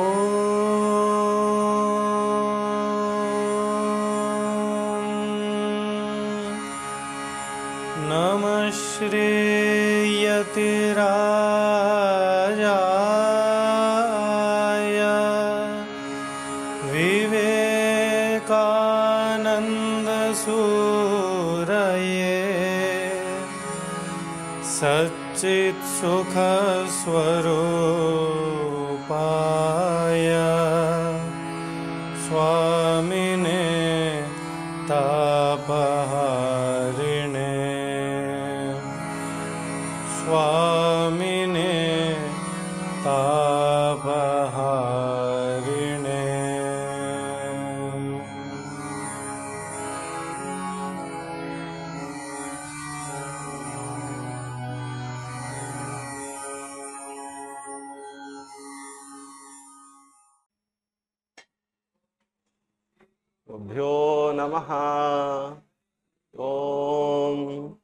नमः श्रीयतिराजाय विवेकानन्दसूरये सच्चित्सुखस्वरूपाय स्वामिने तापहारिणे स्वामिने तापहारिणे। भ्यो नमः। ओम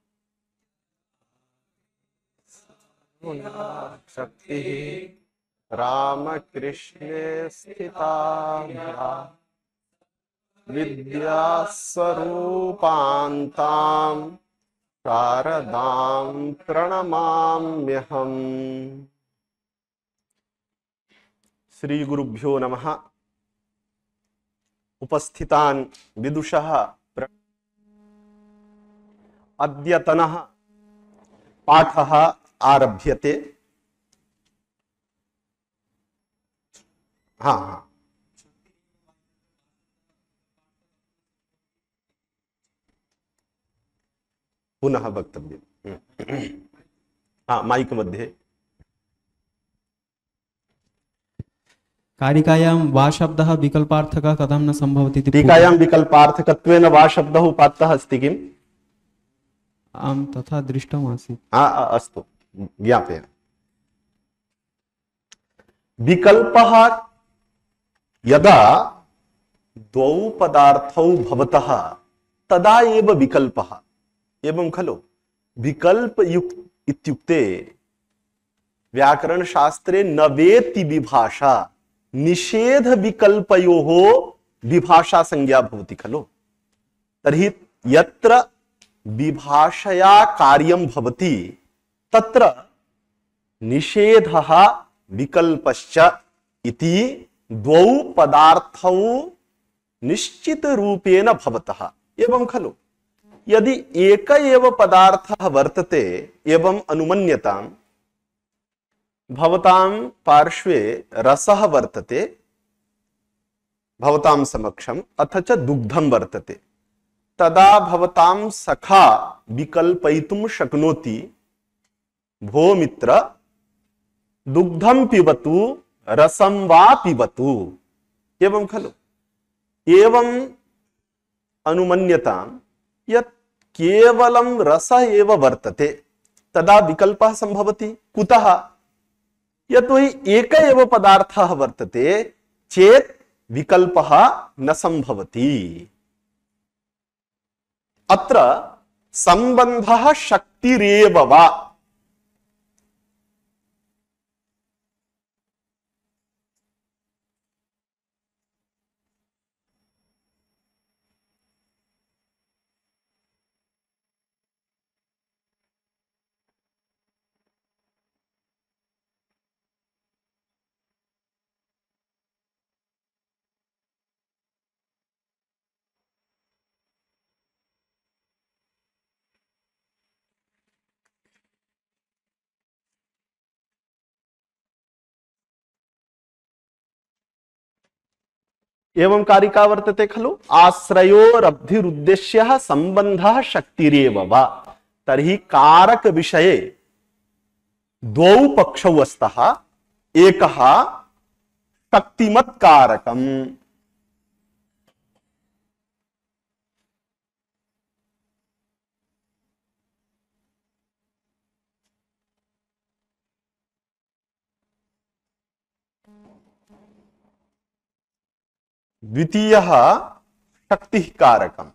शक्ति रामकृष्णे स्थिता विद्यास्वरूपान्तां शारदां प्रणमाम्यहम्। श्री गुरुभ्यो नमः। उपस्थितान् विदुषः अद्यतनः पाठः आरभ्यते। हाँ, पुनः वक्तव्यम्। हाँ, माइक मध्ये। कारिकायां वा शब्दः विकल्पार्थकः कथं न सम्भवति इति टीकायां विकल्पार्थकत्वेन वा शब्दः उपात्तः अस्ति किम्? आम्, तथा दृष्टमासीत्। अस्तु, ज्ञापय। विकल्पः यदा द्वौ पदार्थौ भवतः तदा एव विकल्पः। एवं खलु? विकल्प इत्युक्ते व्याकरण शास्त्रे न वेति विभाषा निषेध विकल्पयोः विभाषा संज्ञा भवति खलु। तर्हि यत्र विभाषया कार्यं भवति तत्र निषेधः विकल्पश्च इति द्वौ पदार्थौ निश्चित रूपेण भवतः। एवं खलु? यदि एक एव पदार्थः वर्तते एवं अनुमन्यताम्, भवतां पार्श्वे रसः वर्तते, भवतां समक्षम्, अथ च दुग्धं वर्तते, तदा भवतां सखा विकल्पयितुं शक्नोति, भो मित्र दुग्धं पिबतु रसं वा पिबतु। एवं खलु? एवं अनुमन्यतां यत् केवलं रसः एव वर्तते तदा विकल्पः संभवति। कुतः? यतोहि एक एव पदार्थः वर्तते चेत् विकल्पः न संभवति। अत्र संबंधः शक्तिरेव वा। एवं कारिका वर्तते खलु। आश्रयोरब्धिरुद्देश्यः संबंधः शक्तिरेव वा। तर्हि कारक विषये द्वौ पक्षौ स्तः। एकः शक्तिमत् कारकम्, द्वितीयः शक्तिः कारकम्।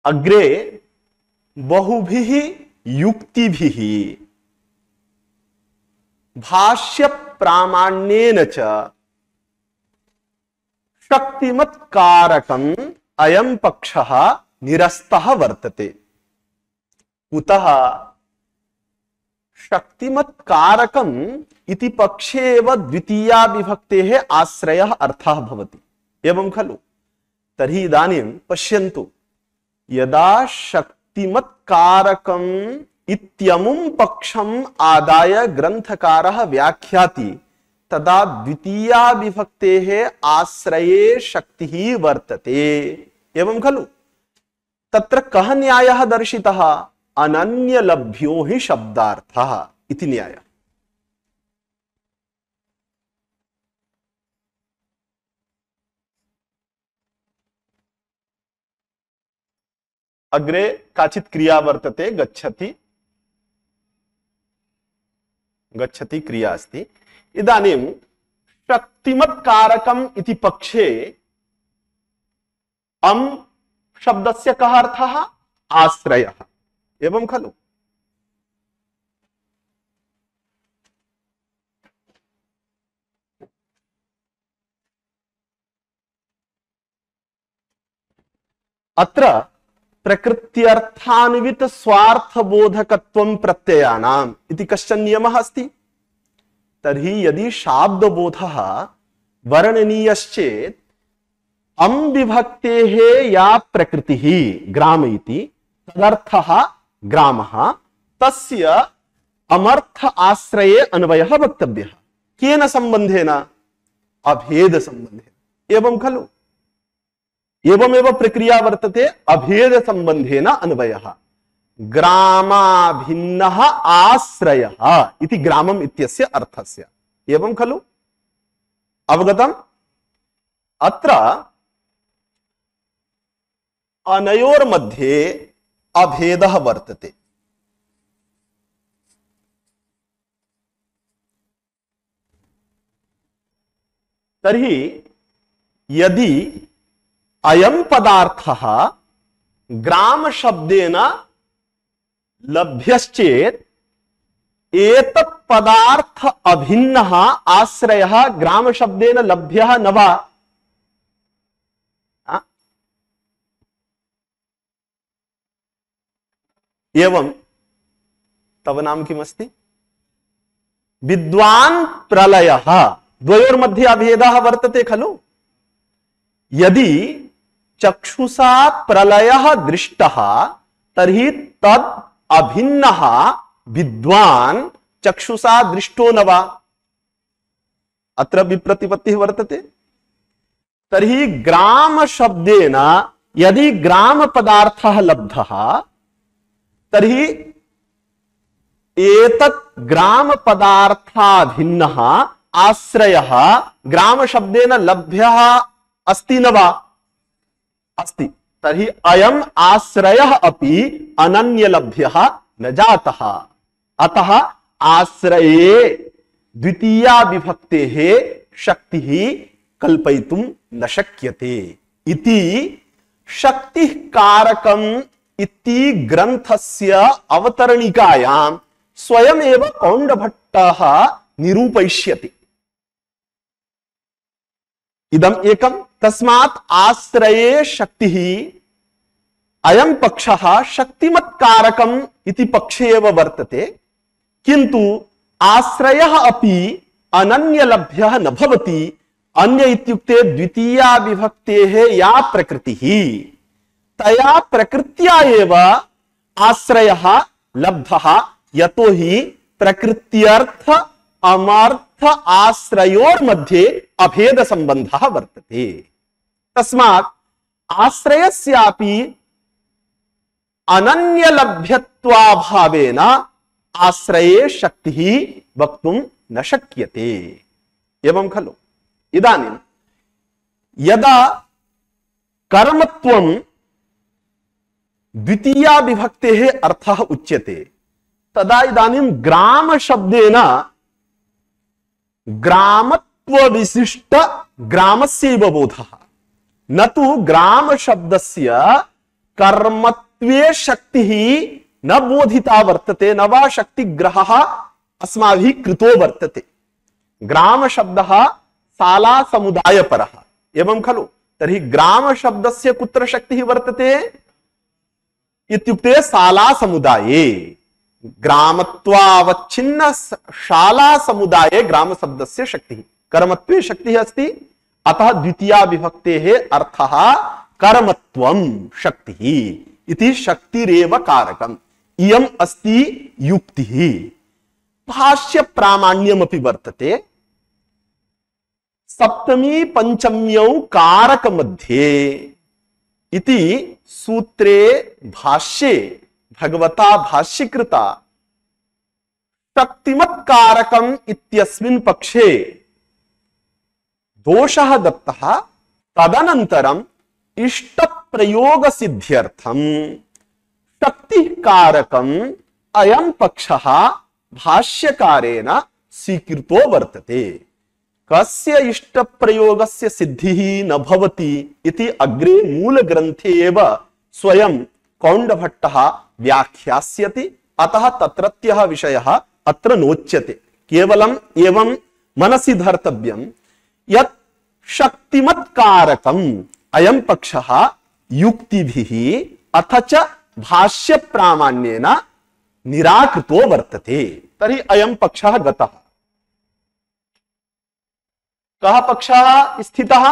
अग्रे बहुभिः युक्तिभिः भाष्य प्रामाण्येन च शक्तिमत् कारकम् अयं पक्षः निरस्तः वर्तते। कुतः? शक्तिमत् कारकम् इति पक्षे एव द्वितीया विभक्तेः आश्रयः अर्थः भवति, एवं खलु? तर्हि इदानीं पश्यन्तु, यदा शक्तिमत् कारकम् इत्यमुं पक्षम् आदाय ग्रंथकारः व्याख्याति तदा द्वितीया विभक्तेः आश्रये शक्तिः वर्तते, एवं खलु? तत्र कः न्यायः दर्शितः? अनन्यलभ्यो हि शब्दार्थः इति न्यायः। अग्रे काचित् क्रिया वर्तते, गच्छति। गच्छति क्रिया अस्ति। इदानीं शक्तिमत् कारकम् इति पक्षे अम् शब्दस्य कः अर्थः? आश्रयः, एवं खलु? अत्र प्रकृत्यर्थान्वित स्वार्थबोधकत्वं प्रत्ययानाम् इति कश्चन नियमः अस्ति। तर्हि यदि शाब्दबोधः वर्णनीयश्चेत् अम् विभक्तेः या प्रकृतिः ग्राम इति तदर्थः ग्रामः, तस्य अमर्थ आश्रये अन्वयः वक्तव्यः। केन संबंधेन? अभेद संबंधेन, एवं खलु? एवमेव प्रक्रिया वर्तते, अभेद संबंधेन अन्वयः। ग्रामाभिन्नः आश्रयः इति ग्रामम् इत्यस्य अर्थस्य, एवं खलु? अवगतम्? अत्र अनयोर्मध्ये अभेदः वर्तते। तर्हि यदि अयं पदार्थः ग्राम शब्देन लभ्यश्चेत् एतत् पदार्थ अभिन्नः आश्रयः ग्राम शब्देन लभ्यः न वा? एवं तव नाम किमस्ति? विद्वान् प्रलयः। द्वयोर्मध्ये अभेदः वर्तते खलु? यदि चक्षुषा प्रलयः दृष्टः तर्हि तद् अभिन्नः विद्वान् चक्षुषा दृष्टो न वा? अत्र विप्रतिपत्तिः वर्तते। तर्हि ग्राम शब्देन यदि ग्राम पदार्थः लब्धः तर्हि एतत् ग्राम पदार्थाभिन्नः आश्रयः ग्राम शब्देन लभ्यः अस्ति न वा? अस्ति। तर्हि अयम् आश्रयः अपि अनन्यलभ्यः न जातः। अतः आश्रये द्वितीया विभक्तेः शक्तिः कल्पयितुं न शक्यते इति शक्तिः कारकम् इति ग्रंथस्य अवतरणिकायां स्वयमेव कौण्डभट्टः निरूपयिष्यति। इदम् एकम्। तस्मात् आश्रये शक्तिः अयं पक्षः शक्तिमत् कारकम् इति पक्षे एव वर्तते, किन्तु आश्रयः अपि अनन्यलभ्यः न भवति। अन्य इत्युक्ते द्वितीया विभक्तेः या प्रकृतिः, तया प्रकृत्या एव आश्रयः लब्धः। यतो हि प्रकृत्यर्थ अमर्थ आश्रयोर्मध्ये अभेद संबंधः वर्तते। तस्मात् आश्रयस्यापि अनन्यलभ्यत्वाभावेन आश्रये शक्तिः वक्तुं न शक्यते। एवं खलु? इदानीं यदा कर्मत्वं द्वितीया विभक्तेः अर्थः उच्यते तदा इदानीं ग्राम शब्देन ग्रामत्व विशिष्ट ग्रामस्यैव बोधः, न तु ग्राम शब्दस्य कर्मत्वे शक्ति ही न बोधिता वर्तते न वा शक्ति ग्रह अस्माभिः कृतो वर्तते। ग्राम शब्दः शाला समुदाय परः एवं खलु। तर्हि ग्राम शब्दस्य कुत्र शक्तिः वर्तते इत्युक्ते शाला समुदाये। ग्रामत्वावच्छिन्न शाला समुदाये ग्राम शब्दस्य शक्तिः। कर्मत्वे शक्तिः अस्ति, अतः द्वितीया विभक्तेः अर्थः कर्मत्वं शक्तिः इति शक्तिरेव कारकम्। इयम् अस्ति युक्तिः। भाष्य प्रामाण्यमपि वर्तते। सप्तमी पंचम्यौ कारक मध्ये इति सूत्रे भाष्ये भगवता भाष्यकृता शक्तिमत् कारकम् इत्यस्मिन् पक्षे दोषः दत्तः। तदनन्तरम् इष्ट प्रयोग सिद्ध्यर्थम शक्ति कारकम् अयं पक्षः भाष्यकारेण स्वीकृतो वर्तते। कस्य इष्ट प्रयोगस्य सिद्धिः न भवति इति अग्रे मूल ग्रंथे एव स्वयं कौण्डभट्टः व्याख्यास्यति। अतः तत्रत्यः विषयः अत्र नोच्यते। केवलम् एवं मनसि धर्तव्यं यत् शक्तिमत् कारकम् अयं पक्षः युक्तिभिः अथ च भाष्य प्रामाण्येन निराकृतो वर्तते। तर्हि अयं पक्षः गतः। कः पक्षः स्थितः?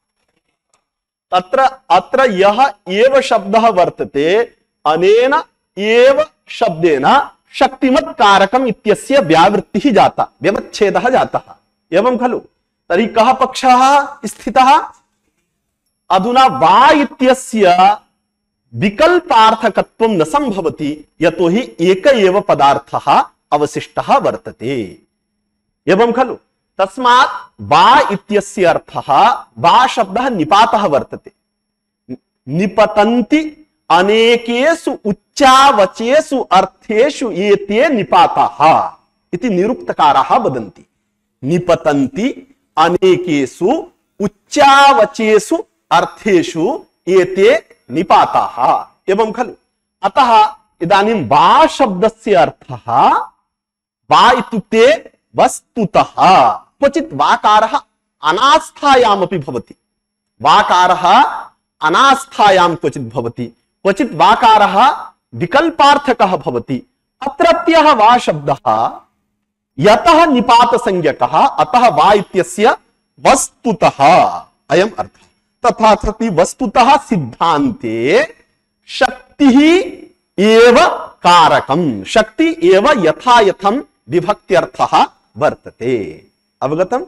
अत्र यः एव शब्दः वर्तते, अनेन एव शब्देन शक्तिमत् कारकम् इत्यस्य व्यावृत्तिः जाता, व्यवच्छेदः जातः। एवं खलु। तर्हि कः पक्षः स्थितः? अधुना वा इत्यस्य विकल्पार्थकत्वं न संभवति, यतोहि एक एव पदार्थः अवशिष्टः वर्तते। एवं खलु। तस्मात् वा इत्यस्य अर्थः, वा शब्दः निपातः वर्तते। निपतन्ति अनेकेषु उच्चावचेषु अर्थेषु एते निपाताः इति निरुक्तकाराः वदन्ति। निपतन्ति अनेकेषु उच्चावचेषु अर्थेषु एते निपाताः। एवं खलु। अतः इदानीं वा शब्दस्य अर्थः, वा इत्युक्ते वस्तुतः। क्वचित् वाकारः अनास्थायामपि भवति। वाकारः अनास्थायां क्वचित् भवति, क्वचित् वाकारः विकल्पार्थकः भवति। अत्रत्यः वा शब्दः यतः निपात संज्ञकः, अतः वा इत्यस्य वस्तुतः अयम् अर्थः। तथा सति वस्तुतः सिद्धान्ते शक्तिः एव कारकम्, शक्ति एव यथा यथं विभक्त्यर्थः वर्तते। अवगतम्?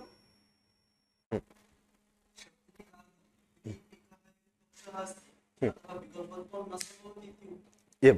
एवं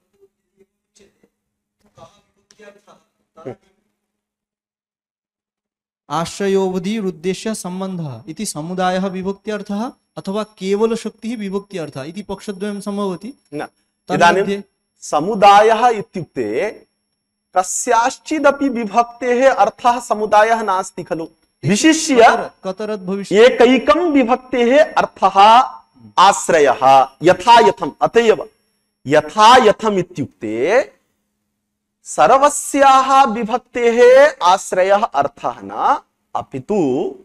आश्रयोवधि उद्देश्य संबंधः इति समुदायः विभक्त्यर्थः अथवा केवल शक्तिः विभक्त्यर्थः इति पक्षद्वयं संभवति। न, इदानीं समुदायः इत्युक्ते कस्याश्चिदपि विभक्तेः अर्थः समुदायः नास्ति खलु। विशिष्य कतरद् भविष्यति एकैकं विभक्तेः अर्थः आश्रयः यथा यथम्। अतएव यथा यथम् इत्युक्ते सर्वस्याः विभक्तेः आश्रयः अर्थः न, अपितु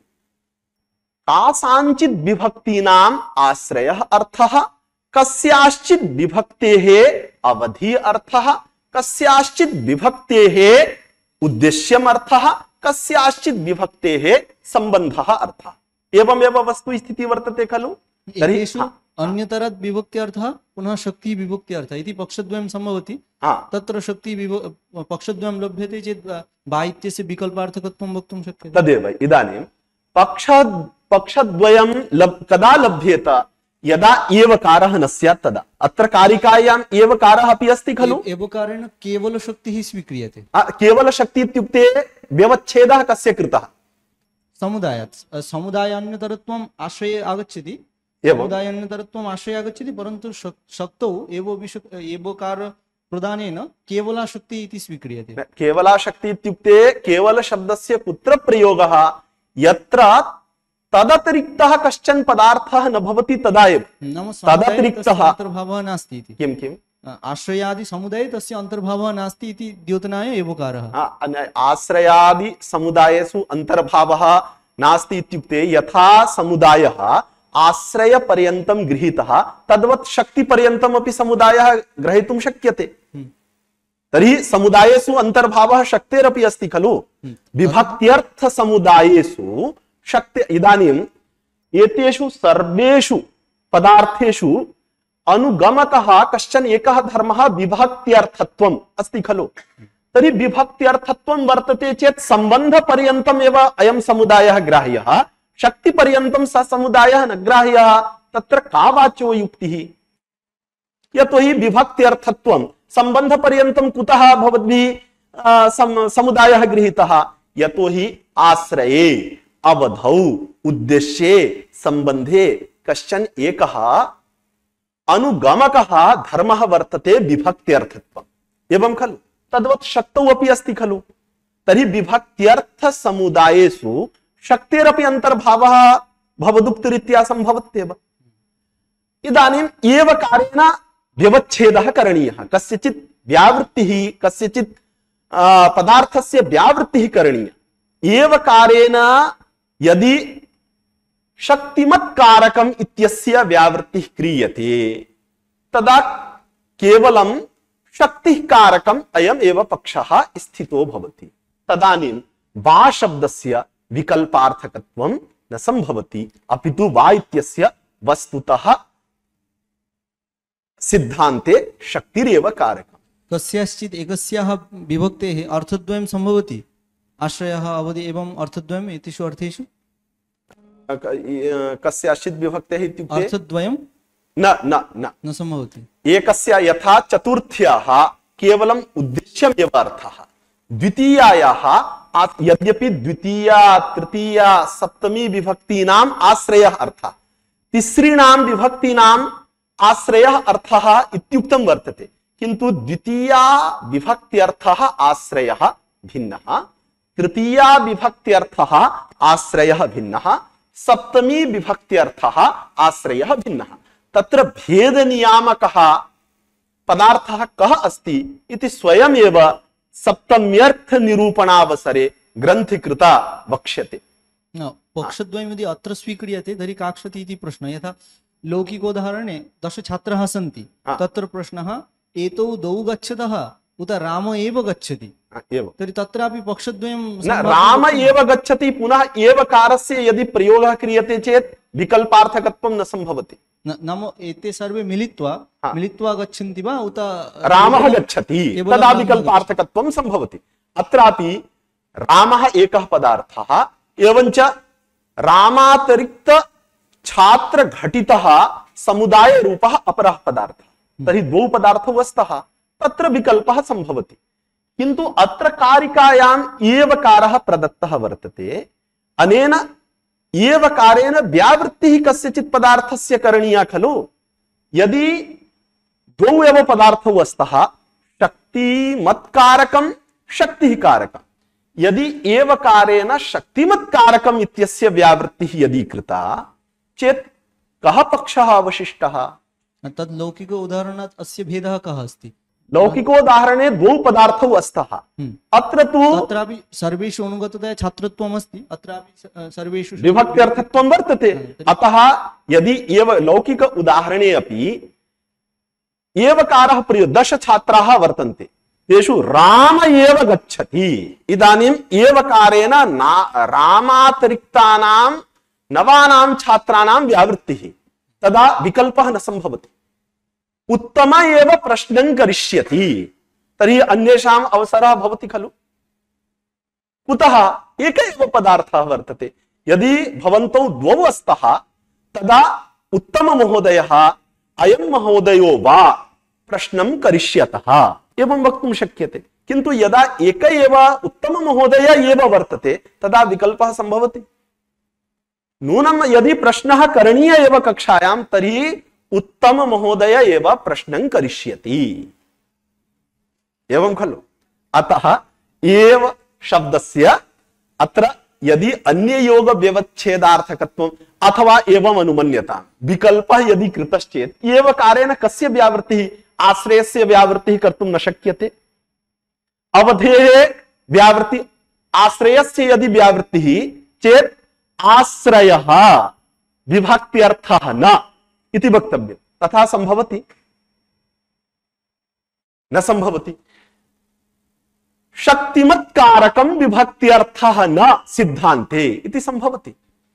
कासाञ्चित् विभक्तीनाम् आश्रयः अर्थः, कस्याश्चित् विभक्तेः अवधि अर्थः, कस्याश्चित् विभक्तेः उद्देश्यम् अर्थः, कस्याश्चित् विभक्तेः संबंधः अर्थः। एवमेव वस्तु स्थितिः वर्तते खलु। तर्हि अन्यतरद् विभक्त्यर्थः पुनः शक्ति विभक्त्यर्थः इति पक्षद्वयं संभवति। तत्र शक्ति पक्षद्वयं लभ्यते चेत् वा इत्यस्य विकल्पार्थकत्वं वक्तुं शक्यते। तदेव इदानीं पक्षद्वयं कदा लभ्येत? यदा एवकारः न स्यात् तदा। अत्र कारिकायाम् एवकारः अपि अस्ति खलु। एवकारेण केवल शक्तिः स्वीक्रियते। केवल शक्ति इत्युक्ते व्यवच्छेदः कस्य कृतः? समुदायात्। समुदायान्यतरत्वम् आश्रये आगच्छति, समुदायान्यतरत्वम् आश्रये आगच्छति, परन्तु शक्तौ एवकार प्रदानेन केवला शक्ति इति स्वीक्रियते। केवला शक्ति इत्युक्ते केवल शब्दस्य कुत्र प्रयोगः? यत्र तदतिरिक्तः कश्चन पदार्थः न भवति तदा एव नाम समुदाये तदतिरिक्तः तस्य अन्तर्भावः नास्ति इति। किं किम् आश्रयादि समुदाये तस्य अन्तर्भावः नास्ति इति द्योतनाय एवकारः। आश्रयादि समुदायेषु अन्तर्भावः नास्ति इत्युक्ते यथा समुदायः आश्रय पर्यन्तं गृहीतः तद्वत् शक्ति पर्यन्तम् अपि समुदायः ग्रहीतुं शक्यते। तर्हि समुदायेषु अन्तर्भावः शक्तेरपि अस्ति खलु। विभक्त्यर्थ समुदायेषु शक्ति इदानीम् एतेषु सर्वेषु पदार्थेषु अनुगमकः कश्चन एकः धर्मः विभक्त्यर्थत्वम् अस्ति खलु। तर्हि विभक्त्यर्थत्वं वर्तते चेत् सम्बन्धपर्यन्तम् एव अयं समुदायः ग्राह्यः, शक्तिपर्यन्तं स समुदायः न ग्राह्यः। तत्र का वाच्यो युक्तिः? यतोहि विभक्त्यर्थत्वं सम्बन्धपर्यन्तं कुतः भवद्भिः समुदायः गृहीतः? यतोहि आश्रये अवधौ उद्देश्ये संबंधे कश्चन एकः अनुगमकः धर्मः वर्तते विभक्त्यर्थत्वम् एवं खलु। तद्वत् शक्तौ अपि अस्ति खलु। तर्हि विभक्त्यर्थ समुदायेषु शक्तेरपि अन्तर्भावः भवदुक्तरीत्या सम्भवत्येव। इदानीम् एवकारेण व्यवच्छेदः करणीयः, कस्यचित् व्यावृत्तिः कस्यचित् पदार्थस्य व्यावृत्तिः करणीया। एवकारेण यदि शक्तिमत्कारकम् इत्यस्य व्यावृत्तिः क्रियते तदा केवलं शक्तिः कारकम् अयम् एव पक्षः स्थितो भवति। तदानीं वा शब्दस्य विकल्पार्थकत्वं न संभवति, अपितु वा इत्यस्य वस्तुतः सिद्धान्ते शक्तिरेव कारकम्। कस्याश्चित् एकस्याः विभक्तेः अर्थद्वयं सम्भवति, आश्रयः अवधि एवं अर्थद्वयम् एतेषु अर्थेषु। कस्याश्चित् विभक्तेः इत्युक्ते अर्थद्वयं न न न न सम्भवति। एकस्य यथा चतुर्थ्याः केवलम् उद्देश्यमेव अर्थः, द्वितीयायाः यद्यपि द्वितीया तृतीया सप्तमी विभक्तीनाम् आश्रयः अर्थः, तिसृणां विभक्तीनाम् आश्रयः अर्थः इत्युक्तं वर्तते, किन्तु द्वितीया विभक्त्यर्थः आश्रयः भिन्नः, तृतीया विभक्त्यर्थः आश्रयः भिन्नः, सप्तमी विभक्त्यर्थः आश्रयः भिन्नः। तत्र भेद नियामकः पदार्थः कः अस्ति इति स्वयमेव सप्तम्यर्थ निरूपणावसरे ग्रन्थिकृता वक्ष्यते। पक्षद्वयं यदि अत्र स्वीक्रियते तर्हि का क्षतिः इति प्रश्नः। यथा लौकिकोदाहरणे 10 छात्राः सन्ति, तत्र प्रश्नः एतौ द्वौ गच्छतः उत राम एव गच्छति, तर्हि तत्रापि पक्षद्वयं न राम एव गच्छति, पुनः एवकारस्य यदि प्रयोगः क्रियते चेत् विकल्पार्थकत्वं न सम्भवति। नाम एते सर्वे मिलित्वा गच्छन्ति वा उत रामः गच्छति तदा विकल्पार्थकत्वं सम्भवति। अत्रापि रामः एकः पदार्थः, एवञ्च रामातिरिक्त छात्र घटितः समुदाय रूपः अपरः पदार्थः। तर्हि द्वौ पदार्थौ स्तः, तत्र विकल्पः सम्भवति। किन्तु अत्र कारिकायाम् एवकारः प्रदत्तः वर्तते। अनेन एवकारेण व्यावृत्तिः कस्यचित् पदार्थस्य करणीया खलु। यदि द्वौ एव पदार्थौ स्तः, शक्तिमत्कारकं शक्तिः कारकम्, यदि एवकारेण शक्तिमत्कारकम् इत्यस्य व्यावृत्तिः यदि कृता चेत् कः पक्षः अवशिष्टः? तद् लौकिक उदाहरणात् अस्य भेदः कः अस्ति? लौकिकोदाहरणे द्वौ पदार्थौ स्तः, अत्र तु तत्रापि सर्वेषु अनुगततया छात्रत्वम् अस्ति, अत्रापि सर्वेषु विभक्त्यर्थत्वं वर्तते। अतः यदि एव लौकिक उदाहरणे अपि एवकारः प्रयुक्तः, 10 छात्राः वर्तन्ते, तेषु राम एव गच्छति, इदानीम् एवकारेण रामातिरिक्तानां नवानां छात्राणां व्यावृत्तिः, तदा विकल्पः न सम्भवति। उत्तम एव प्रश्नं करिष्यति, तर्हि अन्येषाम् अवसरः भवति खलु। कुतः? एक एव पदार्थः वर्तते। यदि भवन्तौ द्वौ स्तः तदा उत्तम महोदयः अयं महोदयो वा प्रश्नं करिष्यतः एवं वक्तुं शक्यते। किन्तु यदा एक एव उत्तम महोदय एव वर्तते तदा विकल्पः सम्भवति। नूनं यदि प्रश्नः करणीय एव कक्षायां तर्हि उत्तम महोदय एव प्रश्नं करिष्यति, एवं खलु। अतः एव शब्दस्य अत्र यदि अन्य योग व्यवच्छेदार्थकत्व अथवा एवं अनुमन्यता विकल्प यदि कृतश्चेत एव कारेण कस्य व्यावृत्तिः आश्रयस्य व्यावृत्तिः कर्तुं न शक्यते। अवधेः व्यावृत्ति आश्रयस्य यदि व्यावृत्तिः चेत आश्रयः विभक्त्यर्थः न इति वक्तव्यम्। तथा संभवति न संभवति। शक्तिमत्कारकम विभक्त्यर्थः न सिद्धान्ते इति संभवति।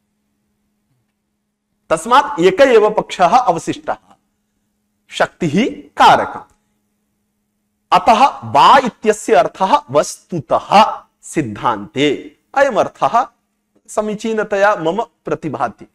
तस्मात् एक एव पक्षः अवशिष्टः शक्ति ही कारकम्। अतः वा इत्यस्य अर्थः वस्तुतः सिद्धान्ते अयम् अर्थः समीचीनतया मम प्रतिभाति।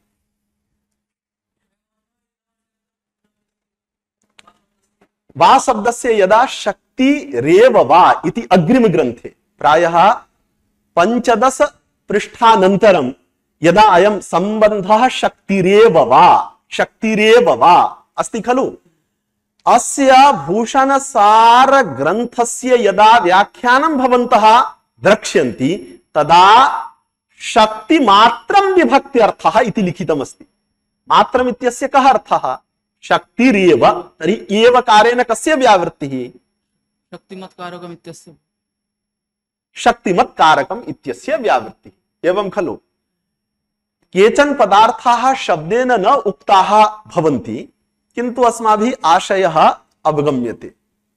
वा शब्दस्य यदा शक्ति रेव वा इति अग्रिम ग्रंथे प्रायः 15 पृष्ठानन्तरं यदा अयं संबंधः शक्तिरेव वा अस्ति खलु, अस्य भूषणसार ग्रंथस्य यदा व्याख्यानं भवन्तः द्रक्ष्यन्ति तदा शक्ति मात्रं विभक्त्यर्थः इति लिखितमस्ति। मात्रम् इत्यस्य कः अर्थः? शक्तिरेव। तर्हि एव कारेण कस्य व्यावृत्तिः? शक्तिमत्कारकम् इत्यस्य। शक्तिमत्कारकम् इत्यस्य व्यावृत्तिः। एवं खलु केचन पदार्थाः शब्देन न उक्ताः भवन्ति किन्तु अस्माभिः आशयः अवगम्यते।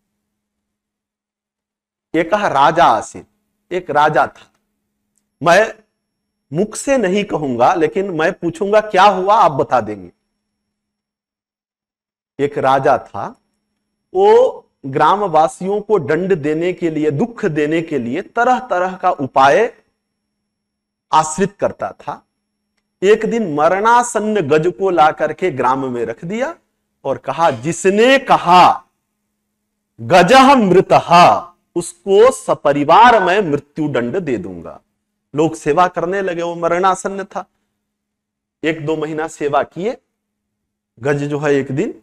एकः राजा आसीत्, एक राजा था। मैं मुख से नहीं कहूंगा लेकिन मैं पूछूंगा क्या हुआ, आप बता देंगे। एक राजा था, वो ग्रामवासियों को दंड देने के लिए, दुख देने के लिए तरह तरह का उपाय आश्रित करता था। एक दिन मरणासन्न गज को ला करके ग्राम में रख दिया और कहा, जिसने कहा गजः मृतः उसको सपरिवार मैं मृत्यु दंड दे दूंगा। लोग सेवा करने लगे, वो मरणासन्न था। 1-2 महीना सेवा किए, गज जो है एक दिन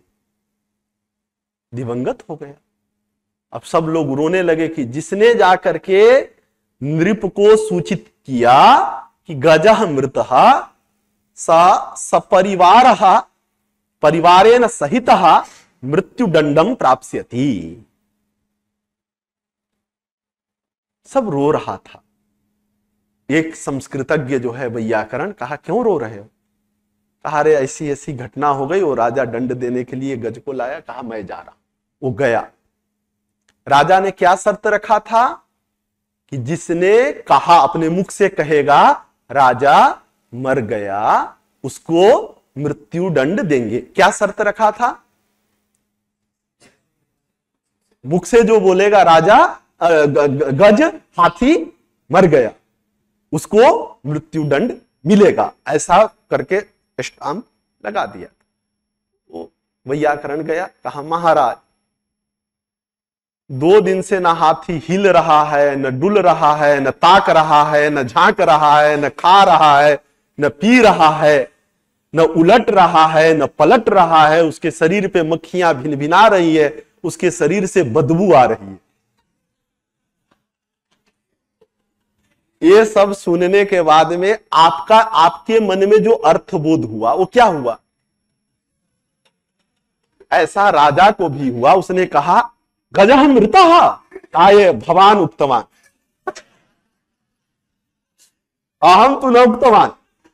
दिवंगत हो गया। अब सब लोग रोने लगे कि जिसने जाकर के नृप को सूचित किया कि गजः मृतः सपरिवारः परिवारेण सहितः मृत्युदंडम प्राप्स्यति। सब रो रहा था। एक संस्कृतज्ञ जो है वैयाकरण, कहा क्यों रो रहे हो? कहा अरे ऐसी ऐसी घटना हो गई, वो राजा दंड देने के लिए गज को लाया, कहा मैं जा रहा। वो गया। राजा ने क्या शर्त रखा था कि जिसने कहा, अपने मुख से कहेगा राजा मर गया, उसको मृत्यु दंड देंगे। क्या शर्त रखा था? मुख से जो बोलेगा राजा गज हाथी मर गया, उसको मृत्यु दंड मिलेगा, ऐसा करके स्टाम्प लगा दिया। वो वैयाकरण गया, कहा महाराज 2 दिन से ना हाथी हिल रहा है, न डुल रहा है, न ताक रहा है, न झांक रहा है, न खा रहा है, न पी रहा है, न उलट रहा है, न पलट रहा है। उसके शरीर पे मक्खियां भिनभिना रही है, उसके शरीर से बदबू आ रही है। ये सब सुनने के बाद में आपके मन में जो अर्थबोध हुआ वो क्या हुआ? ऐसा राजा को भी हुआ। उसने कहा गजः मृतः आये भवान उक्तवान, अहम तु न उक्तवान।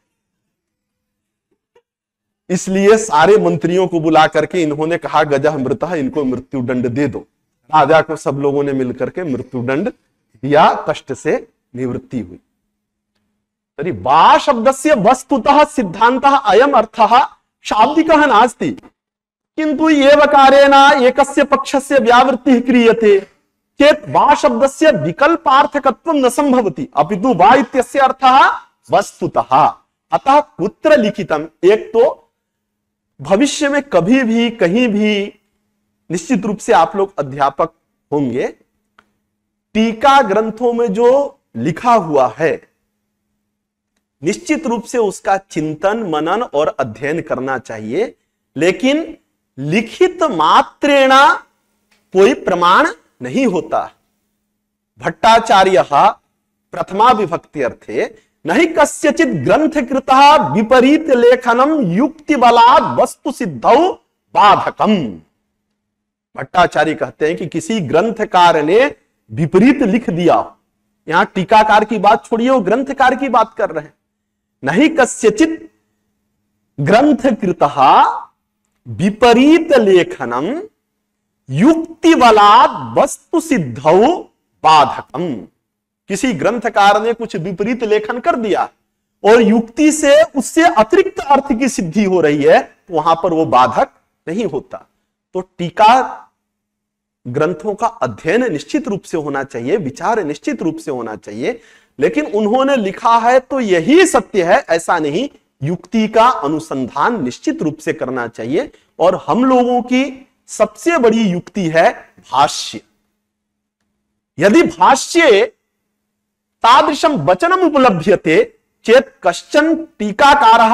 इसलिए सारे मंत्रियों को बुला करके इन्होंने कहा गजः मृतः, इनको मृत्यु दंड दे दो। राजा को सब लोगों ने मिलकर के मृत्यु दंड दिया, कष्ट से निवृत्ति हुई। तर्हि वा शब्दस्य वस्तुतः सिद्धान्तः अयम् अर्थः शाब्दिकः नास्ति, किन्तु एव कारेण एकस्य पक्षस्य व्यावृत्तिः क्रियते चेत् वा शब्दस्य विकल्पार्थकत्वं न संभवति, अपितु वा इत्यस्य अर्थः वस्तुतः। अतः कुत्र लिखितम्? एक तो भविष्य में कभी भी कहीं भी निश्चित रूप से आप लोग अध्यापक होंगे, टीका ग्रंथों में जो लिखा हुआ है निश्चित रूप से उसका चिंतन मनन और अध्ययन करना चाहिए, लेकिन लिखित मात्रेण कोई प्रमाण नहीं होता। भट्टाचार्यः प्रथमा विभक्ति अर्थे नहीं कस्यचित ग्रंथ कृतः विपरीत लेखनम युक्ति बलात् वस्तु सिद्धौ बाधकम। भट्टाचार्य कहते हैं कि किसी ग्रंथकार ने विपरीत लिख दिया। यहां टीकाकार की बात छोड़िए, वो ग्रंथकार की बात कर रहे हैं। नहीं कस्यचित ग्रंथ कृतः विपरीत लेखनम युक्ति बलात् वस्तु सिद्धौ बाधकम। किसी ग्रंथकार ने कुछ विपरीत लेखन कर दिया और युक्ति से उससे अतिरिक्त अर्थ की सिद्धि हो रही है, तो वहां पर वो बाधक नहीं होता। तो टीका ग्रंथों का अध्ययन निश्चित रूप से होना चाहिए, विचार निश्चित रूप से होना चाहिए, लेकिन उन्होंने लिखा है तो यही सत्य है ऐसा नहीं। युक्ति का अनुसंधान निश्चित रूप से करना चाहिए। और हम लोगों की सबसे बड़ी युक्ति है भाष्य। यदि भाष्ये तादृशं वचनम उपलभ्यते चेत कश्चन टीकाकारः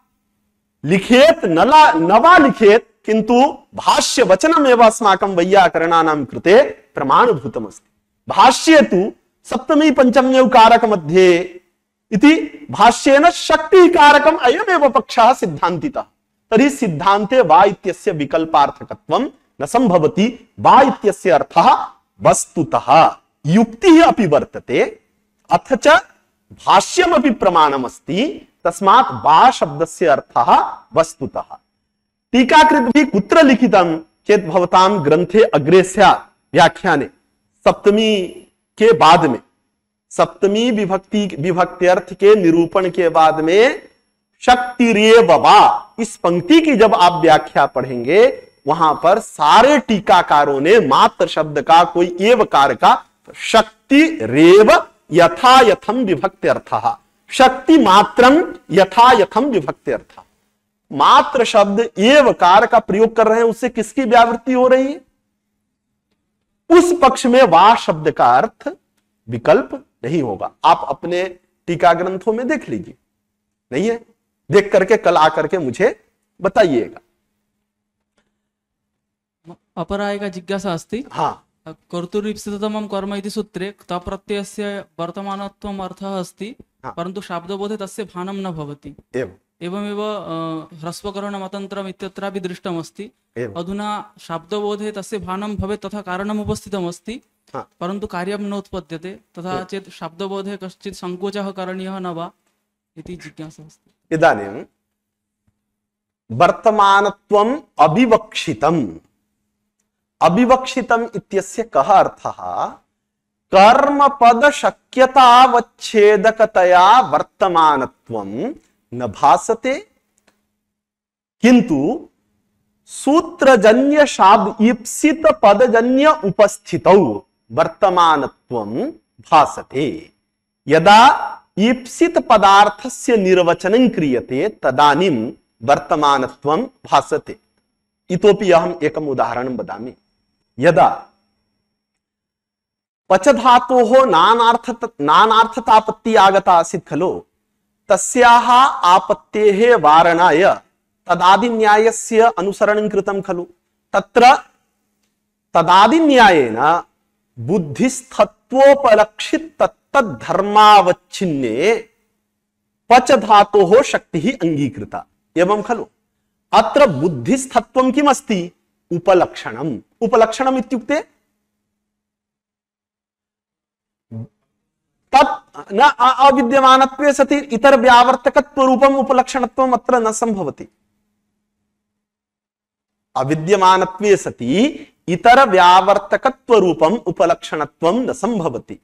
लिखेत न वा लिखेत, किंतु भाष्य वचनम एवं अस्माकं वैयाकरणानां कृते प्रमाणभूतमस्ति। भाष्ये तु सप्तमी पंचम्यौ कारक मध्ये इति भाष्येन शक्ति कारकम अयमेव पक्षः सिद्धांतितः। तर्हि सिद्धान्ते वा इत्यस्य विकल्पार्थकत्वं न संभवति। वा इत्यस्य अर्थः वस्तुतः युक्तिः अपि वर्तते अथ च भाष्यमपि प्रमाणमस्ति। तस्मात् वा शब्दस्य अर्थः वस्तुतः। टीकाकृतभिः कुत्र लिखितं चेत् भवतां ग्रंथे अग्रे स्यात् व्याख्याने सप्तमी के बाद में, सप्तमी विभक्त्यर्थ के निरूपण के बाद में शक्तिरेव वा, इस पंक्ति की जब आप व्याख्या पढ़ेंगे वहां पर सारे टीकाकारों ने मात्र शब्द का कोई एवकार का शक्ति रेव यथा यथम विभक्त्यर्थः, शक्ति मात्रम यथा यथम विभक्त्यर्थः। मात्र शब्द एवकार का प्रयोग कर रहे हैं, उससे किसकी व्यावृत्ति हो रही है? उस पक्ष में वा शब्द का अर्थ विकल्प नहीं होगा। आप अपने टीका ग्रंथों में देख लीजिए, नहीं है? देख करके कल आकर के मुझे बताइएगा। अपरा एका जिज्ञासा अस्ति। हाँ, कर्तुरीप्सिततमं कर्म इति सूत्रे तप्रत्ययस्य वर्तमानत्वम् अर्थः अस्ति, परन्तु शाब्दबोधे तस्य भानं न भवति। एवमेव ह्रस्वकरणमतन्त्रम् इत्यत्रापि दृष्टमस्ति। अधुना शाब्दबोधे तस्य भानं भवेत् तथा कारणम् उपस्थितमस्ति, परन्तु कार्यं न उत्पद्यते। तथा चेत् शाब्दबोधे कश्चित् संकोचः करणीयः न वा इति जिज्ञासा अस्ति। इदानीं वर्तमानत्वम् अविवक्षितम्, अविवक्षितम् इत्यस्य कः अर्थः? कर्मपद शक्यतावच्छेदकतया वर्तमानत्वं न भासते, किंतु सूत्रजन्य शाब्द ईप्सित पदजन्य उपस्थितौ वर्तमानत्वं भासते। यदा ईप्सित पदार्थस्य निर्वचनं क्रियते तदानीं वर्तमानत्वं भासते। इतोपि अहम् एकम् उदाहरणं वदामि। यदा पच धातोः नानार्थतापत्ति आगता आसीत् खलु, तस्याः आपत्तेः वारणाय तदादिन्यायस्य अनुसरणं कृतं खलु। तत्र तदादिन्यायेन बुद्धिस्थत्वोपलक्षित तत्तद्धर्मावच्छिन्ने पच धातोः शक्तिः अंगीकृता एवं खलु। अत्र बुद्धिस्थत्वं किमस्ति? उपलक्षणम्। उपलक्षणम् इत्युक्ते तत् न अविद्यमानत्वे सति इतर व्यावर्तकत्व रूपम् उपलक्षणत्वम् अत्र न संभवति। अविद्यमानत्वे सति इतर व्यावर्तकत्व रूपम् उपलक्षणत्वं न संभवति।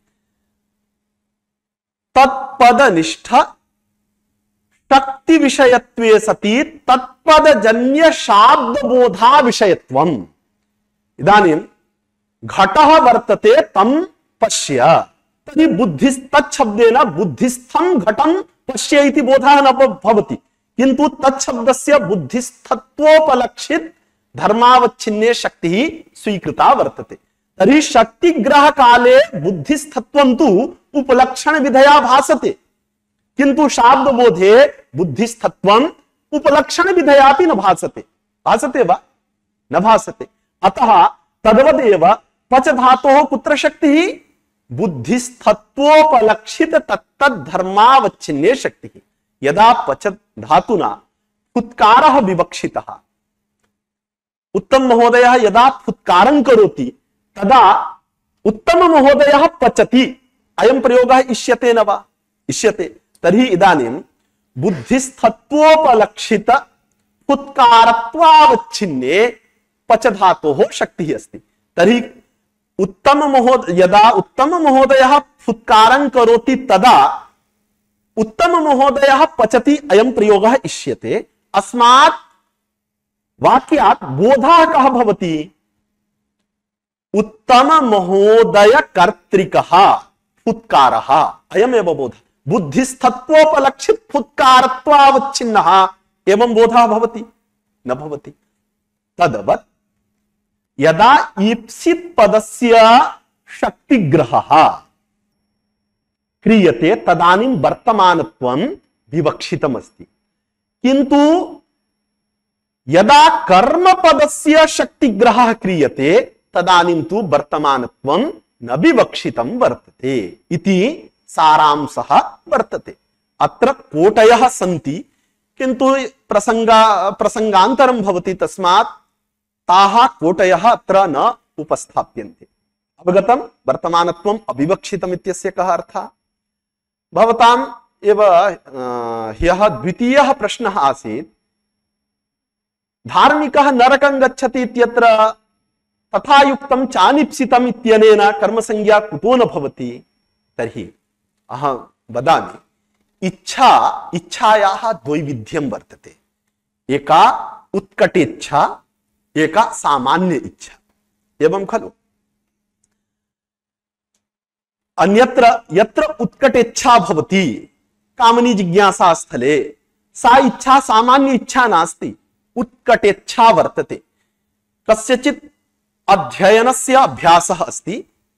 तत्पदनिष्ठ शक्ति विषयत्वे सति तत्पदजन्य शाब्द बोधा विषयत्वम्। इदानीं घटः वर्तते तं पश्य, तर्हि तच्छब्देन बुद्धिस्थं घटं पश्य इति बोधः न भवति, किन्तु तच्छब्दस्य बुद्धिस्थत्वोपलक्षित धर्मावच्छिन्ने शक्तिः स्वीकृता वर्तते। तर्हि शक्तिग्रह काले बुद्धिस्थत्वं तु उपलक्षण विधया भासते, किंतु शाब्द बोधे बुद्धिस्थत्वं उपलक्षण विधयापि न भासते। भासते वा? न भासते। अतः तद्वदेव पच धातोः कुत्र शक्तिः? बुद्धिस्थत्वोपलक्षित तत्तद धर्मावच्छिन्ने शक्ति यदा पचत धातुना फुत्कारः विवक्षितः। उत्तम महोदयः यदा फुत्कारं करोति तदा उत्तम महोदयः पचति, अयं प्रयोगः इष्यते न वा? इष्यते। तर्हि इदानीं बुद्धिस्थत्वोपलक्षित फुत्कारत्वावच्छिन्ने पच धातोः शक्तिः अस्ति। तर्हि यदा उत्तम महोदयः फुत्कारं करोति तदा उत्तम महोदयः पचति, अयं प्रयोगः इष्यते। अस्मात् वाक्यात् बोधः कः भवति? उत्तम महोदय कर्तृकः फुत्कारः, अयमेव बोधः। बुद्धिस्थत्वोपलक्षित फुत्कारत्वावच्छिन्नः एवं बोधः भवति? न भवति। तद्वत् यदा ईप्सित पदस्य शक्तिग्रहः क्रियते तदानीं वर्तमानत्वं विवक्षितमस्ति, किन्तु यदा कर्म पदस्य शक्तिग्रहः क्रियते तदानीं तु वर्तमानत्वं न विवक्षितं वर्तते इति सारांशः वर्तते। अत्र कोटयः सन्ति, किन्तु प्रसंगान्तरं भवति, तस्मात् ताः कोटयः अत्र न उपस्थाप्यन्ते। अवगतं? वर्तमानत्वम् अविवक्षितम् इत्यस्य कः अर्थः? भवताम् एव ह्यः द्वितीयः प्रश्नः आसीत्, धार्मिकः नरकं गच्छति इत्यत्र तथा युक्तं चानिप्सितम् इत्यनेन कर्मसंज्ञा कुतो न भवति? तर्हि अहं वदामि, इच्छायाः द्वैविध्यं वर्तते। एका उत्कटेच्छा, एका सामान्य इच्छा, एवं खलु? अन्यत्र यत्र उत्कटेच्छा भवति कामनी जिज्ञासा स्थले, सा इच्छा सामान्य इच्छा नास्ति, उत्कटेच्छा वर्तते। कस्यचित् अध्ययनस्य अभ्यासः अस्ति,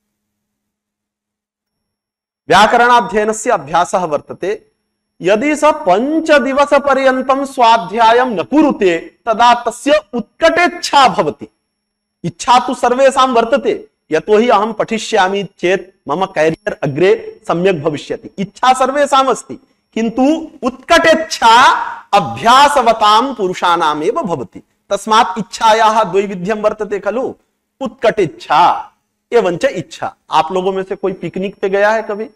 व्याकरणाध्ययनस्य अभ्यासः वर्तते। यदि स 5 दिवसपर्यन्तं स्वाध्यायं न कुरुते तदा तस्य उत्कटेच्छा भवति। इच्छा तु सर्वेषां वर्तते, यतोहि अहं पठिष्यामि चेत् मम कैरियर अग्रे सम्यक् भविष्यति। इच्छा सर्वेषाम् अस्ति, किन्तु उत्कटेच्छा अभ्यासवतां पुरुषाणामेव भवति। तस्मात् इच्छायाः द्वैविध्यं वर्तते खलु, उत्कटेच्छा एवंच इच्छा। आप लोगों में से कोई पिकनिक पे गया है कभी?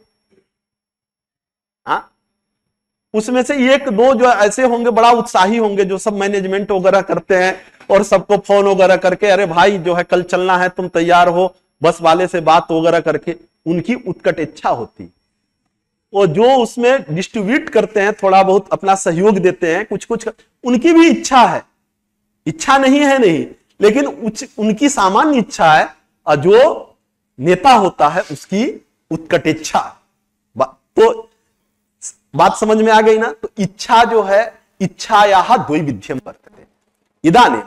हाँ, उसमें से एक दो जो ऐसे होंगे बड़ा उत्साही होंगे, जो सब मैनेजमेंट वगैरह करते हैं और सबको फोन वगैरह करके, अरे भाई जो है कल चलना है, तुम तैयार हो, बस वाले से बात वगैरह करके, उनकी उत्कट इच्छा होती। और जो उसमें डिस्ट्रीब्यूट करते हैं, थोड़ा बहुत अपना सहयोग देते हैं, कुछ कुछ, उनकी भी इच्छा है, इच्छा नहीं है नहीं, लेकिन उनकी सामान्य इच्छा है, और जो नेता होता है उसकी उत्कट इच्छा। तो बात समझ में आ गई ना? तो इच्छा जो है, इच्छायाः द्वैविध्यं वर्तते। इदानीं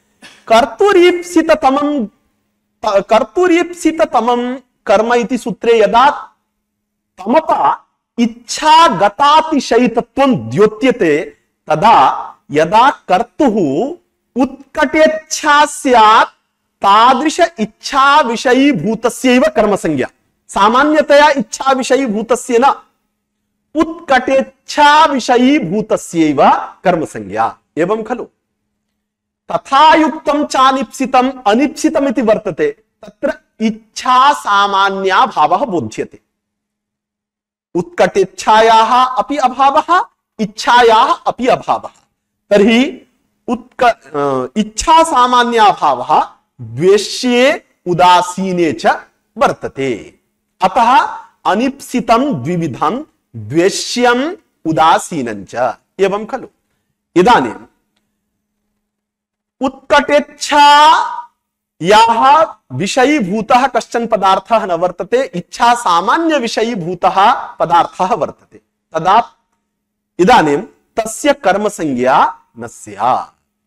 कर्तुरीप्सिततमं कर्म इति सूत्रे यदा तमपा इच्छागतातिशयितत्वं द्योत्यते तदा यदा कर्तुः उत्कटेच्छा स्यात् तादृश इच्छा विषयीभूतस्यैव कर्मसंज्ञा। सामान्यतया इच्छा विषयीभूतस्य न, उत्कटेच्छा विषयीभूतस्यैव कर्मसंज्ञा। एवं खलु? तथा युक्तं चानिप्सितम् अनिप्सितम् इति वर्तते, तत्र इच्छा सामान्या भावः बोध्यते। उत्कटेच्छायाः अपि अभावः, इच्छायाः अपि अभावः। तर्हि इच्छा सामान्या भावः द्वेष्ये उदासीने च वर्तते। अतः अनिप्सितं द्विविधं, द्वेष्यम् उदासीनं च। एवं खलु? इदानीं उत्कटेच्छा याः विषयीभूतः कश्चन पदार्थः न वर्तते, इच्छा सामान्य विषयीभूतः पदार्थः वर्तते, तदा इदानीं तस्य कर्मसंज्ञा न स्यात्।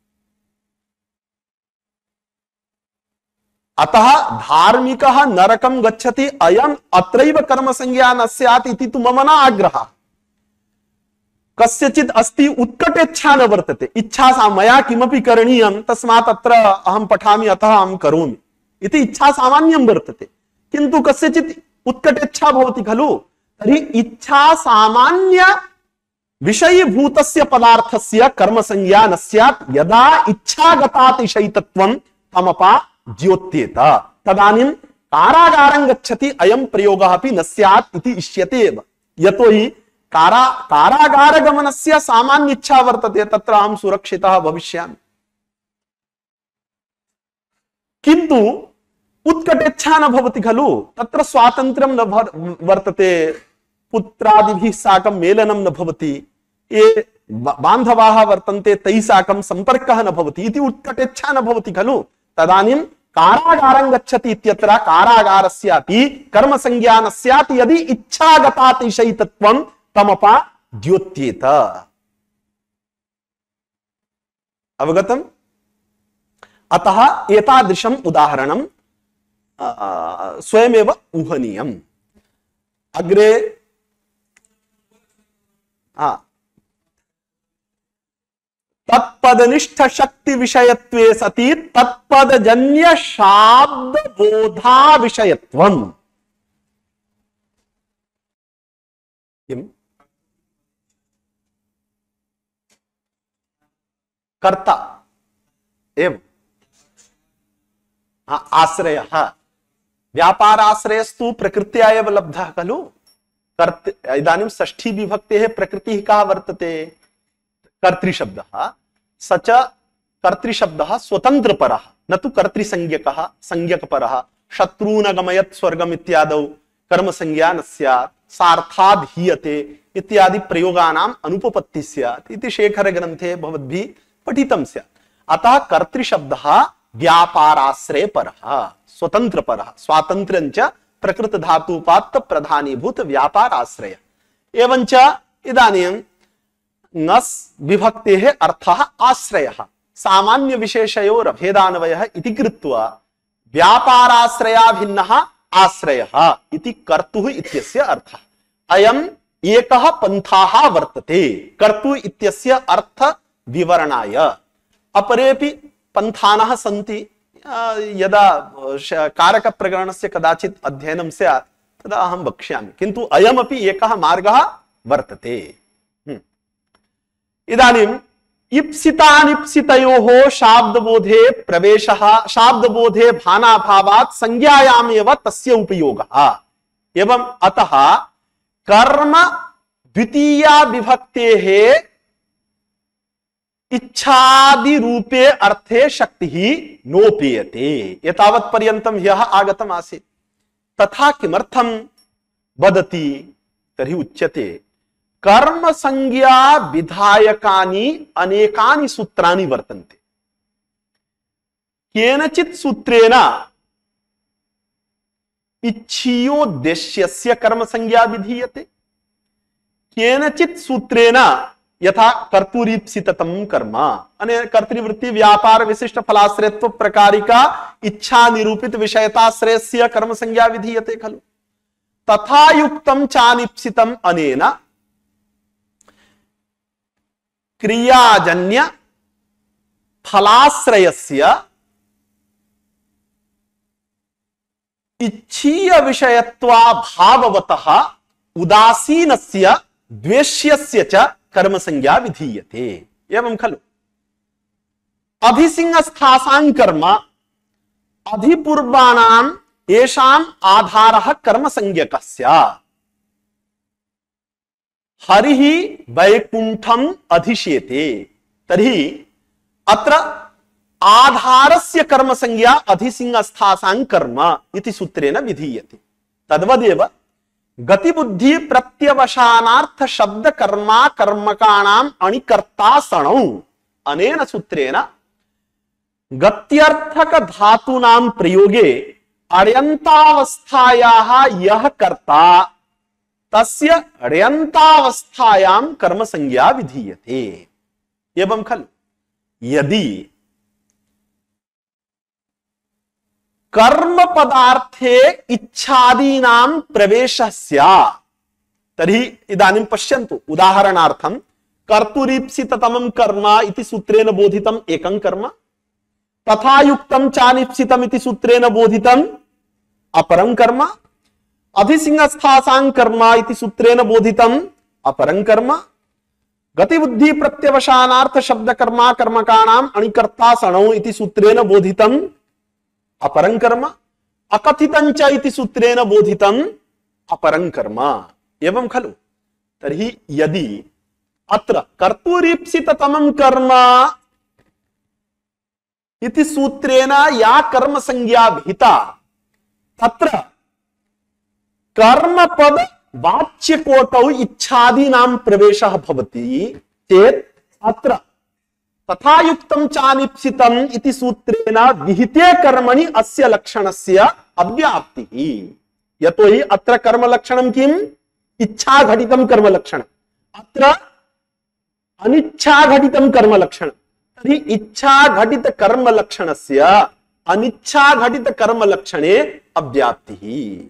अतः धार्मिकः नरकं गच्छति, अयम् अत्रैव कर्मसंज्ञा न स्यात् इति तु मम न आग्रहः। कस्यचित् अस्ति उत्कटेच्छा न वर्तते, इच्छा सा मया किमपि करणीयं, तस्मात् अत्र अहं पठामि अतः अहं करोमि इति इच्छा सामान्यं वर्तते, किंतु कस्यचित् उत्कटेच्छा भवति खलु, तर्हि इच्छा सामान्य विषयीभूतस्य पदार्थस्य कर्मसंज्ञा न स्यात् यदा इच्छागतातिशयितत्वं तमपा द्योत्येत, तदानीं कारागारं गच्छति अयं प्रयोगः अपि न स्यात् इति इष्यते एव। यतोहि कारागारगमनस्य सामान्य इच्छा वर्तते, तत्र अहं सुरक्षितः भविष्यामि, किन्तु उत्कटेच्छा न भवति खलु, तत्र स्वातन्त्र्यं न वर्तते, पुत्रादिभिः साकं मेलनं न भवति, ये बान्धवाः वर्तन्ते तैः साकं सम्पर्कः न भवति इति उत्कटेच्छा न भवति खलु, तदानीं कारागारं गच्छति इत्यत्र कारागारस्यापि कर्मसंज्ञा न स्यात् यदि इच्छागतातिशयितत्वं तमपा द्योत्येत। अवगतम्? अतः एतादृशम् उदाहरणं स्वयमेव ऊहनीयम्। अग्रे तत्पदनिष्ठ शक्ति विषयत्वे सति तत्पदजन्य शाब्द बोधा विषयत्वम्। कर्ता एवं आश्रयः, व्यापाराश्रयस्तु प्रकृत्या एव लब्धः खलु। इदानीं षष्ठी विभक्तेः प्रकृतिः का वर्तते? कर्तृशब्दः। स च कर्तृशब्दः स्वतन्त्रपरः, न तु कर्तृसंज्ञकः संज्ञकपरः। शत्रून् गमयत् स्वर्गम् इत्यादौ कर्मसंज्ञा न स्यात्, सार्थाद् हीयते इत्यादि प्रयोगानाम् अनुपपत्तिः स्यात् इति शेखरग्रन्थे भवद्भिः पठितं स्यात्। अतः कर्तृशब्दः व्यापाराश्रयपरः, स्वतन्त्रपरः, स्वातन्त्र्यञ्च प्रकृतधातुपात्त प्रधानीभूत व्यापाराश्रय। एवञ्च इदानीं नस् विभक्तेः अर्थः आश्रयः, सामान्य विशेषयोर भेदान्वयः इति कृत्वा व्यापाराश्रया भिन्नः आश्रयः इति कर्तुः इत्यस्य अर्थः। अयम् एकः पन्थाः वर्तते कर्तुः इत्यस्य अर्थ विवरणाय। अपरेपि पन्थानः सन्ति, यदा कारक प्रकरणस्य कदाचित् अध्ययनं स्यात् तदा अहं वक्ष्यामि, किन्तु अयमपि एकः मार्गः वर्तते। इदानीम् इप्सितानिप्सितयोः शाब्दबोधे प्रवेशः, शाब्दबोधे भानाभावात् संज्ञायामेव तस्य उपयोगः। एवं अतः कर्म द्वितीया विभक्तेः इच्छादि रूपे अर्थे शक्तिः नोपेयते, एतावत् पर्यन्तं ह्यः आगतम् आसीत्। तथा किमर्थं वदति? तर्हि उच्यते कर्म संज्ञा विधायकानि अनेकानि सूत्राणि वर्तन्ते। केनचित् सूत्रेण इच्छीयोद्देश्यस्य कर्म संज्ञा विधीयते, केनचित् सूत्रेण यथा कर्तुरीप्सिततम कर्म अने कर्तृवृत्ति व्यापार विशिष्ट फलाश्रयत्व प्रकारिका इच्छा निरूपित विषयताश्रयस्य कर्म संज्ञा विधीयते खलु। तथा युक्तं चानिप्सितम् अनेन क्रियाजन्य फलाश्रयस्य इच्छीय विषयत्वा भाववतः उदासीनस्य द्वेष्यस्य च कर्म संज्ञा विधीयते। एवं खलु अधिसिंहस्थासां कर्म अधिपूर्वाणां येषाम् आधारः कर्म संज्ञकस्य। हरिः वैकुंठम् अधिशेते, तर्हि अत्र आधारस्य कर्म संज्ञा अधिसिंहस्थासां कर्म इति सूत्रेण विधीयते। तद्वदेव गतिबुद्धि प्रत्यवसानार्थ शब्द कर्मा कर्मकाणाम अणिकर्ता सणौ अनेन सूत्रेण गत्यर्थक धातूनां प्रयोगे अण्यन्तावस्थायाः यः कर्ता तस्य अण्यन्तावस्थायां कर्म संज्ञा विधीयते। एवं खलु यदि कर्म पदार्थे इच्छादीनां प्रवेशः स्यात् तर्हि इदानीं पश्यन्तु, उदाहरणार्थं कर्तुरीप्सिततमं कर्म इति सूत्रेण बोधितम् एकं कर्म, तथा युक्तं चानिप्सितम् इति सूत्रेण बोधितम् अपरं कर्म, अधिसिंहस्थासां कर्म इति सूत्रेण बोधितम् अपरं कर्म, गतिबुद्धि प्रत्यवसानार्थ शब्द कर्मा कर्मकाणाम अणिकर्ता सणौ इति सूत्रेण बोधितम् अपरं कर्म, अकथितं च इति सूत्रेण बोधितम् अपरं कर्म। एवं खलु? तर्हि यदि अत्र कर्तुरीप्सिततमं कर्म इति सूत्रेण या कर्म संज्ञा विहिता तत्र कर्मपद वाच्यकोटौ इच्छादीनां प्रवेशः भवति चेत् अत्र तथा युक्तं चानिप्सितम् इति सूत्रेण विहिते कर्मणि अस्य लक्षणस्य अव्याप्तिः। यतोहि अत्र कर्म लक्षणं किम्? इच्छा घटितं कर्म लक्षणम्, अत्र अनिच्छा घटितं कर्म लक्षणम्। तर्हि इच्छा घटित कर्म लक्षणस्य अनिच्छा घटित कर्म लक्षणे अव्याप्तिः।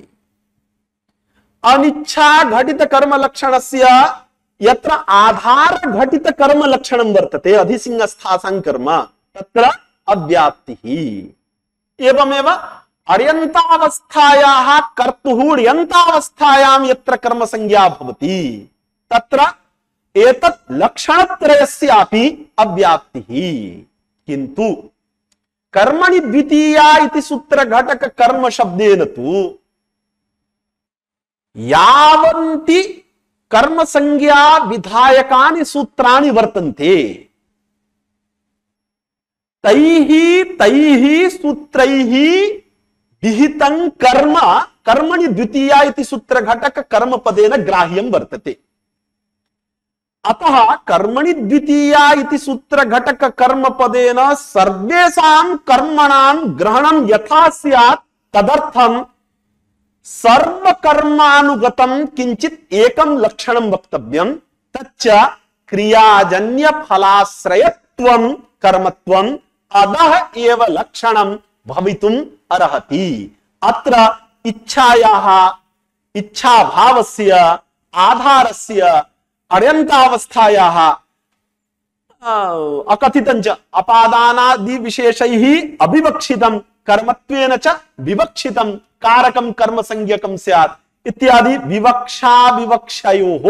अनिच्छा घटित कर्म लक्षणस्य यत्र आधार घटित कर्म लक्षणं वर्तते अधिसिंहस्थासां कर्म तत्र अव्याप्तिः। एवमेव अर्यन्तावस्थायाः कर्तुः ण्यन्तावस्थायां यत्र कर्म संज्ञा भवति तत्र एतत् लक्षणत्रयस्यापि अव्याप्तिः। किन्तु कर्मणि द्वितीया इति सूत्र घटक कर्म शब्देन तु यावन्ति कर्म संज्ञा विधायकानि सूत्राणि वर्तन्ते तैः सूत्रैः विहितं कर्म कर्मणि द्वितीया इति सूत्र घटक कर्म पदेन ग्राह्यं वर्तते। अतः कर्मणि द्वितीया इति सूत्र घटक कर्म पदेन सर्वेषां कर्मणां ग्रहणं यथा स्यात् तदर्थं सर्वकर्मानुगतं किंचित एकं लक्षणं वक्तव्यं तच्च क्रियाजन्य फलाश्रयत्वं कर्मत्वं अदः एव लक्षणं भवितुम् अर्हति। अत्र इच्छायाः इच्छाभावस्य आधारस्य अर्यन्तावस्थायाः अकथितं च अपादानादि विशेषैः अभिवक्षितं कर्मत्वेन च विवक्षितं कारकं कर्म संज्ञकं स्यात् इत्यादि विवक्षा विवक्षयोः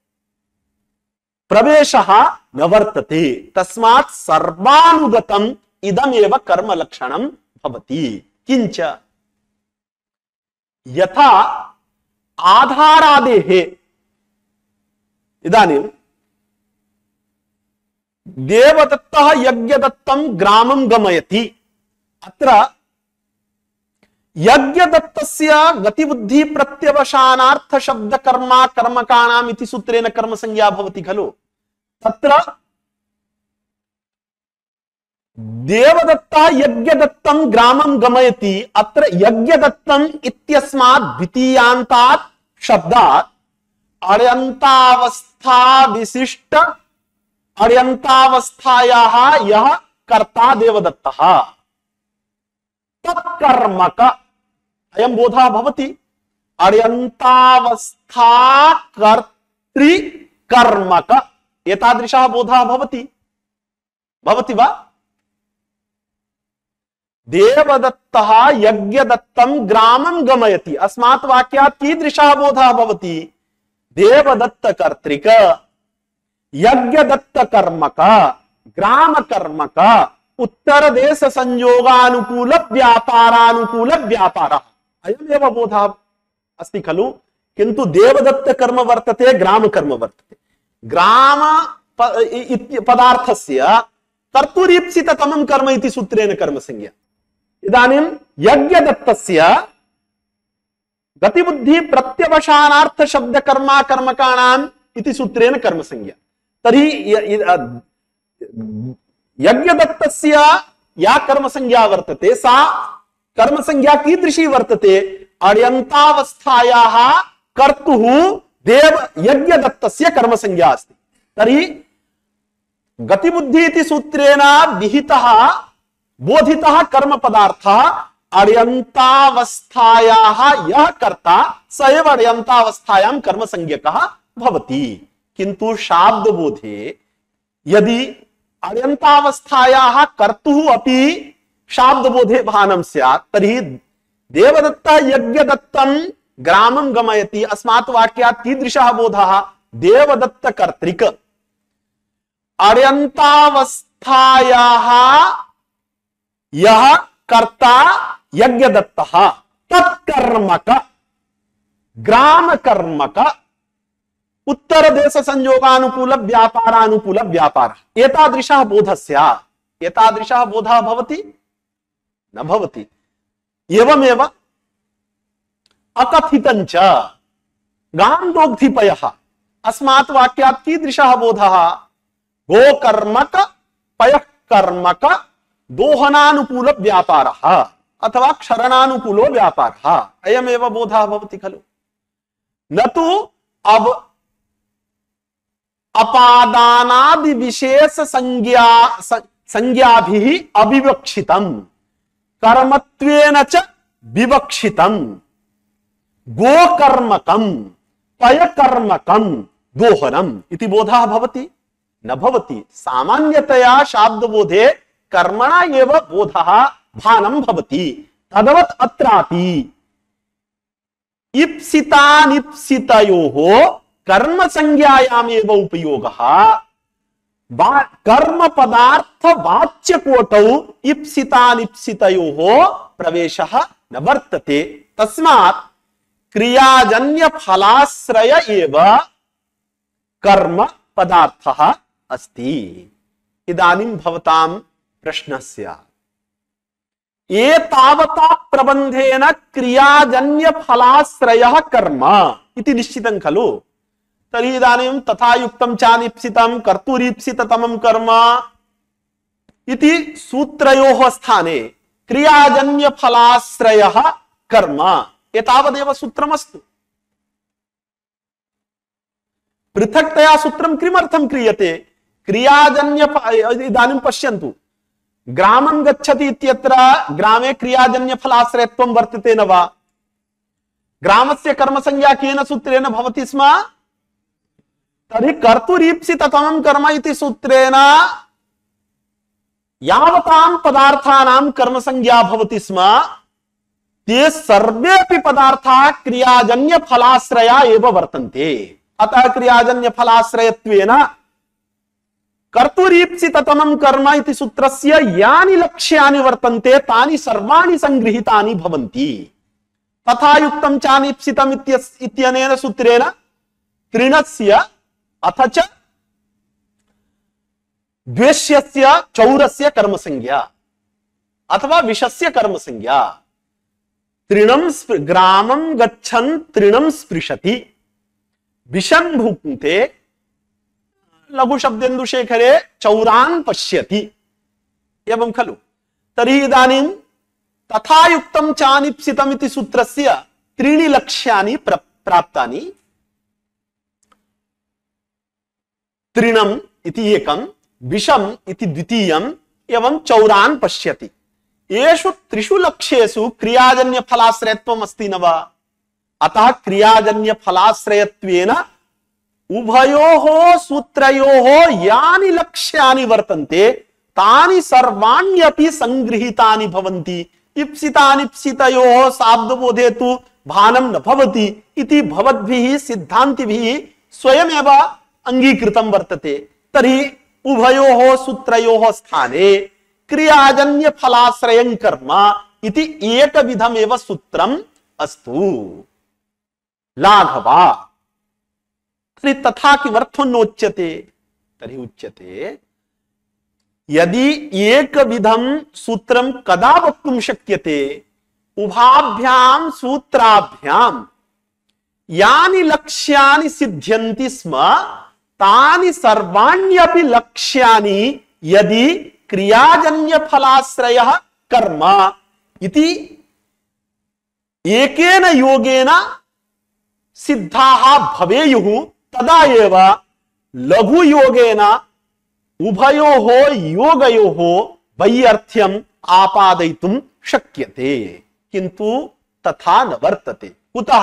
प्रवेशः न वर्तते। तस्मात् सर्वानुगतम् इदमेव कर्म लक्षणं भवति। किंच यथा आधारादेः इदानीं देवदत्तः यज्ञदत्तं ग्रामं गमयति। अत्र यज्ञदत्तस्य गतिबुद्धि प्रत्यवसानार्थ शब्द कर्मा कर्मकाणाम् इति सूत्रेण कर्म संज्ञा भवति खलु। तत्र देवदत्तः यज्ञदत्तं ग्रामं गमयति। अत्र यज्ञदत्तम् इत्यस्मात् द्वितीयान्तात् शब्दात् अर्यन्तावस्था विशिष्ट अर्यन्तावस्थायाः यः कर्ता देवदत्तः तत्कर्मक अयं बोधः भवति। अर्यन्तावस्था कर्तृकर्मक एतादृशः बोधः भवति वा? देवदत्तः यज्ञदत्तं ग्रामं गमयति। अस्मात् वाक्यात् कीदृशः बोधः भवति? देवदत्त कर्तृक यज्ञदत्त कर्मक ग्राम कर्मक उत्तर देश संयोगानुकूल व्यापारानुकूल व्यापारः अयमेव बोधः अस्ति खलु। किन्तु देवदत्त कर्म वर्तते, ग्राम कर्म वर्तते। ग्राम पदार्थस्य कर्तुरीप्सिततमं कर्म इति सूत्रेण कर्म संज्ञा। इदानीं यज्ञदत्तस्य गतिबुद्धि प्रत्यवसानार्थ शब्द कर्मा कर्मकाणाम् इति सूत्रेण कर्म संज्ञा। तर्हि यज्ञदत्तस्य या कर्म संज्ञा वर्तते सा कर्म संज्ञा कीदृशी वर्तते? अर्यन्तावस्थायाः कर्तुः देव यज्ञदत्तस्य कर्म संज्ञा अस्ति। तर्हि गतिबुद्धि इति सूत्रेण विहितः बोधितः कर्म पदार्थः अर्यन्तावस्थायाः यः कर्ता स एव अर्यन्तावस्थायां कर्म संज्ञकः भवति। किन्तु शाब्दबोधे यदि अर्यन्तावस्थायाः कर्तुः अपि शाब्दबोधे भानं स्यात् तर्हि देवदत्तः यज्ञदत्तं ग्रामं गमयति अस्मात् वाक्यात् कीदृशः बोधः देवदत्त कर्तृक अर्यन्तावस्थायाः यः कर्ता यज्ञदत्तः तत्कर्मक ग्राम कर्मक उत्तर देश संयोगानुकूल व्यापारानुकूल व्यापार एतादृशः बोधः स्यात् एतादृशः बोधः भवति न भवति एवमेव अकथितञ्च गाण्डोक्तिपयः अस्मात् वाक्यात् कीदृशः बोधः गोकर्मक पयःकर्मक दोहनानुकूल व्यापारः अथवा क्षरणानुकूलो व्यापारः अयमेव बोधः भवति खलु न तु अब अपादानादि विशेष संज्ञाभिः अविवक्षितम् कर्मत्वेन च विवक्षितम् गोकर्मकम् पयकर्मकम् दोहनम् इति बोधः भवति न भवति सामान्यतया शाब्दबोधे कर्मणा एव बोधः भानं भवति तदवत् अत्रापि इप्सितानिप्सितयोः कर्म संज्ञायामेव उपयोगः कर्म पदार्थ वाच्यकोटौ इप्सितानिप्सितयोः प्रवेशः न वर्तते तस्मात् क्रियाजन्य फलाश्रय एव कर्म पदार्थः अस्ति। इदानीं भवतां प्रश्नस्य एतावता प्रबन्धेन क्रियाजन्य फलाश्रयः कर्म इति निश्चितं खलु तर्हि इदानीं तथा युक्तं चानिप्सितं कर्तुरीप्सिततमं कर्म इति सूत्रयोः स्थाने क्रियाजन्य फलाश्रयः कर्म एतावदेव सूत्रमस्तु। पृथक्तया सूत्रं किमर्थं क्रियते क्रियाजन्य इदानीं पश्यन्तु ग्रामं गच्छति इत्यत्र ग्रामे क्रियाजन्य फलाश्रयत्वं वर्तते न वा ग्रामस्य कर्मसंज्ञा केन सूत्रेण भवति स्म तर्हि कर्तुरीप्सिततमं कर्म इति सूत्रेण यावतां पदार्थानां कर्मसंज्ञा भवति स्म ते सर्वेऽपि पदार्थाः क्रियाजन्य फलाश्रया एव वर्तन्ते अतः क्रियाजन्य फलाश्रयत्वेन कर्तुरीप्सिततमं कर्म इति सूत्रस्य यानि लक्ष्यानि वर्तन्ते तानि सर्वाणि संगृहीतानि भवन्ति तथा युक्तं चानिप्सितम् इत्यनेन सूत्रेण तृणस्य अथ च द्वेष्यस्य चौरस्य कर्मसंज्ञा अथवा विषस्य कर्मसंज्ञा तृणं ग्रामं गच्छन् तृणं स्पृशति विषं भुङ्क्ते लघु शब्देन्दुशेखरे चौरान् पश्यति एवं खलु तर्हि इदानीं तथा युक्तं चानिप्सितम् इति सूत्रस्य त्रीणि लक्ष्यानि प्राप्तानि तृणम् इति एकं विषम् इति द्वितीयम् एवं चौरान् पश्यति येषु त्रिषु लक्ष्येषु क्रियाजन्य फलाश्रयत्वम् अस्ति न वा अतः क्रियाजन्य फलाश्रयत्वेन उभयोः सूत्रयोः यानि लक्ष्यानि वर्तन्ते तानि सर्वाण्यपि संगृहीतानि भवन्ति इप्सितानिप्सितयोः शाब्दबोधे तु भानं न भवति इति भवद्भिः सिद्धान्तिभिः स्वयमेव अंगीकृतं वर्तते तर्हि उभयोः सूत्रयोः स्थाने क्रियाजन्य फलाश्रयं कर्म इति एकविधमेव सूत्रम् अस्तु लाघवा तर्हि तथा किमर्थं नोच्यते तर्हि उच्यते यदि एकविधं सूत्रं कदा वक्तुं शक्यते उभाभ्यां सूत्राभ्यां यानि लक्ष्यानि सिद्ध्यन्ति स्म तानि सर्वाण्यपि लक्ष्यानि यदि क्रियाजन्य फलाश्रयः कर्म इति एकेन योगेन सिद्धाः भवेयुः तदा एव लघु योगेन उभयोः योगयोः वैयर्थ्यम् आपादयितुं शक्यते किन्तु तथा न वर्तते कुतः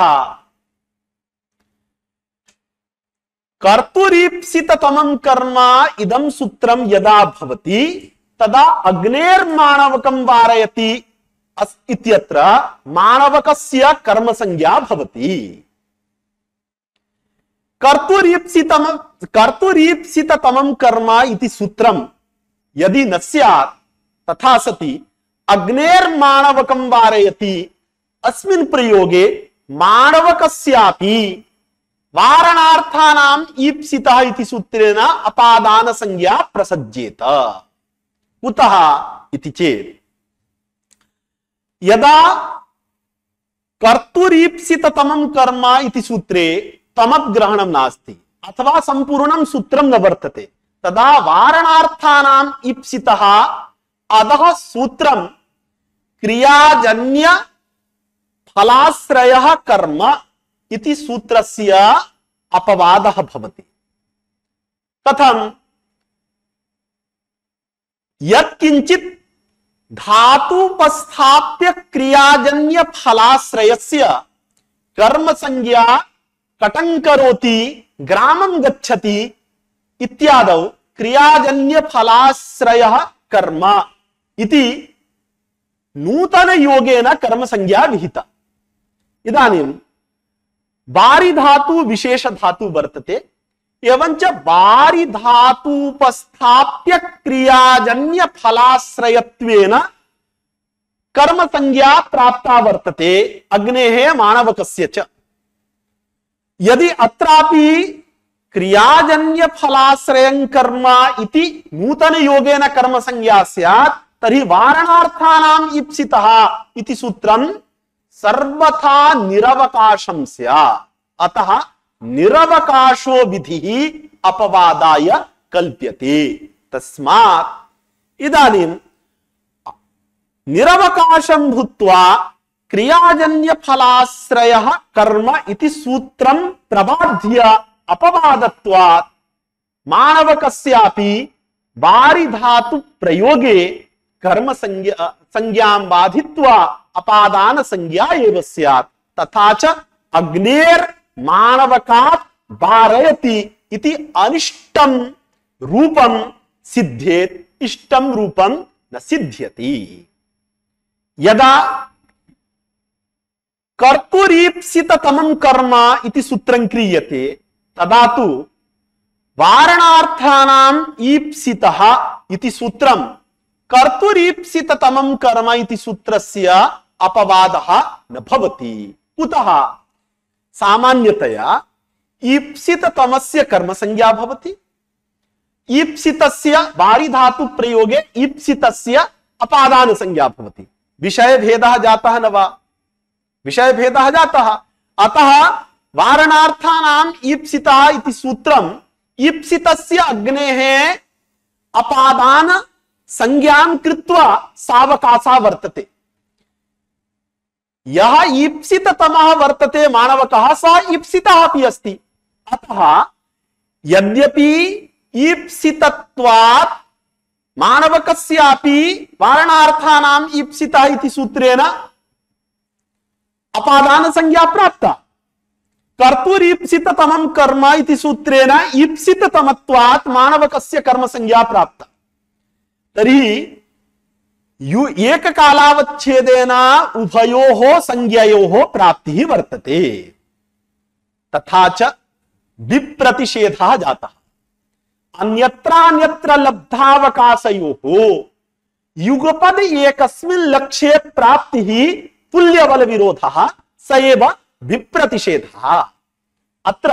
कर्तुरीप्सिततमं कर्म इदं सूत्रं यदा भवति तदा अग्नेर्माणवकं वारयति इत्यत्र माणवकस्य कर्म संज्ञा भवति। कर्तुरीप्सिततमं कर्म इति सूत्रम यदि न स्यात् तथा सति अग्नेर्माणवकं वारयति अस्मिन् प्रयोगे माणवकस्यापि वारणार्थानाम् ईप्सितः इति सूत्रेण अपादान संज्ञा प्रसज्येत। कुतः इति चेत् यदा कर्तुरीप्सिततमं कर्म इति सूत्रे तमद्ग्रहणं नास्ति अथवा संपूर्णं सूत्रं न वर्तते तदा वारणार्थानाम् ईप्सितः अधः सूत्रं क्रियाजन्य फलाश्रयः कर्म इति सूत्रस्य अपवादः भवति। कथं? यत्किंचित् धातुपस्थाप्य क्रियाजन्य फलाश्रयस्य कर्म संज्ञा कटं करोति ग्रामं गच्छति इत्यादौ क्रियाजन्य फलाश्रयः कर्म इति नूतन योगेन कर्म संज्ञा विहिता। इदानीं बारि धातु विशेष धातु वर्तते एवंच बारि धातुपस्थाप्य क्रियाजन्य फलाश्रयत्वेन कर्म संज्ञा प्राप्ता वर्तते अग्नेः माणवकस्य च। यदि अत्रापि क्रियाजन्य फलाश्रयं कर्म इति नूतन योगेन कर्म संज्ञा स्यात् तर्हि वारणार्थानाम् ईप्सितः इति सूत्रं सर्वथा निरवकाशं स्यात्। अतः निरवकाशो विधिः अपवादाय कल्प्यते। तस्मात् इदानीं निरवकाशं भूत्वा क्रियाजन्य फलाश्रयः कर्म इति सूत्रं प्रबाध्य अपवादत्वात् माणवकस्यापि बारि धातु प्रयोगे कर्म संज्ञां बाधित्वा अपादान संज्ञा एव स्यात्। तथा च अग्नेर माणवकात् वारयति इति अनिष्टं रूपं सिद्ध्येत्, इष्टं रूपं न सिद्ध्यति। यदा कर्तुरीप्सिततमं कर्म इति सूत्रं क्रियते तदा तु वारणार्थानाम् ईप्सितः इति सूत्रं कर्तुरीप्सिततमं कर्म इति सूत्रस्य अपवादः न भवति। कुतः? सामान्यतया ईप्सिततमस्य कर्म संज्ञा भवति। ईप्सितस्य बारि धातु प्रयोगे ईप्सितस्य अपादान संज्ञा भवति। विषय भेदः जातः न वा? विषय भेदः जातः। अतः वारणार्थानाम् ईप्सितः इति सूत्रम् ईप्सितस्य अग्नेः अपादान संज्ञां कृत्वा सावकाशः वर्तते। यः ईप्सिततमः वर्तते माणवकः सः ईप्सितः अपि अस्ति। अतः यद्यपि ईप्सितत्वात् माणवकस्यापि वारणार्थानाम् ईप्सितः इति सूत्रेण अपादान संज्ञा प्राप्ता, कर्तुरीप्सिततमं कर्म इति सूत्रेण ईप्सिततमत्वात् माणवकस्य कर्म संज्ञा प्राप्ता। तर्हि एककालावच्छेदेन उभयोः संज्ञयोः प्राप्तिः वर्तते। तथा च विप्रतिषेधः जातः। अन्यत्र लब्धावकाशयोः युगपद एकस्मिन् लक्ष्ये प्राप्तिः तुल्यबल विरोधः स एव विप्रतिषेधः। अत्र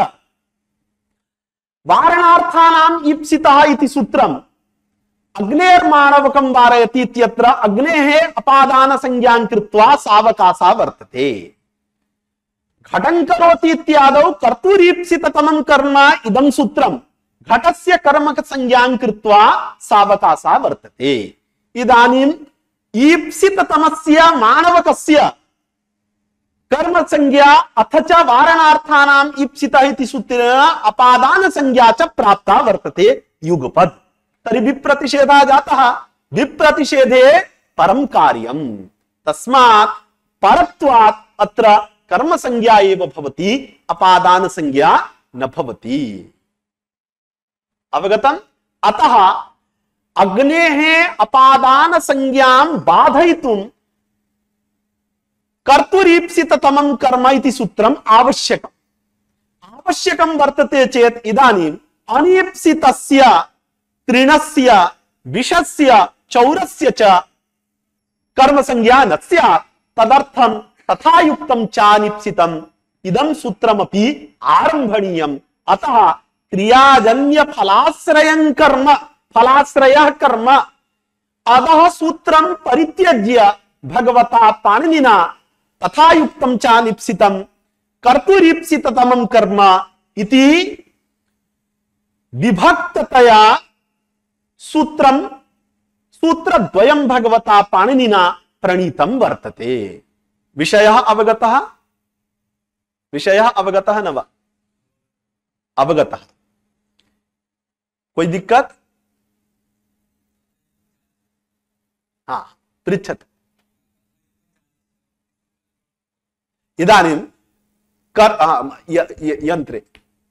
वारणार्थानाम् ईप्सितः इति सूत्रम् अग्नेर्माणवकं वारयति इत्यत्र अग्नेः अपादान संज्ञां कृत्वा सावकाशः वर्तते। घटं करोति इत्यादौ कर्तुरीप्सिततमं कर्म इदं सूत्रं घटस्य कर्मक संज्ञां कृत्वा सावकाशः वर्तते। इदानीम् ईप्सिततमस्य माणवकस्य कर्म संज्ञा अथ च वारणार्थानाम् ईप्सितः इति सूत्रेण अपादान संज्ञा च प्राप्ता वर्तते युगपद। तर्हि विप्रतिषेधः जातः। विप्रतिषेधे परं कार्यम्। तस्मात् परत्वात् अत्र कर्म संज्ञा एव भवति, अपादान संज्ञा न भवति। अवगतम्? अतः अग्नेः अपादान संज्ञां बाधयितुं कर्तुरीप्सिततमं कर्म इति सूत्रम् आवश्यकं वर्तते चेत् इदानीम् अनीप्सितस्य तृणस्य विषस्य चौरस्य च कर्म संज्ञा न स्यात् तदर्थं तथा युक्तं चानिप्सितम् इदं सूत्रमपि आरम्भणीयम् अतः क्रियाजन्य फलाश्रयः कर्म अतः सूत्रं परित्यज्य भगवता पाणिनिना तथा युक्तं चानिप्सितं कर्तुरीप्सिततमं कर्म इति विभक्ततया सूत्रद्वयं भगवता पाणिनिना प्रणीतं वर्तते। विषयः अवगतः न वा? अवगतः? कोई दिक्कत? हाँ, पृच्छतु। इदानीं यन्त्रे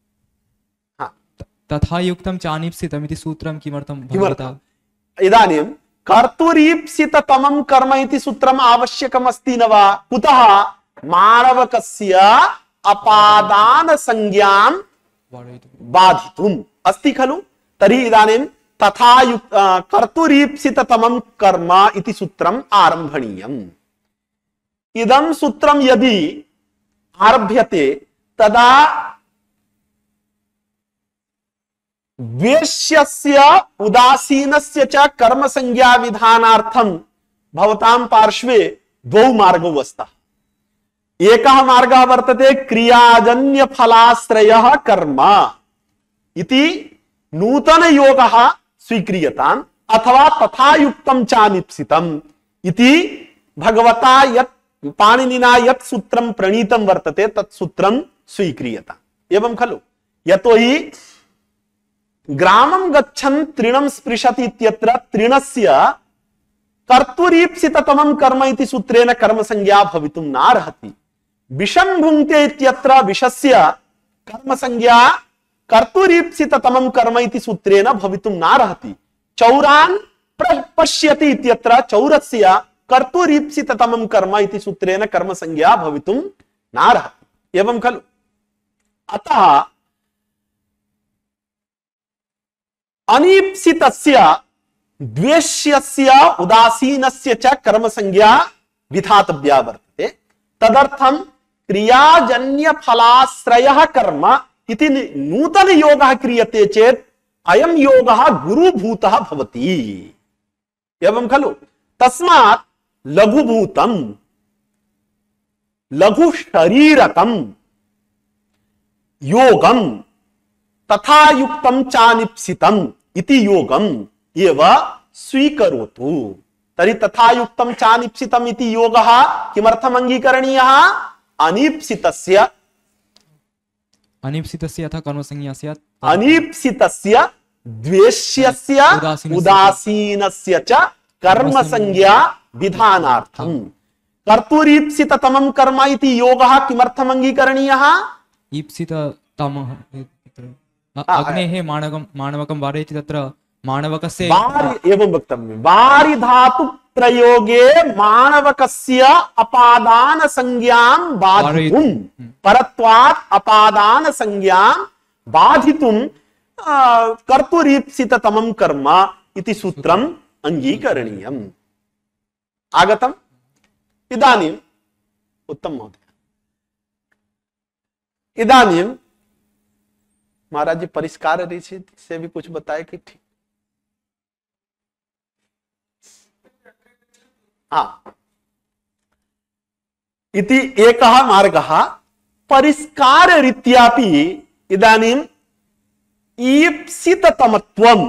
तथा युक्तं चानिप्सितम् इति सूत्रं किमर्थं भगवता? इदानीं कर्तुरीप्सिततमं कर्म इति सूत्रम् आवश्यकम् अस्ति न वा? कुतः? माणवकस्य अपादान संज्ञां बाधितुम् अस्ति खलु? तर्हि इदानीं तथा कर्तुरीप्सिततमं कर्म इति सूत्रम् आरम्भणीयम्। इदं सूत्रं यदि आरभ्यते तदा द्वेष्यस्य उदासीनस्य च कर्म संज्ञा विधानार्थं भवतां पार्श्वे द्वौ मार्गौ स्तः। एकः मार्गः वर्तते क्रियाजन्य फलाश्रयः कर्म इति नूतन योगः स्वीक्रियताम् अथवा तथा युक्तं चानिप्सितम् इति भगवता यत् पाणिनिना यत् सूत्रं प्रणीतं वर्तते तत् सूत्रं स्वीक्रियताम्। एवं खलु? यतोहि ग्रामं गच्छन् तृणं स्पृशति इत्यत्र तृणस्य कर्तुरीप्सिततमं कर्म इति सूत्रेण कर्म संज्ञा भवितुं नार्हति। विषं भुङ्क्ते इत्यत्र विषस्य कर्म संज्ञा कर्तुरीप्सिततमं कर्म इति सूत्रेण भवितुं नार्हति। चौरान् पश्यति इत्यत्र चौरस्य कर्तुरीप्सिततमं कर्म इति सूत्रेण कर्म संज्ञा भवितुं नार्हति। एवं खलु? अतः अनीप्सितस्य द्वेष्यस्य उदासीनस्य च कर्म संज्ञा विधातव्या वर्तते। तदर्थं क्रियाजन्य फलाश्रयः कर्म इति नूतन योगः क्रियते चेत् अयं योगः गुरुभूतः भवति। एवं खलु? तस्मात् लघुभूतं लघु शरीरकं योगं तथा युक्तं चानिप्सितम् इति योगम् एव स्वीकरोतु। तर्हि तथा युक्तं चानिप्सितम् इति योगः किमर्थम् अङ्गीकरणीयः? अनीप्सितस्य अथवा कर्मसंज्ञा स्यात् अनीप्सितस्य द्वेष्यस्य उदासीनस्य च कर्म संज्ञा विधानार्थम्। कर्तुरीप्सिततमं कर्म इति योगः किमर्थम् अङ्गीकरणीयः? ईप्सिततमः अग्नेः माणवकं वारयति तत्र माणवकस्य एवं वक्तव्यं। वारि धातु प्रयोगे माणवकस्य अपादान संज्ञां बाधितुं परत्वात् अपादान संज्ञां बाधितुं कर्तुरीप्सिततमं कर्म इति सूत्रम् अङ्गीकरणीयम्। आगतम्? इदानीम् उत्तम महोदय। इदानीं महाराज जी परिष्कार रीति से भी कुछ बताए कि ठीक? हाँ, इति एकः मार्गः। परिष्कार रीत्यापि इदानीम् ईप्सिततमत्वं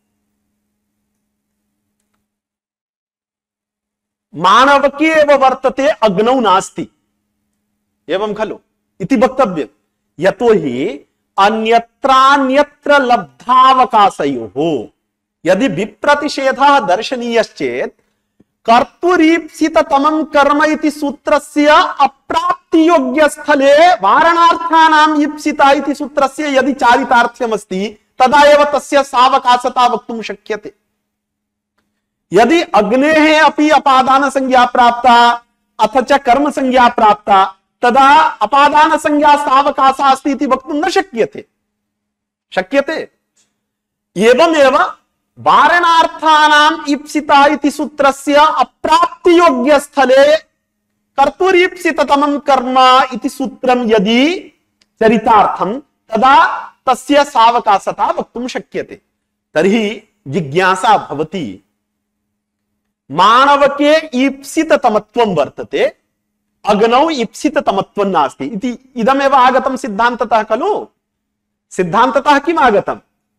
मानवके एव वर्तते, अग्नौ नास्ति। एवं खलु इति वक्तव्यम्। यतोहि अन्यत्रान्यत्र लब्धावकाशयोः यदि विप्रतिषेधः दर्शनीयश्चेत् कर्तुरीप्सिततमं कर्म इति सूत्रस्य अप्राप्तियोग्य स्थले वारणार्थानां ईप्सिता इति सूत्रस्य यदि चारितार्थ्यमस्ति तदा एव तस्य सावकाशता वक्तुं शक्यते। यदि अग्नेः अपि अपादान संज्ञा प्राप्ता अथ च कर्म संज्ञा प्राप्ता तदा अपादान संज्ञा सावकाशः अस्ति इति वक्तुं न शक्यते। शक्यते एवमेव वारणार्थानाम् ईप्सिता इति सूत्रस्य अप्राप्ति योग्य स्थले कर्तुरीप्सिततमं कर्म इति सूत्रं यदि चरितार्थं तदा तस्य सावकाशता वक्तुं शक्यते। तर्हि जिज्ञासा भवति मानवके ईप्सिततमत्वं वर्तते अग्नौ ईप्सिततमत्वं नास्ति इति इदमेव आगतं सिद्धान्ततः खलु। सिद्धान्ततः किम् आगतम्?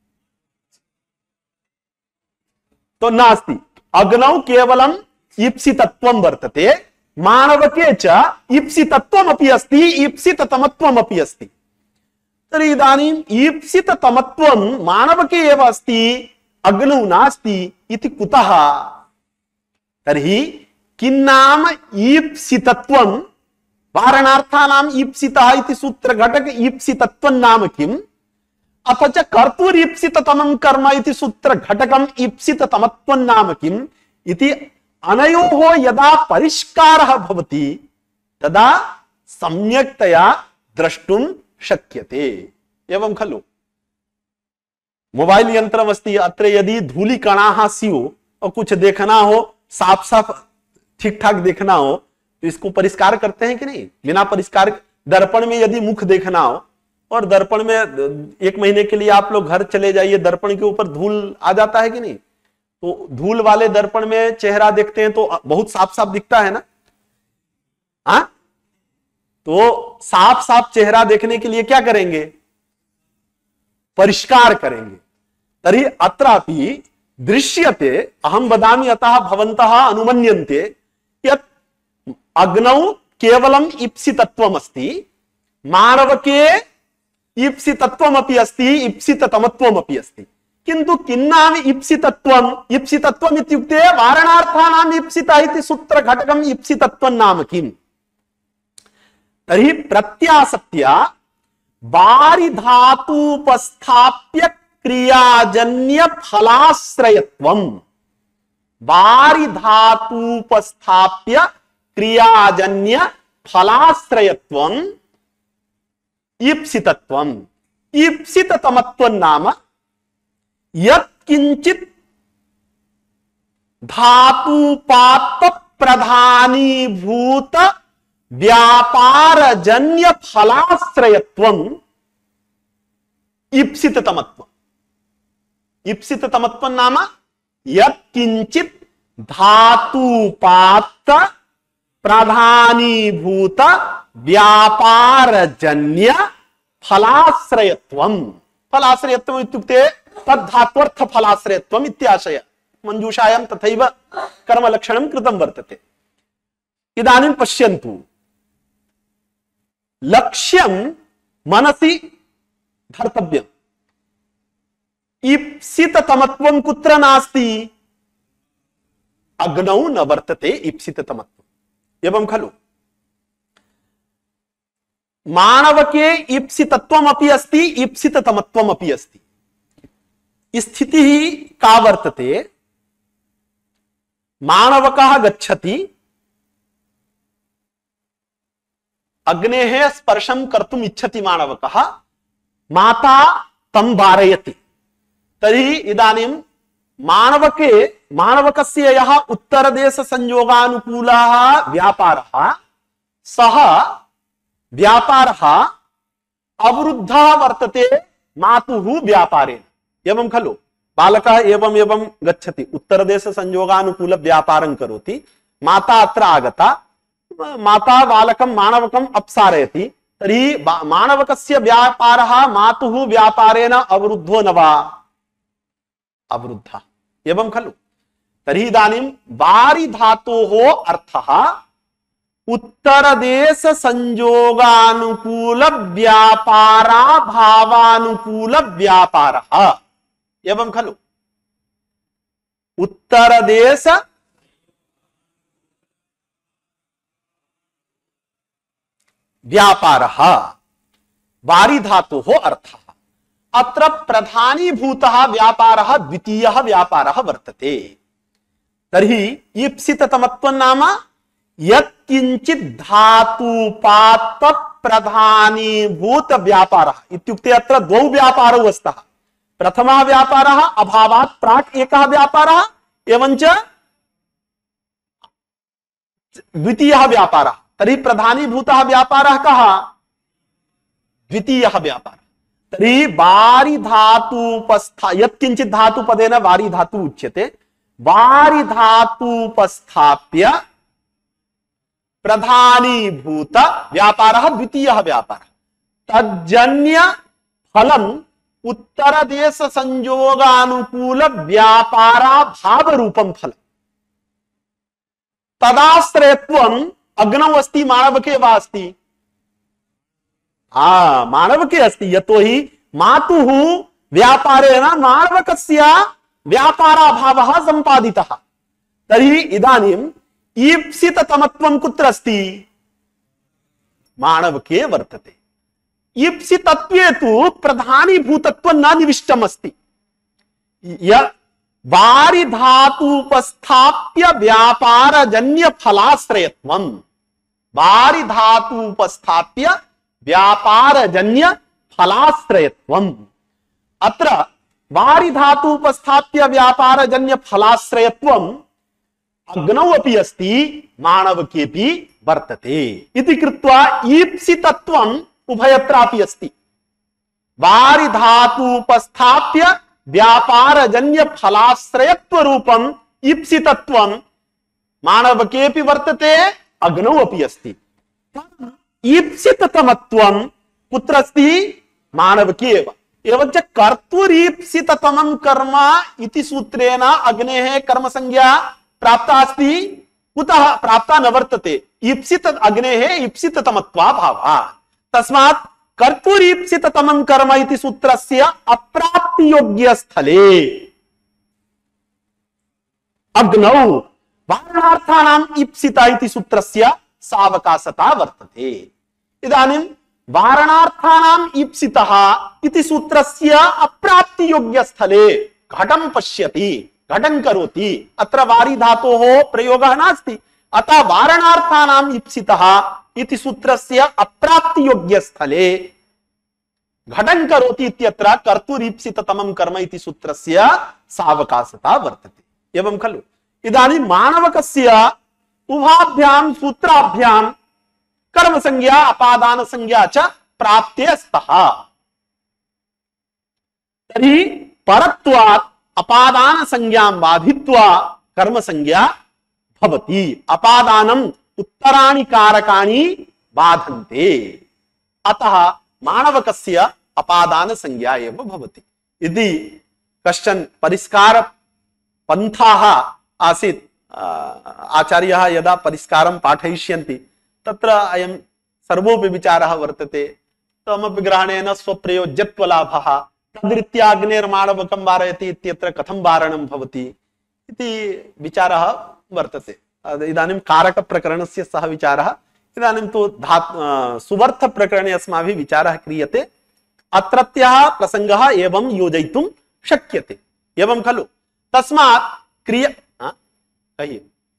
तो नास्ति, अग्नौ केवलम् ईप्सितत्वं वर्तते, मानवके च ईप्सितत्वमपि अस्ति, ईप्सिततमत्वमपि अस्ति। तर्हि इदानीम् ईप्सिततमत्वं मानवके एव अस्ति, अग्नौ नास्ति इति कुतः? तर्हि किन्नाम ईप्सितत्वं? वारणार्थानाम् ईप्सितः इति सूत्रघटक ईप्सितत्वं नाम किम्? अथ च कर्तुरीप्सिततमं कर्म इति सूत्रघटकम् ईप्सिततमत्वं नाम किम् इति अनयोः यदा परिष्कारः भवति तदा सम्यक्तया द्रष्टुं शक्यते। एवं खलु मोबाइल यंत्रमस्ति, अत्र यदि धूलिकणाः स्युः और कुछ देखना हो, साफ साफ ठीक ठाक देखना हो, तो इसको परिष्कार करते हैं कि नहीं? बिना परिष्कार, दर्पण में यदि मुख देखना हो और दर्पण में 1 महीने के लिए आप लोग घर चले जाइए, दर्पण के ऊपर धूल आ जाता है कि नहीं? तो धूल वाले दर्पण में चेहरा देखते हैं तो बहुत साफ साफ दिखता है ना? हाँ, तो साफ साफ चेहरा देखने के लिए क्या करेंगे? परिष्कार करेंगे। तर्हि अत्रापि दृश्यते, अहम वदामि अतः भवन्तः अनुमन्यन्ते यत् अग्नौ केवलम् ईप्सितत्वम् अस्ति, मानवके ईप्सितत्वमपि अस्ति, ईप्सिततमत्वमपि अस्ति। किन्तु किन्नाम ईप्सितत्वम्? ईप्सितत्वम् इत्युक्ते वारणार्थानाम् ईप्सितः इति सूत्रघटकम् ईप्सितत्वं नाम किम्? तर्हि प्रत्यासत्य बारिधातुपस्थाप्य क्रियाजन्य फलाश्रयत्वं, बारिधातुपस्थाप्य क्रियाजन्य फलाश्रयत्वं ईप्सितत्वं। ईप्सिततमत्वं नाम यत्किंचित् धातुपात प्रधानीभूत व्यापारजन्य फलाश्रयत्वं ईप्सिततमत्वम्। ईप्सिततमत्वं नाम यत्किंचित् धातुपात प्रधानीभूत व्यापारजन्य फलाश्रयत्वम्। फलाश्रयत्वम् इत्युक्ते तद्धात्वर्थ फलाश्रयत्वम् इत्याशय। मंजूषायां तथैव कर्मलक्षणं कृतं वर्तते। इदानीं पश्यन्तु, लक्ष्यं मनसि धर्तव्यम्। ईप्सिततमत्वं कुत्र नास्ति? अग्नौ न वर्तते ईप्सिततमत्वम्। एवं खलु मानवके ईप्सितत्वमपि अस्ति, ईप्सिततमत्वमपि अस्ति। स्थितिः का वर्तते? मानवकः गच्छति, अग्नेः स्पर्शं कर्तुम् इच्छति मानवकः, माता तं वारयति। तर्हि इदानीं मानवकस्य यः उत्तरदेश संयोगानुकूलः व्यापारः, सः व्यापारः अवरुद्धः वर्तते मातुः व्यापारेण। एवं खलु बालकः एवं एवं गच्छति, उत्तरदेश संयोगानुकूल व्यापारं करोति, माता अत्र आगता, माता बालकं मानवकम् अपसारयति। तर्हि मानवकस्य व्यापारः मातुः व्यापारेण अवरुद्धो न वा? अवरुद्धः। एवं खलु तर्हि इदानीं बारिधातोः अर्थः उत्तरदेश संयोगानुकूल व्यापारा भावानुकूल व्यापारः। एवं खलु उत्तरदेश व्यापारः बारिधातोः अर्थः। अत्र प्रधानीभूतः व्यापारः द्वितीयः व्यापारः वर्तते। तर्हि ईप्सिततमत्वं नाम यत्किंचित् धातुपात प्रधानीभूत व्यापारः इत्युक्ते अत्र द्वौ व्यापारौ स्तः। प्रथमः व्यापारः अभावात् प्राक् एकः व्यापारः एवञ्च द्वितीयः व्यापारः। तर्हि प्रधानीभूतः व्यापारः कः? द्वितीयः व्यापारः। तर्हि वारि धातुपस्था यत्किंचित् धातुपदेन वारि धातु उच्यते। वारि धातुपस्थाप्य प्रधानीभूत व्यापारः द्वितीयः व्यापारः। तज्जन्य फलम् उत्तरदेश संयोगानुकूल व्यापाराभाव रूपं फलम्। तदाश्रयत्वम् अग्नौ अस्ति माणवके वा अस्ति? माणवके अस्ति। यतोहि मातुः व्यापारेण माणवकस्य व्यापाराभावः सम्पादितः। तर्हि इदानीम् ईप्सिततमत्वं कुत्र अस्ति? माणवके वर्तते। ईप्सितत्वे तु प्रधानीभूतत्वं न निविष्टम् अस्ति। वारि धातुपस्थाप्य व्यापारजन्य फलाश्रयत्वम्। वारि धातुपस्थाप्य व्यापारजन्य फलाश्रयत्वम्। अत्र वारि धातुपस्थाप्य व्यापारजन्य फलाश्रयत्वम् अग्नौ अपि अस्ति माणवकेऽपि वर्तते इति कृत्वा ईप्सितत्वम् उभयत्रापि अस्ति। वारि धातुपस्थाप्य व्यापारजन्य फलाश्रयत्व रूपम् ईप्सितत्वम् माणवकेऽपि वर्तते, अग्नौ अपि अस्ति। ईप्सिततमत्वम् कुत्र अस्ति? माणवके एव। एवञ्च कर्तुरीप्सिततमं कर्म इति सूत्रेण अग्नेः कर्म संज्ञा प्राप्ता अस्ति। कुतः प्राप्ता न वर्तते? ईप्सित अग्नेः ईप्सिततमत्वाभावात्। तस्मात् कर्तुरीप्सिततमं कर्म इति सूत्रस्य अप्राप्तियोग्य स्थले अग्नौ वारणार्थानाम् ईप्सिता इति सूत्रस्य सावकाशता वर्तते। इदानीं वारणार्थानाम् ईप्सितः इति सूत्रस्य अप्राप्तियोग्य स्थले घटं पश्यति, घटं करोति। अत्र वारि धातोः प्रयोगः नास्ति। अतः वारणार्थानाम् ईप्सितः इति सूत्रस्य अप्राप्तियोग्य स्थले घटं करोति इत्यत्र कर्तुरीप्सिततमं कर्म इति सूत्रस्य सावकाशता वर्तते। एवं खलु? इदानीं माणवकस्य उभाभ्यां सूत्राभ्यां कर्म संज्ञा अपादान संज्ञा च प्राप्ते स्तः। तर्हि परत्वात् अपादान संज्ञां बाधित्वा कर्म संज्ञा भवति। अपादानम् उत्तराणि कारकाणि बाधन्ते। अतः माणवकस्य अपादान संज्ञा एव भवति। यदि कश्चन परिष्कार पंथाः आसीत्, आचार्याः यदा परिष्कारं पाठयिष्यन्ति तत्र अयं सर्वोपि विचारः वर्तते। तमपि ग्रहणेन स्वप्रयोज्यत्वलाभः, तद्रीत्या अग्नेर्माणवकं वारयति इत्यत्र कथं वारणं भवति इति विचारः वर्तते। इदानीं कारक प्रकरणस्य सः विचारः। इदानीं तु सुवर्थ प्रकरणे अस्माभिः विचारः क्रियते। अत्रत्यः प्रसङ्गः एवं योजयितुं शक्यते। एवं खलु? तस्मात् क्रिया कहिए।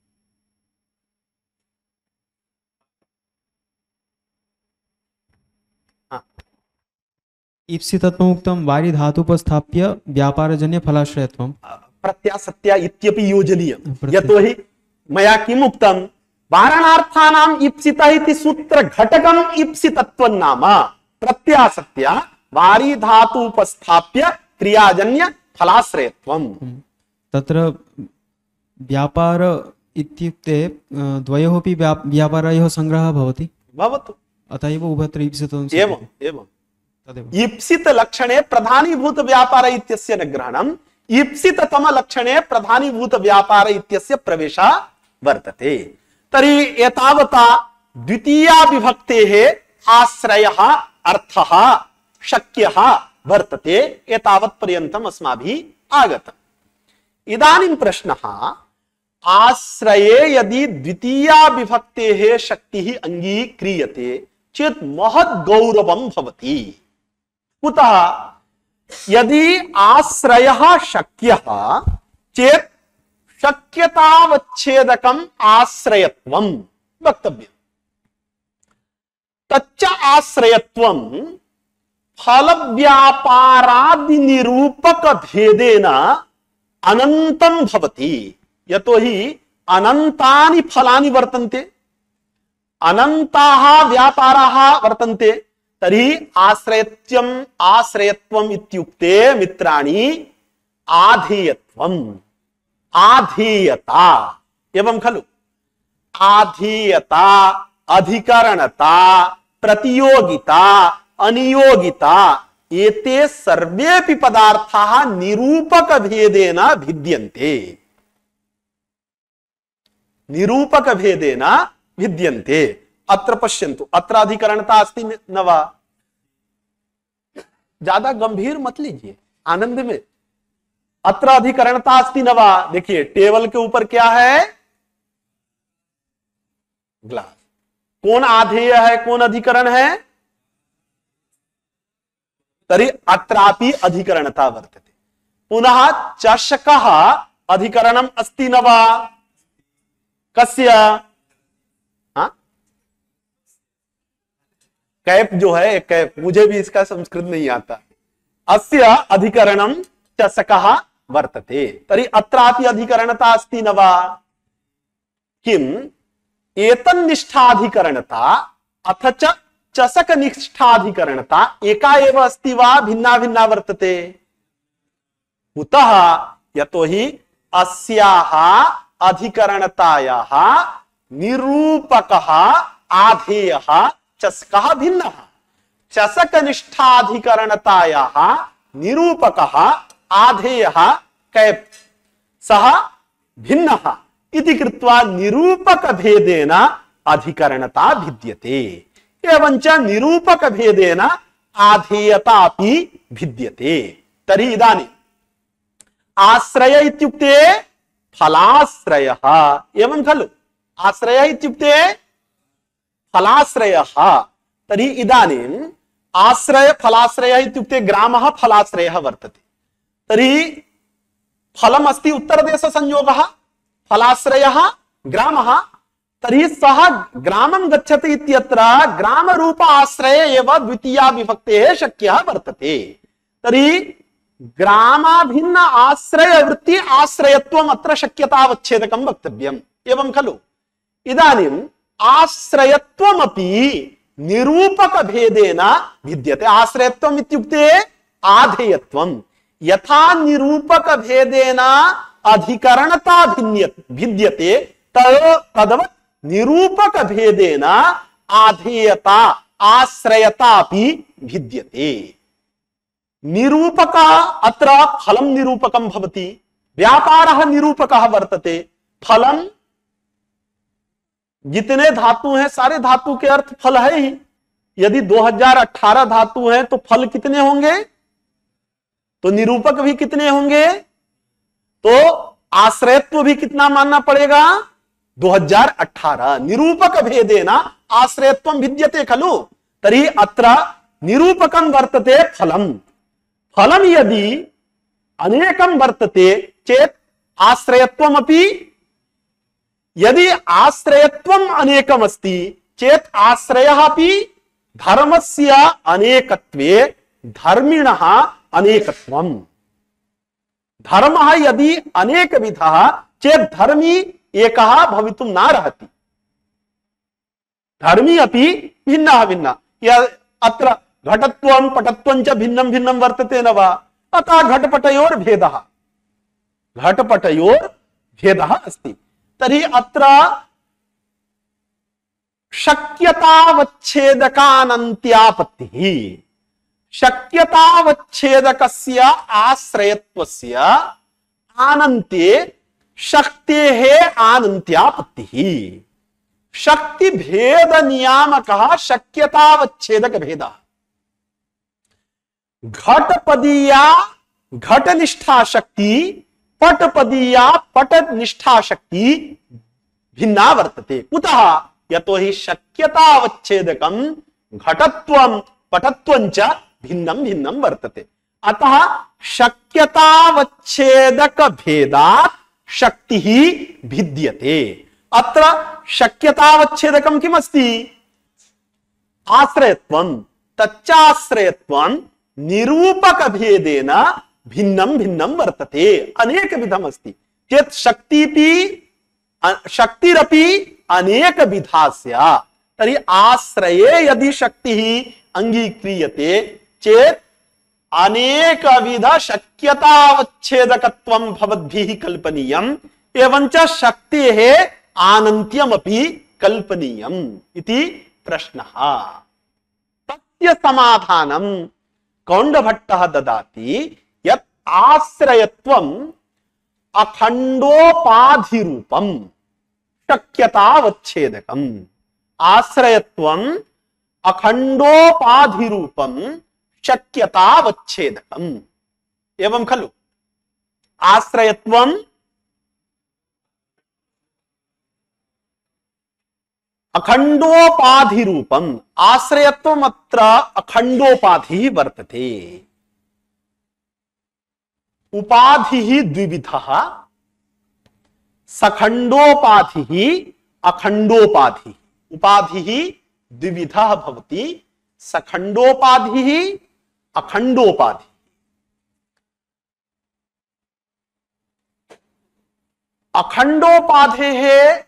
ईप्सितत्वमुक्तं वारि धातुपस्थाप्य व्यापारजन्य फलाश्रयत्वम् प्रत्यासत्या इत्यपि योजनीयम्। यतोहि मया किम् उक्तं? वारणार्थानाम् ईप्सितः इति सूत्र घटकम् ईप्सितत्वं नाम प्रत्यासत्या वारि धातुपस्थाप्य क्रियाजन्य फलाश्रयत्वम्। तत्र व्यापार इत्युक्ते द्वयोः अपि व्यापारयोः संग्रहः भवति। भवतु। अतः एव उभयत्र ईप्सितम्। एवम् एवं ईप्सित लक्षणे प्रधानीभूत व्यापार इत्यस्य न ग्रहणम्, ईप्सिततम लक्षणे प्रधानीभूत व्यापार इत्यस्य प्रवेशः वर्तते। तर्हि एतावता द्वितीया विभक्तेः आश्रयः अर्थः शक्यः वर्तते। एतावत् पर्यन्तम् अस्माभिः आगतम्। इदानीं प्रश्नः, आश्रये यदि द्वितीया विभक्तेः शक्तिः अङ्गीक्रियते चेत् महत् गौरवं भवति। कुतः? यदि आश्रयः शक्यः चेत् शक्यतावच्छेदकम् आश्रयत्वम् वक्तव्य। तच्च आश्रयत्वं फल व्यापारादि निरूपक भेदेन अनंतम भवति। यतो हि अनंतानि फलानि वर्तन्ते, अनंताः व्यापाराः वर्तन्ते, तर्हि आश्रयत्वम् इत्युक्ते मित्राणि आधेयत्वम्, आधेयता एवं खलु। आधेयता, अधिकरणता, प्रतियोगिता, अनियोगिता एते सर्वेपि पदार्थाः निरूपक भेदेन भिद्यन्ते, निरूपक भेदेन भिद्यन्ते। अत्र पश्यन्तु, अत्र अधिकरणता अस्ति न वा? ज्यादा गंभीर मत लीजिए, आनंद में। अत्र अधिकरणता अस्ति न वा? देखिए टेबल के ऊपर क्या है? ग्लास। कौन आधेय है, कौन अधिकरण है? तर्हि अत्रापि अधिकरणता वर्तते। पुनः चषकः अधिकरणम् अस्ति न वा? कस्य? कैप जो है, कैप, मुझे भी इसका संस्कृत नहीं आता। अस्य अधिकरणं चषकः वर्तते। तर्हि अत्रापि अधिकरणता अस्ति न वा? किम एतन्निष्ठाधिकरणता अथ च चषकनिष्ठाधिकरणता एका एव अस्ति वा भिन्ना भिन्ना वर्तते? कुतः? यतो हि अस्याः अधिकरणतायाः निरूपकः आधेयः चषकः भिन्नः, चषकनिष्ठाधिकरणतायाः निरूपकः आधेयः कैप सः भिन्नः इति कृत्वा निरूपक भेदेन अधिकरणता भिद्यते, एवञ्च निरूपक भेदेन आधेयता अपि भिद्यते। तर्हि इदानीम् आश्रय इत्युक्ते फलाश्रयः एवं खलु। आश्रय इत्युक्ते फलाश्रयः। तर्हि इदानीम् आश्रय फलाश्रयः इत्युक्ते ग्रामः फलाश्रयः वर्तते। तर्हि फलम् अस्ति उत्तरदेशसंयोगः, फलाश्रयः ग्रामः। तर्हि सः ग्रामं गच्छति इत्यत्र ग्रामरूप आश्रय एव द्वितीया विभक्तेः शक्यः वर्तते। तर्हि ग्रामाभिन्न आश्रय वृत्ति आश्रयत्वम् अत्र शक्यतावच्छेदकं वक्तव्यम्, एवं खलु। इदानीम् आश्रयत्वमपि निरूपक भेदेन भिद्यते। आश्रयत्वम् इत्युक्ते आधेयत्वम्। यथा निरूपक भेदेन अधिकरणता भिद्यते तद्वत् निरूपक भेदेन आधेयता आश्रयता अपि भिद्यते। निरूपक अत्र फलं निरूपकं भवति, व्यापारः निरूपकः वर्तते। फलं जितने धातु हैं सारे धातु के अर्थ फल है ही। यदि 2018 धातु हैं तो फल कितने होंगे? तो निरूपक भी कितने होंगे? तो आश्रयत्व भी कितना मानना पड़ेगा? 2018। निरूपक भेदेन आश्रयत्वं भिद्यते खलु। तर्हि अत्र निरूपकं वर्तते फलम्। फलं यदि अनेकं वर्तते चेत् आश्रयत्वमपि, यदि आश्रयत्वम् अनेकम् अस्ति चेत् आश्रयः अपि धर्मस्य अनेकत्वे धर्मिणः अनेकत्वम्। धर्मः यदि अनेकविधः चेत् धर्मी एकः भवितुं नार्हति। धर्मी अपि भिन्नः भिन्नः। अत्र घटत्वं पटत्वं च भिन्नं भिन्नं वर्तते न वा? अतः घटपटयोर् भेदः, घटपटयोर् भेदः अस्ति। तर्हि अत्र शक्यतावच्छेदकानन्त्यापत्तिः, शक्यतावच्छेदकस्य आश्रयत्वस्य आनन्त्ये शक्तेः आनन्त्यापत्तिः। शक्ति भेद नियामकः शक्यतावच्छेदक भेदः। घटपदीया घटनिष्ठा शक्ति, पटपदीया पटनिष्ठा शक्ति भिन्ना वर्तते। कुतः? यतो हि शक्यतावच्छेदकं घटत्वं पटत्वं च भिन्नं भिन्नं वर्तते। अतः शक्यतावच्छेदक भेदात् शक्ति भिद्यते। अत्र शक्यतावच्छेदकं किमस्ति? आश्रयत्वं। तच्चाश्रयत्वं निरूपक भेदेन भिन्नं भिन्नं वर्तते, अनेक विधम् अस्ति चेत् शक्तिरपि अनेक विधा स्यात्। तर्हि आश्रये यदि शक्तिः अंगीक्रियते चेत् अनेक विध शक्यतावच्छेदकत्वं भवद्भिः कल्पनीयम्, एवञ्च शक्तेः आनन्त्यमपि कल्पनीयम् इति प्रश्नः। तस्य समाधानं कौण्डभट्टः ददाति यत् आश्रयत्वम् अखण्डोपाधिरूपम् शक्यतावच्छेदकम्। आश्रयत्वम् अखण्डोपाधिरूपम् शक्यतावच्छेदकम्। एवं खलु? आश्रयत्वम् अखण्डोपाधिरूपम्। आश्रयत्वम् अत्र अखण्डोपाधिः वर्तते। उपाधिः द्विविधः, सखण्डोपाधिः अखण्डोपाधिः। उपाधिः द्विविधः भवति, सखण्डोपाधिः अखण्डोपाधिः। अखण्डोपाधेः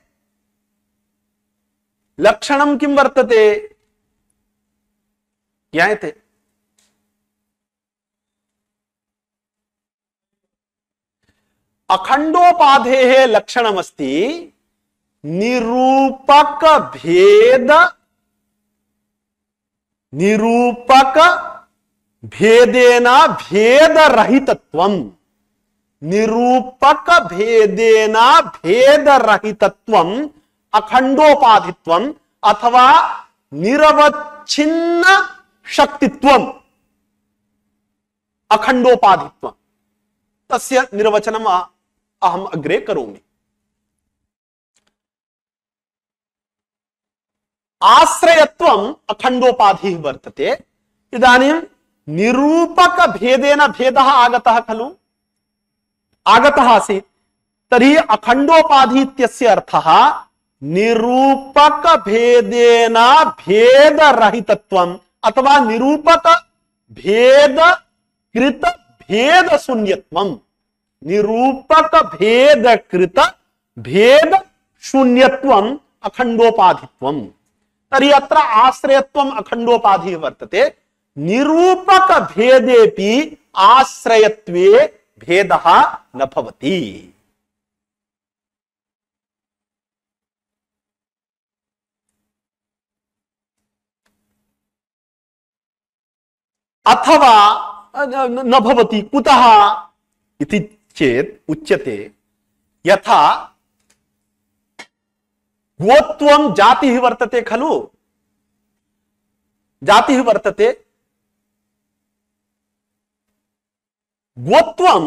लक्षणं किं वर्तते? ज्ञायते? अखण्डोपाधेः लक्षणमस्ति निरूपक भेदेन भेदरहितत्वम्। निरूपक भेदेन भेदरहितत्वम् अखण्डोपाधित्वम् अथवा निरवच्छिन्न शक्तित्वम् अखण्डोपाधित्वम्। तस्य निर्वचनम् अहम् अग्रे करोमि। आश्रयत्वम् अखण्डोपाधिः वर्तते। इदानीं निरूपक भेदेन भेदः आगतः खलु? आगतः आसीत्। तर्हि अखण्डोपाधि इत्यस्य अर्थः निरूपक भेदेन भेदरहितत्वम् अथवा निरूपक भेद कृत भेद शून्यत्वम्। निरूपक भेद कृत भेद शून्यत्वम् अखण्डोपाधित्वम्। तर्हि अत्र आश्रयत्वम् अखण्डोपाधिः वर्तते। निरूपक भेदेपि आश्रयत्वे भेदः न भवति। अथवा न भवति। कुतः इति चेत् उच्यते यथा गोत्वं जातिः वर्तते खलु? जातिः वर्तते। गोत्वं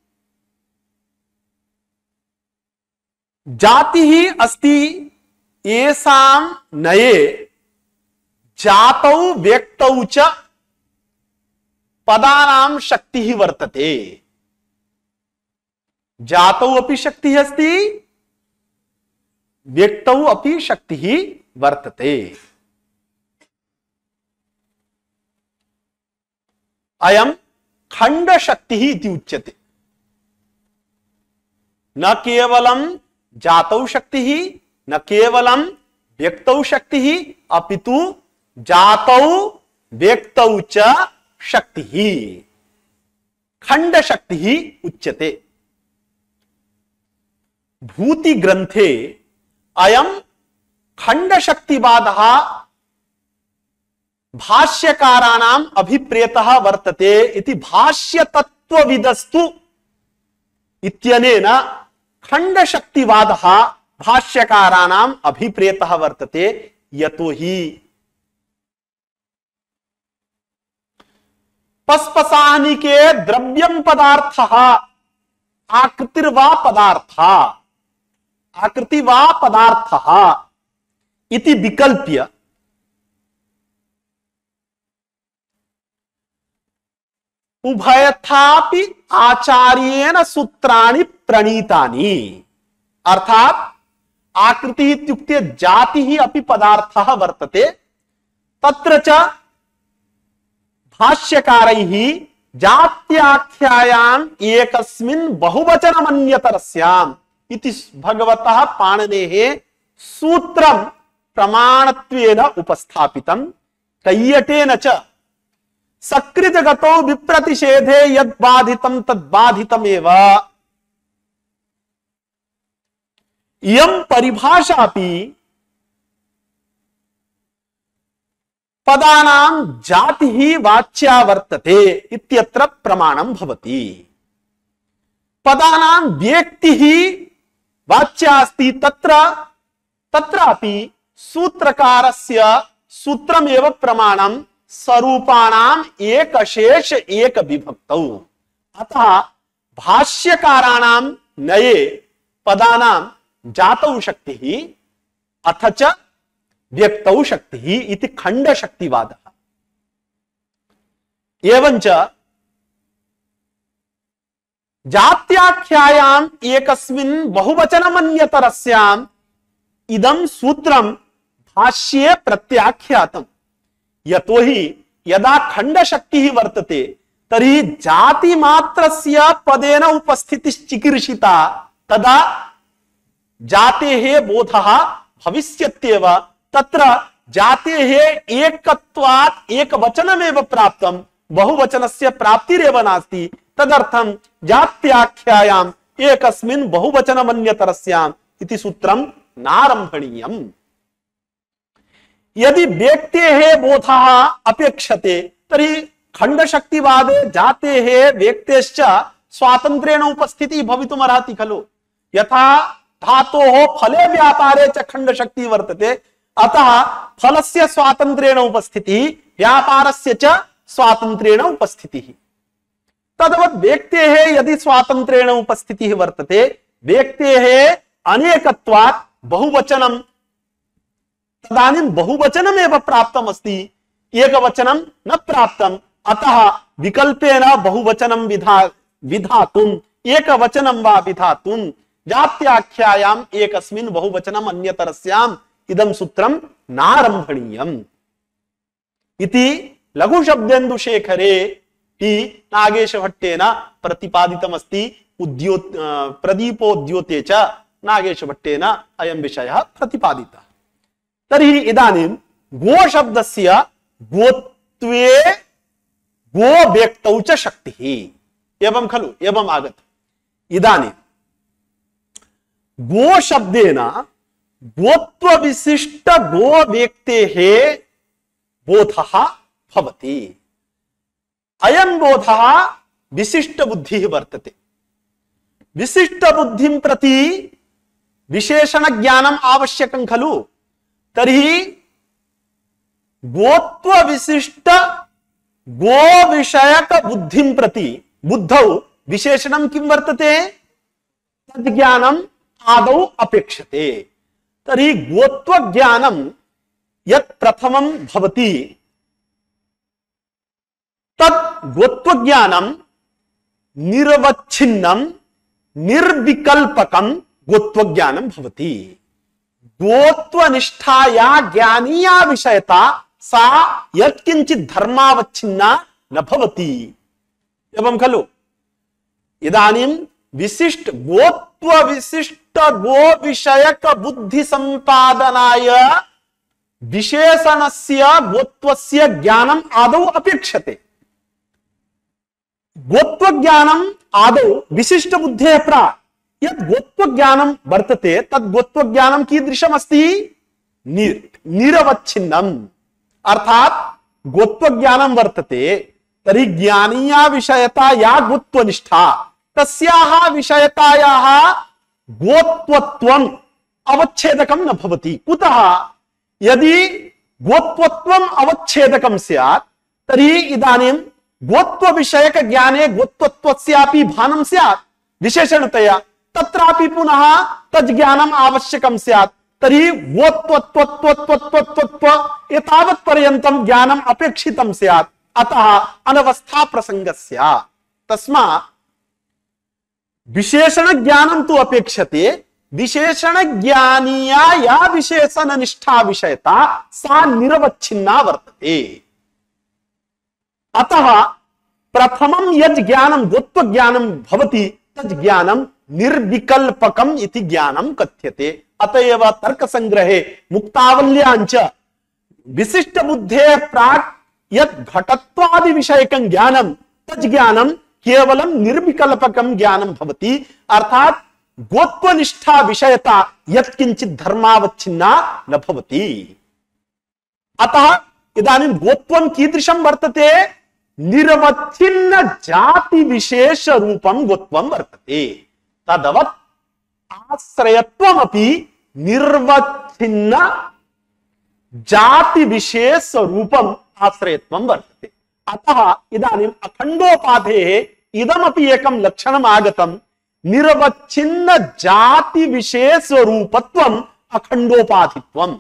जातिः अस्ति येषां नये जातौ व्यक्तौ च पदानां शक्तिः वर्तते। जातौ अपि शक्तिः अस्ति, व्यक्तौ अपि शक्तिः वर्तते। अयं खंड शक्तिः इति उच्यते। न केवलं जातौ शक्तिः, न केवलं व्यक्तौ शक्तिः, अपितु जातौ व्यक्तौ च शक्तिः खंड शक्तिः उच्यते। भूति ग्रंथे अयं खंड शक्तिवादः भाष्यकाराणाम् अभिप्रेतः वर्तते इति भाष्य तत्त्वविदस्तु इत्यनेन खंड शक्तिवादः भाष्यकाराणाम् अभिप्रेतः वर्तते। यतोहि पस्पसाहनिके द्रव्यं पदार्थः आकृतिर्वा पदार्थः आकृति वा पदार्थः इति विकल्प्य उभयथापि आचार्येण सूत्राणि प्रणीतानि। अर्थात आकृति इत्युक्ते जातिः अपि पदार्थः वर्तते। तत्र च भाष्यकारैः जात्याख्यायाम् एकस्मिन् बहुवचनमन्यतरस्याम् इति भगवतः पाणिनेः सूत्रं प्रमाणत्वेन उपस्थापितं। कैयटेन च सकृतगतो विप्रतिषेधे यद् बाधितं तद् बाधितमेव। इयं परिभाषापि पदानां जातिः वाच्या वर्तते इत्यत्र प्रमाणं भवति। पदानां व्यक्तिः वाच्या अस्ति तत्रापि सूत्रकारस्य सूत्रमेव प्रमाणं स्वरूपाणाम् एकशेष एक विभक्तौ। अतः भाष्यकाराणां नये पदानां जातौ शक्तिः अथ च व्यक्तौ शक्तिः इति खंड शक्तिवादः। एवंच जात्याख्यायाम् एकस्मिन् बहुवचनमन्यतरस्याम् इदं सूत्रं भाष्ये प्रत्याख्यातम्। यतोहि यदा खंड शक्तिः वर्तते तर्हि जाति मात्रस्य पदेन उपस्थितिश्चिकीर्षिता तदा जातेः बोधः भविष्यत्येव। तत्र जातेः एकत्वात् एकवचनमेव प्राप्तं, बहुवचनस्य प्राप्तिरेव नास्ति। तदर्थं जात्याख्यायाम् एकस्मिन् बहुवचनमन्यतरस्याम् इति सूत्रं नारम्भणीयम्। यदि व्यक्तेः बोधः अपेक्षते तर्हि खंडशक्तिवादे जातेः व्यक्तेश्च स्वातन्त्र्येण उपस्थितिः भवितुमर्हति खलु। यथा धातोः फले व्यापारे च खंडशक्तिः वर्तते, अतः फलस्य स्वातन्त्र्येण उपस्थितिः व्यापारस्य च स्वातन्त्र्येण उपस्थितिः। तद्वत् व्यक्तेः यदि स्वातन्त्र्येण उपस्थितिः वर्तते, व्यक्तेः अनेकत्वात् बहुवचनं, तदानीं बहुवचनमेव प्राप्तम् अस्ति, एकवचनं न प्राप्तम्। अतः विकल्पेन बहुवचनं विधातुम् एकवचनं वा विधातुं जात्याख्यायाम् एकस्मिन् बहुवचनम् अन्यतरस्याम् इदं सूत्रं नारम्भणीयम् इति लघुशब्देन्दुशेखरे हि नागेशभट्टेन प्रतिपादितमस्ति। प्रदीपोद्योते च नागेशभट्टेन अयं विषयः प्रतिपादितः। तर्हि इदानीं गो शब्दस्य गोत्वे गो व्यक्तौ च शक्तिः एवं खलु, एवम् आगत। इदानीं गो शब्देन गोत्व विशिष्ट गो व्यक्तेः बोधः भवति। अयं बोधः विशिष्ट बुद्धिः वर्तते। विशिष्ट बुद्धिं प्रति विशेषण ज्ञानम् आवश्यकं खलु। तर्हि गोत्व विशिष्ट गो विषयक बुद्धिं प्रति बुद्धौ विशेषणं किं वर्तते? तद्ज्ञानम् आदौ अपेक्षते। तर्हि गोत्व ज्ञानं यत् प्रथमं भवति तत् गोत्व ज्ञानं निर्वच्छिन्नं निर्विकल्पकं गोत्व ज्ञानं भवति। गोत्वनिष्ठाया ज्ञानीया विषयता सा यत्किंचित् धर्मावच्छिन्ना न भवति एवं खलु। इदानीं विशिष्ट गोत्व विशिष्ट गो विषयक बुद्धि संपादनाय विशेषणस्य गोत्वस्य ज्ञानम् आदौ अपेक्षते। गोत्व ज्ञानम् आदौ विशिष्ट बुद्धेः प्राक् यत् गोत्व ज्ञानं वर्तते तद् गोत्व ज्ञानं कीदृशम् अस्ति? निरवच्छिन्नम्। अर्थात् गोत्व ज्ञानं वर्तते तर्हि ज्ञानीया विषयता या गोत्वनिष्ठा तस्याः विषयतायाः गोत्वत्वम् अवच्छेदकं न भवति। कुतः? यदि गोत्वत्वम् अवच्छेदकं स्यात् तर्हि इदानीं गोत्व विषयक ज्ञाने गोत्वत्वस्यापि भानं स्यात् विशेषणतया, तत्रापि पुनः तज्ज्ञानम् आवश्यकं स्यात्। तर्हि गोत्वत्वत्वत्वत्वत्वत्व एतावत् पर्यन्तं ज्ञानम् अपेक्षितं स्यात्। अतः अनवस्था प्रसङ्गस्य तस्मात् विशेषण ज्ञानं तु अपेक्षते, विशेषण ज्ञानीया या विशेषण निष्ठा विषयता सा निरवच्छिन्ना वर्तते। अतः प्रथमं यज् ज्ञानं गोत्व ज्ञानं भवति तज् ज्ञानं निर्विकल्पकम् इति ज्ञानं कथ्यते। अतएव तर्क संग्रहे मुक्तावल्याञ्च विशिष्ट बुद्धेः प्राक् यत् घटत्वादि विषयकं ज्ञानं तज् ज्ञानं केवलं निर्विकल्पकं ज्ञानं भवति। अर्थात गोत्वनिष्ठा विषयता यत्किंचित् धर्मावच्छिन्ना न भवति। अतः इदानीं गोत्वं कीदृशं वर्तते? निरवच्छिन्न जाति विशेष रूपं गोत्वं वर्तते। तदवत् आश्रयत्वमपि निर्वच्छिन्न जाति विशेष रूपम आश्रयत्वं वर्तते। अतः इदानीम् अखंडोपाधेः इदमपि एकं लक्षणम् आगतं, निरवच्छिन्न जाति विशेष रूपत्वम् अखंडोपाधित्वम्।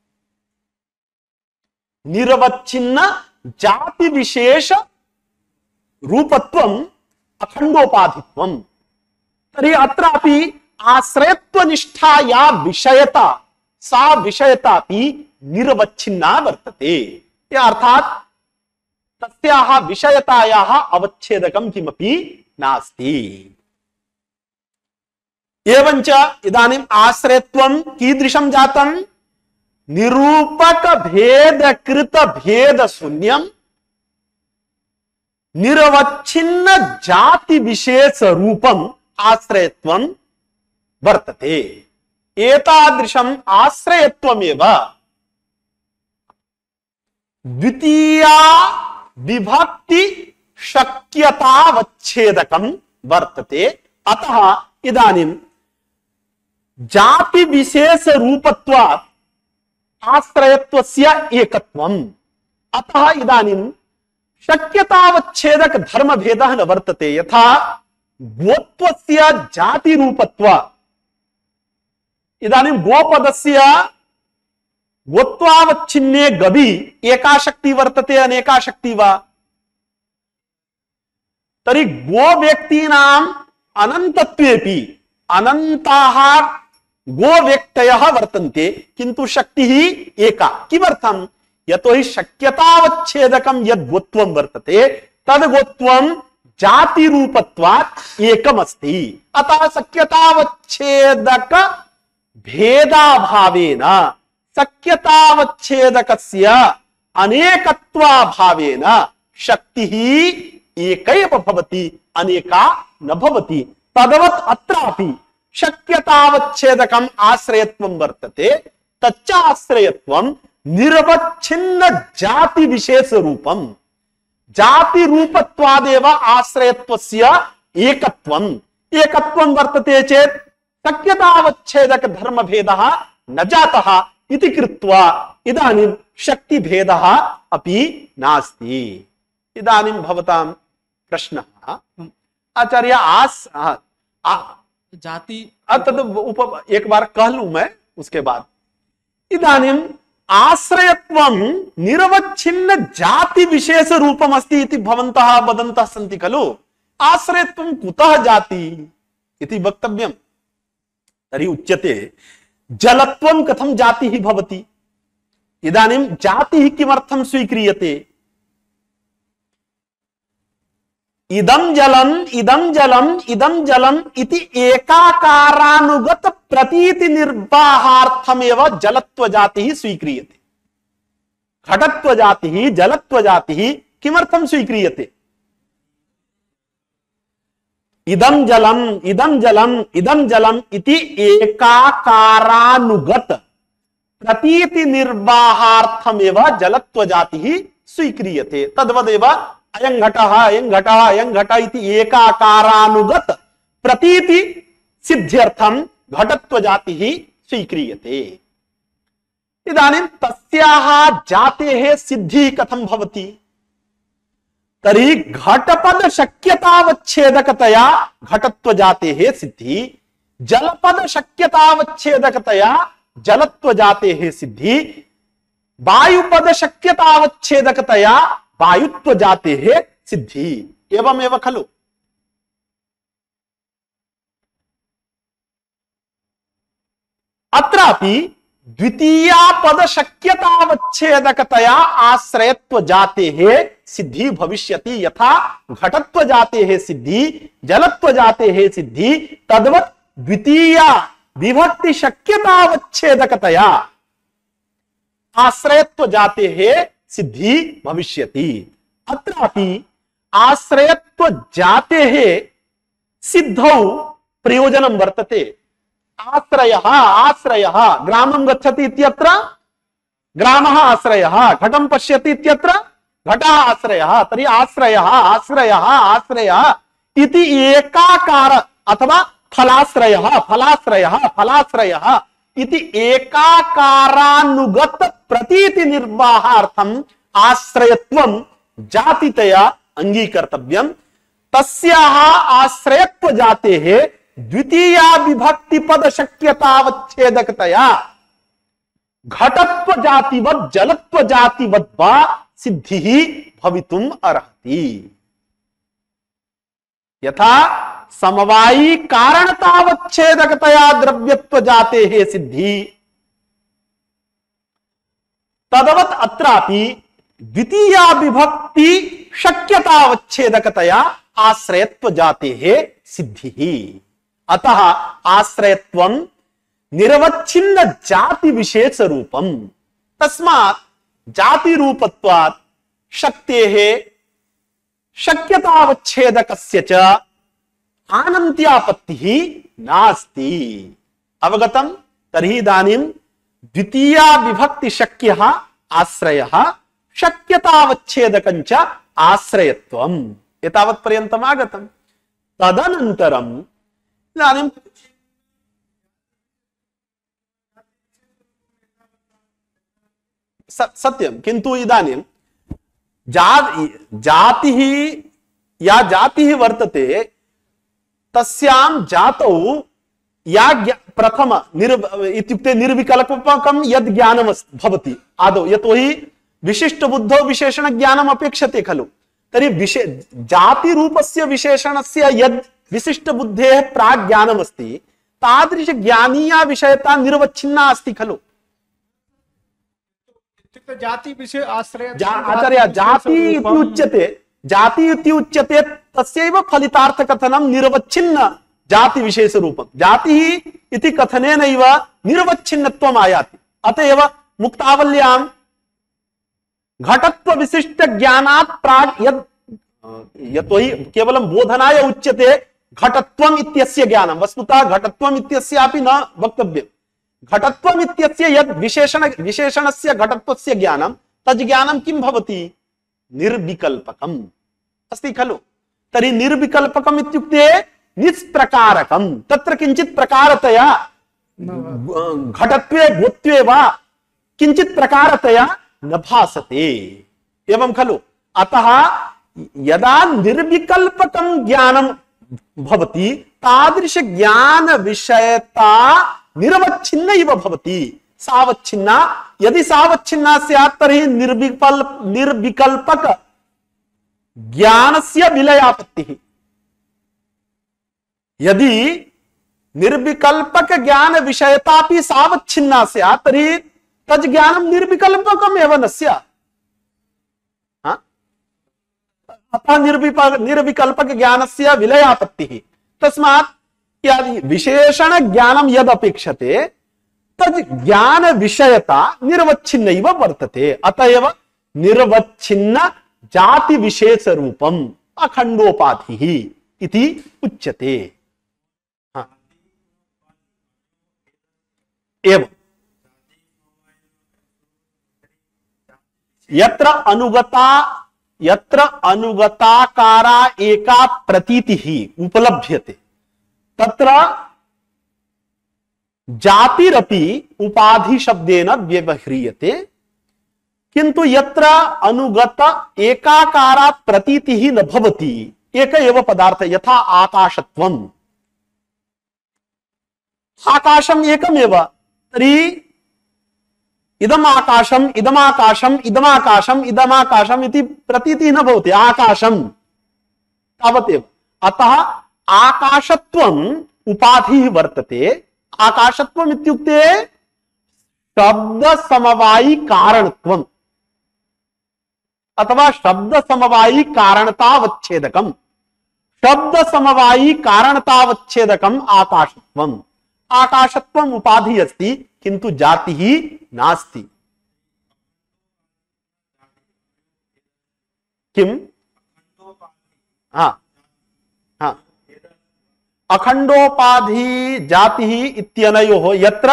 निरवच्छिन्न जाति विशेष रूपत्वम् अखंडोपाधित्वम्। तर्हि अत्रापि आश्रयत्वनिष्ठा या विषयता सा विषयतापि निरवच्छिन्ना वर्तते। अर्थात तस्याः विषयतायाः अवच्छेदकं किमपि नास्ति। एवञ्च इदानीम् आश्रयत्वं कीदृशं जातं? निरूपक भेदकृत भेद शून्यं निरवच्छिन्न जाति विशेष रूपम् आश्रयत्वं वर्तते। एतादृशम् आश्रयत्वमेव द्वितीया विभक्ति शक्यतावच्छेदकं वर्तते। अतः इदानीं जाति विशेष रूपत्वात् आश्रयत्वस्य एकत्वम्। अतः इदानीं शक्यतावच्छेदक धर्म भेदः न वर्तते। यथा गोत्वस्य जाति रूपत्वात् इदानीं गोपदस्य गोत्वावच्छिन्ने गवि एका शक्ति वर्तते अनेका शक्ति वा? तर्हि गो व्यक्तीनाम् अनन्तत्वेपि अनन्ताः गो व्यक्तयः वर्तन्ते किन्तु शक्तिः एका। किमर्थं? यतोहि शक्यतावच्छेदकं यद् गोत्वं वर्तते तद् गोत्वं जाति रूपत्वात् एकमस्ति। अतः शक्यतावच्छेदक भेदाभावेन शक्यतावच्छेदकस्य अनेकत्वाभावेन शक्तिः एकैव भवति, अनेका न भवति। तदवत् अत्रापि शक्यतावच्छेदकम् आश्रयत्वं वर्तते। तच्च आश्रयत्वं निरवच्छिन्न जाति विशेष रूपम्। जाति रूपत्वादेव आश्रयत्वस्य एकत्वम्। एकत्वं वर्तते चेत् शक्यतावच्छेदक धर्म भेदः न जातः इति कृत्वा इदानीं शक्ति भेदः अपि नास्ति। इदानीं भवतां प्रश्नः आचार्य जाति तद एक बार कह लूं मैं उसके बाद। इदानीं आश्रयत्वं निरवच्छिन्न जाति विशेष रूपम् अस्ति इति भवन्तः वदन्तः सन्ति खलु। आश्रयत्वं कुतः जाति इति वक्तव्यम्। तर्हि उच्यते जलत्वं कथं जातिः भवति? इदानीं जातिः किमर्थं स्वीक्रियते? इदं जलम् इदं जलम् इदं जलम् इति एकाकारानुगत प्रतीति निर्वाहार्थमेव जलत्व जातिः स्वीक्रियते। घटत्व जातिः जलत्व जातिः किमर्थं स्वीक्रियते? इदं जलम् इदं जलम् इदं जलम् इति एकाकारानुगत प्रतीति निर्वाहार्थमेव जलत्व जातिः स्वीक्रियते। तद्वदेव अयं घटः अयं घटः अयं घटः इति एकाकारानुगत प्रतीति सिद्ध्यर्थं घटत्व जातिः स्वीक्रियते। इदानीं तस्याः जातेः सिद्धिः कथं भवति? तर्हि घटपद शक्यतावच्छेदकतया घटत्व जातेः सिद्धिः, जलपद शक्यतावच्छेदकतया जलत्व जातेः सिद्धिः, वायुपद शक्यतावच्छेदकतया वायुत्व जातेः सिद्धिः। एवमेव खलु। अत्रापि द्वितीया पद शक्यतावच्छेदकतया आश्रयत्व जाते है सिद्धि भविष्यति। यथा घटत्व जाते है सिद्धि, जलत्व जाते है सिद्धि, तद्वत् द्वितीया विभक्ति शक्यतावच्छेदकतया आश्रयत्व जाते है सिद्धि भविष्यति। अत्रापि आश्रयत्व जाते है सिद्धौ प्रयोजनं वर्तते। आश्रयः आश्रयः ग्रामं गच्छति इत्यत्र ग्रामः आश्रयः, घटं पश्यति इत्यत्र घटः आश्रयः। तर्हि आश्रयः आश्रयः आश्रयः इति एकाकार अथवा फलाश्रयः फलाश्रयः फलाश्रयः इति एकाकारानुगत प्रतीति निर्वाहार्थम आश्रयत्वं जातितया अंगीकर्तव्यम्। तस्याः आश्रयत्व जाते है द्वितीया विभक्ति पद शक्यतावच्छेदकतया घटत्व जातिवत् जलत्व जातिवत् वा सिद्धिः भवितुम् अर्हति। यथा समवायी कारणतावच्छेदकतया द्रव्यत्व जाते है सिद्धि, तदवत् अत्रापि द्वितीया विभक्ति शक्यतावच्छेदकतया आश्रयत्व जाते है सिद्धिः। अतः आश्रयत्वं निरवच्छिन्न जाति विशेष रूपम, तस्मात् जाति रूपत्वात् शक्तेः शक्यतावच्छेदकस्य च आनन्त्यापत्तिः नास्ति। अवगतं? तर्हि इदानीं द्वितीया विभक्ति शक्यः आश्रयः शक्यतावच्छेदकं च आश्रयत्वम् एतावत् पर्यन्तम् आगतम्। तदनन्तरं इदानीं सत्यं, किन्तु इदानीं जातिः या जातिः वर्तते तस्यां जातौ या प्रथम इत्युक्ते निर्विकल्पकं यद् ज्ञानं भवति आदौ, यतोहि विशिष्ट बुद्धौ विशेषण ज्ञानम् अपेक्षते खलु। तर्हि जाति रूपस्य विशेषणस्य यद् विशिष्ट बुद्धेः प्राक् ज्ञानमस्ति तादृश ज्ञानीया विषयता निर्वच्छिन्ना अस्ति खलु। जाति विषय आश्रय आचार्य जाति इति उच्यते, जाति इति उच्यते तस्यैव फलितार्थ कथनं निर्वच्छिन्न जाति विशेष रूपं। जातिः इति कथनेनैव निर्वच्छिन्नत्वम् आयाति। अतएव मुक्तावल्यां घटत्व विशिष्ट ज्ञानात् प्राक् यद् यतोहि केवलं बोधनाय उच्यते घटत्वम् इत्यस्य ज्ञानं, वस्तुतः घटत्वम् इत्यस्यापि न वक्तव्यम्। घटत्वम् इत्यस्य यद् विशेषणस्य घटत्वस्य ज्ञानं तद् ज्ञानं किं भवति? निर्विकल्पकम् अस्ति खलु। तर्हि निर्विकल्पकम् इत्युक्ते निष्प्रकारकम्, तत्र किञ्चित् प्रकारतया घटत्वे भूत्वे वा किञ्चित् प्रकारतया न भासते, एवं खलु। अतः यदा निर्विकल्पकं ज्ञानं भवति तादृश ज्ञान विषयता निरवच्छिन्न इव भवति, सावच्छिन्ना। यदि सावच्छिन्ना स्यात् तर्हि निर्विकल्पक ज्ञानस्य विलयापत्तिः। यदि निर्विकल्पक ज्ञान विषयतापि सावच्छिन्ना स्यात् तर्हि तद् ज्ञानं निर्विकल्पकम् एव न स्यात्। अतः निर्विकल्पक ज्ञानस्य विलयापत्तिः। तस्मात् विशेषण ज्ञानं यद् अपेक्षते तद् ज्ञान विषयता निर्वच्छिन्नैव वर्तते। अतएव निर्वच्छिन्न जाति विशेष रूपम् अखण्डोपाधिः इति उच्यते। एवं यत्र अनुगताकारा एका प्रतीतिः उपलभ्यते तत्र जातिरपि उपाधि शब्देन व्यवह्रियते, किंतु यत्र अनुगत एकाकारा प्रतीतिः न भवति, एक एव पदार्थ, यथा आकाशत्वम्, आकाशम् एकमेव, तर्हि इदम् आकाशम् इदमाकाशम् इदमाकाशम् इदमाकाशम् इति प्रतीतिः न भवति, आकाशम् तावदेव। अतः आकाशत्वम् उपाधिः वर्तते, आकाशत्वम इत्युक्ते शब्द समवायी कारणत्वम अथवा शब्द समवायी कारणतावच्छेदकम। शब्द समवायी कारणतावच्छेदकम आकाशत्वम। आकाशत्वम उपाधि अस्ति किंतु जाति ही नास्ति। किम? हाँ हाँ, अखंडोपाधि जाति ही इत्यनयोः यत्र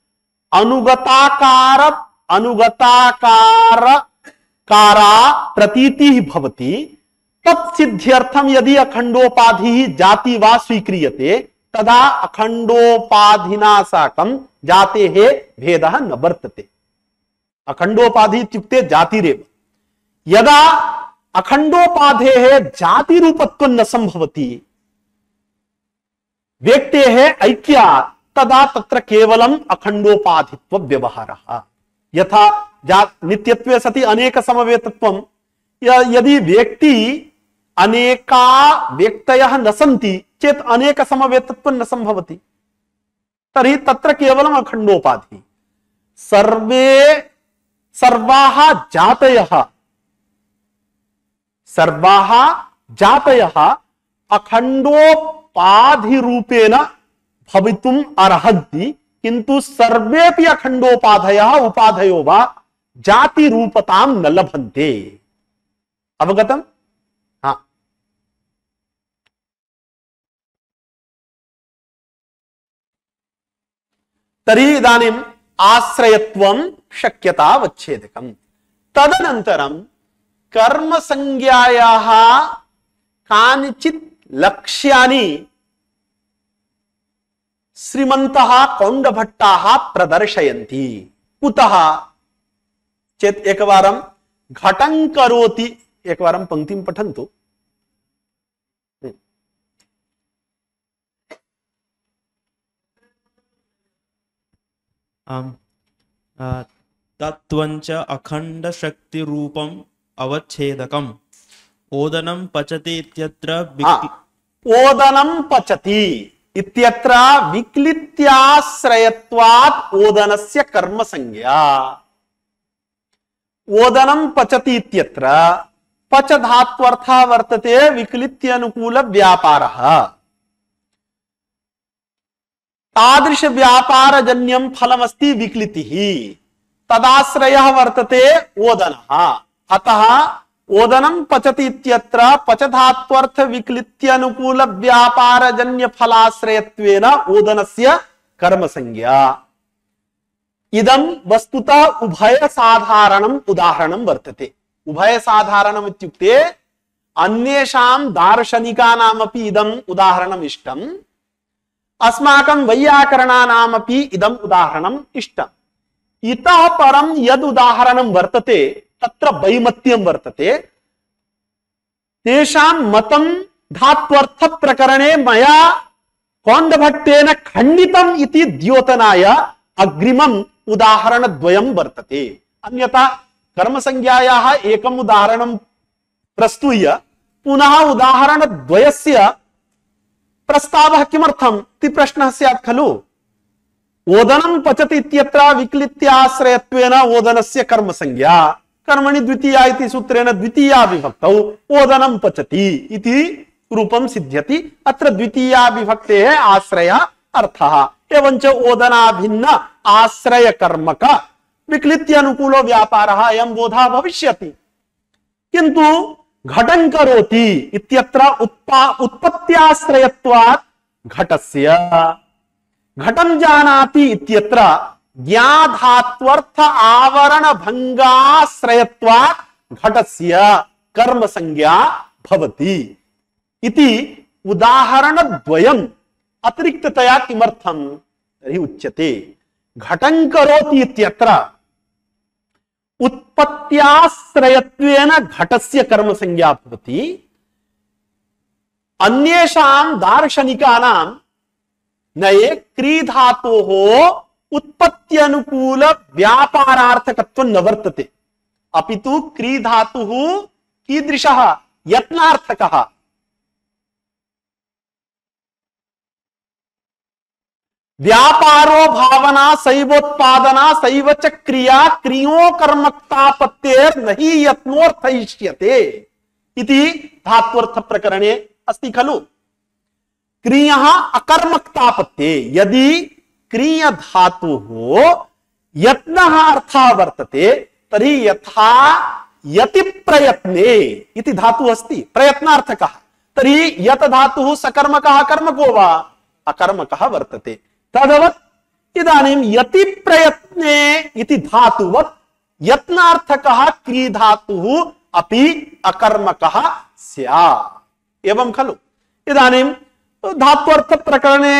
अनुगताकारा प्रतीति भवति तत्सिद्ध्यर्थम यदि अखंडोपाधि जाति वा स्वीक्रियते तदा अखंडोपाधिना साकं जातेः भेदः न वर्तते। अखंडोपाधि इत्युक्ते जातिरेव। यदा अखंडोपाधेः जाति रूपत्वं न संभवति व्यक्तेः ऐक्यात् तदा तत्र केवलम् अखंडोपाधित्व व्यवहारः। यथा नित्यत्वे सति अनेक समवेतत्वं, यदि व्यक्ति अनेका व्यक्तयः न सन्ति चेत् अनेक समवेतत्वं न संभवति, तर्हि तत्र केवलम् अखंडोपाधि। सर्वाः जातयः अखंडोपाधि रूपेण भवितुम् अर्हन्ति, किंतु सर्वेपि अखंडोपाधयः उपाधयो वा जाति रूपतां न लभन्ते। अवगतम्? हाँ। तर्हि इदानीम् आश्रयत्वं शक्यतावच्छेदकम्। तदनन्तरं कर्म संज्ञायाः कानिचित् लक्ष्यानि श्रीमन्तः कौण्डभट्टाः प्रदर्शयन्ति। कुतः चेत् एकवारं घटं करोति, एकवारं पंक्तिं पठन्तु। तत्त्वञ्च अखंड शक्ति रूपम् अवच्छेदकम्। ओदनं पचति इत्यत्र ओदनं पचति इत्यत्र विक्लित्याश्रयत्वात् ओदनस्य कर्म संज्ञा। ओदनं पचति इत्यत्र पच धात्वर्थः वर्तते विक्लित्यानुकूल व्यापारः। तादृश व्यापारजन्यं फलमस्ति विक्लितिः, तदाश्रयः वर्तते ओदनः। अतः ओदनं पचति इत्यत्र पचधात्वर्थ विक्लित्यानुकूल व्यापारजन्य फलाश्रयत्वेन ओदनस्य कर्म संज्ञा। इदं वस्तुतः उभय साधारणम् उदाहरणं वर्तते। उभय साधारणम् इत्युक्ते अन्येषां दार्शनिकानामपि इदम् उदाहरणम् इष्टम्, अस्माकं वैयाकरणानामपि इदम् उदाहरणम् इष्टम्। इतः परं यद् उदाहरणं वर्तते तत्र वैमत्यं वर्तते। तेषां मतं धात्वर्थ प्रकरणे मया कौण्डभट्टेन खण्डितम् इति द्योतनाय अग्रिमम् उदाहरणद्वयं वर्तते। अन्यथा कर्मसंज्ञायाः एकम् उदाहरणं प्रस्तूय पुनः उदाहरणद्वयस्य प्रस्तावः किमर्थम् इति प्रश्नः स्यात् खलु। ओदनं पचति इत्यत्र विक्लित्याश्रयत्वेन ओदनस्य कर्म संज्ञा, कर्मणि द्वितीया इति सूत्रेण द्वितीया विभक्तौ ओदनं पचति इति रूपं सिद्ध्यति। अत्र द्वितीया विभक्तेः आश्रय अर्थः। एवञ्च ओदनाभिन्न आश्रय कर्मक विक्लित्यानुकूलो व्यापारः अयं बोधः भविष्यति। किन्तु घटं करोति इत्यत्र उत्पत्त्याश्रयत्वात् घटस्य, घटं जानाति इत्यत्र ज्ञाधात्वर्थ आवरण भंगाश्रयत्वात् घटस्य कर्म संज्ञा भवति इति उदाहरणद्वयम् अतिरिक्ततया किमर्थम् तर्हि उच्यते। घटं करोति इत्यत्र उत्पत्त्याश्रयत्वेन घटस्य कर्म संज्ञा भवति। अन्येषां दार्शनिकानां नये क्रीधातोः उत्पत्त्यनुकूल व्यापारार्थकत्वं न वर्तते, अपितु क्रीधातुः कीदृशः यत्नार्थकः। व्यापारो भावना सैवोत्पादना सैव च क्रिया क्रियो कर्मक्तापत्तेर नहीं यत्नोर्थयिष्यते इति धात्वर्थ प्रकरणे अस्ति खलु। क्रियः अकर्मक्तापत्ते, यदि क्रिय धातु हो यत्नः अर्थः वर्तते तर्हि यथा यति प्रयत्ने इति धातु अस्ति प्रयत्नार्थकः, तर्हि यत धातुः सकर्मकः कर्मको वा अकर्मकः वर्तते। तदवत् इदानीं यति प्रयत्ने इति धातुवत् यत्नार्थकः क्री धातुः अपि अकर्मकः स्यात्। एवं खलु। इदानीं धात्वर्थ प्रकरणे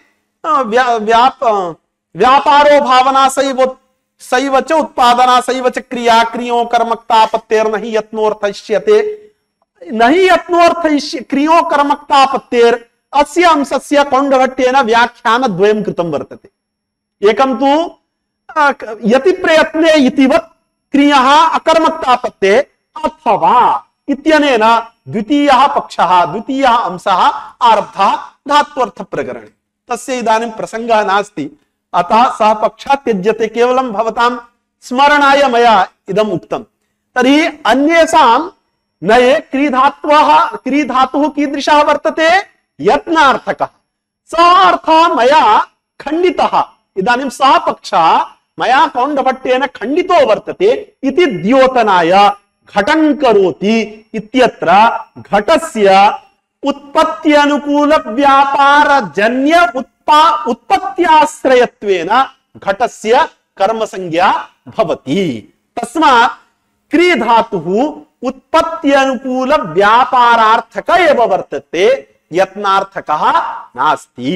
व्यापारो भावना सैव च उत्पादना सैव च क्रिया क्रियो कर्मक्तापत्तेर नहीं यत्नोर्थयिष्यते, नहीं यत्नोर्थयिष्य क्रियो कर्मक्तापत्तेर अस्य अंशस्य कौण्डभट्टेन व्याख्यान द्वयं कृतं वर्तते। एकं तु यति प्रयत्ने इतिवत् क्रियः अकर्मक्तापत्ते अथवा इत्यनेन द्वितीयः पक्षः द्वितीयः अंशः आरब्धः धात्वर्थ प्रकरणे। तस्य इदानीं प्रसंगः नास्ति, अतः सः पक्षः त्यज्यते, केवलं भवतां स्मरणाय मया इदम् उक्तं। तर्हि अन्येषां नये क्री धातुः कीदृशः वर्तते यत्नार्थकः, सः अर्थः मया खण्डितः, इदानीं सः पक्षः मया कौण्डभट्टेन खण्डितो वर्तते इति द्योतनाय घटं करोति इत्यत्र घटस्य उत्पत्त्यनुकूल व्यापार जन्य उत्पत्त्याश्रयत्वेन घटस्य कर्म संज्ञा भवति। तस्मात् क्री धातुः उत्पत्त्यनुकूल व्यापारार्थक एव वर्तते, यत्नार्थकः नास्ति।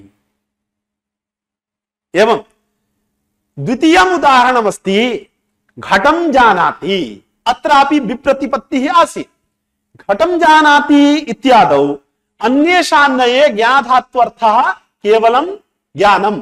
एवं द्वितीयम् उदाहरणमस्ति घटं जानाति, अत्रापि विप्रतिपत्तिः आसीत्। घटं जानाति इत्यादौ अन्येषान्नये ज्ञाधात्वर्थः केवलं ज्ञानम्।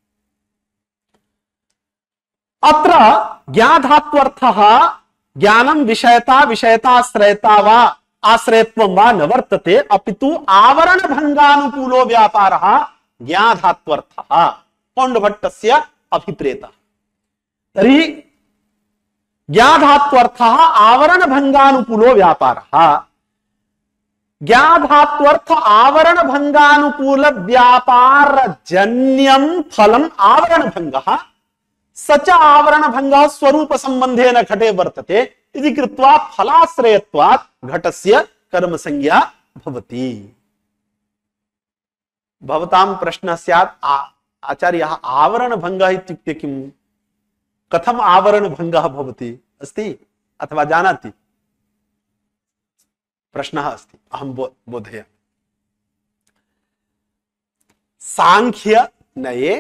अत्र ज्ञाधात्वर्थः ज्ञानं विषयता विषयताश्रयता वा आश्रयत्वं वा न वर्तते, अपितु आवरण भंगानुकूलो व्यापारः ज्ञाधात्वर्थः कौण्डभट्टस्य अभिप्रेतः। तर्हि ज्ञाधात्वर्थः आवरण भंगानुकूलो व्यापारः, ज्ञाधात्वर्थ आवरण भंगानुकूल व्यापार जन्यं फलम् आवरण भंगः, सच आवरण भंगः स्वरूप संबंधेन घटे वर्तते इति कृत्वा फलाश्रयत्वात् घटस्य कर्म संज्ञा भवति। भवतां प्रश्नः स्यात् आचार्यः आवरण भंगः इत्युक्ते किम्, कथम आवरण भंगः भवति अस्ति अथवा जानाति? प्रश्नः अस्ति, अहं बोधयामि। सांख्य नये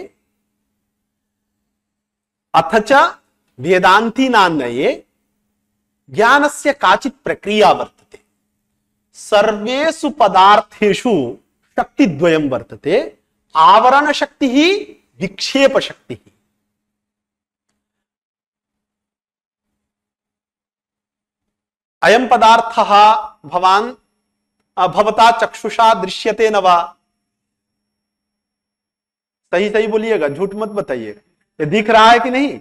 अथ च वेदान्तीनान्नये ज्ञानस्य काचित् प्रक्रिया वर्तते। सर्वेषु पदार्थेषु शक्तिद्वयं वर्तते, आवरण शक्तिः विक्षेप शक्तिः। अयं पदार्थः भवता चक्षुषा दृश्यते न वा? सही सही बोलिएगा, झूठ मत बताइएगा। ये दिख रहा है कि नहीं?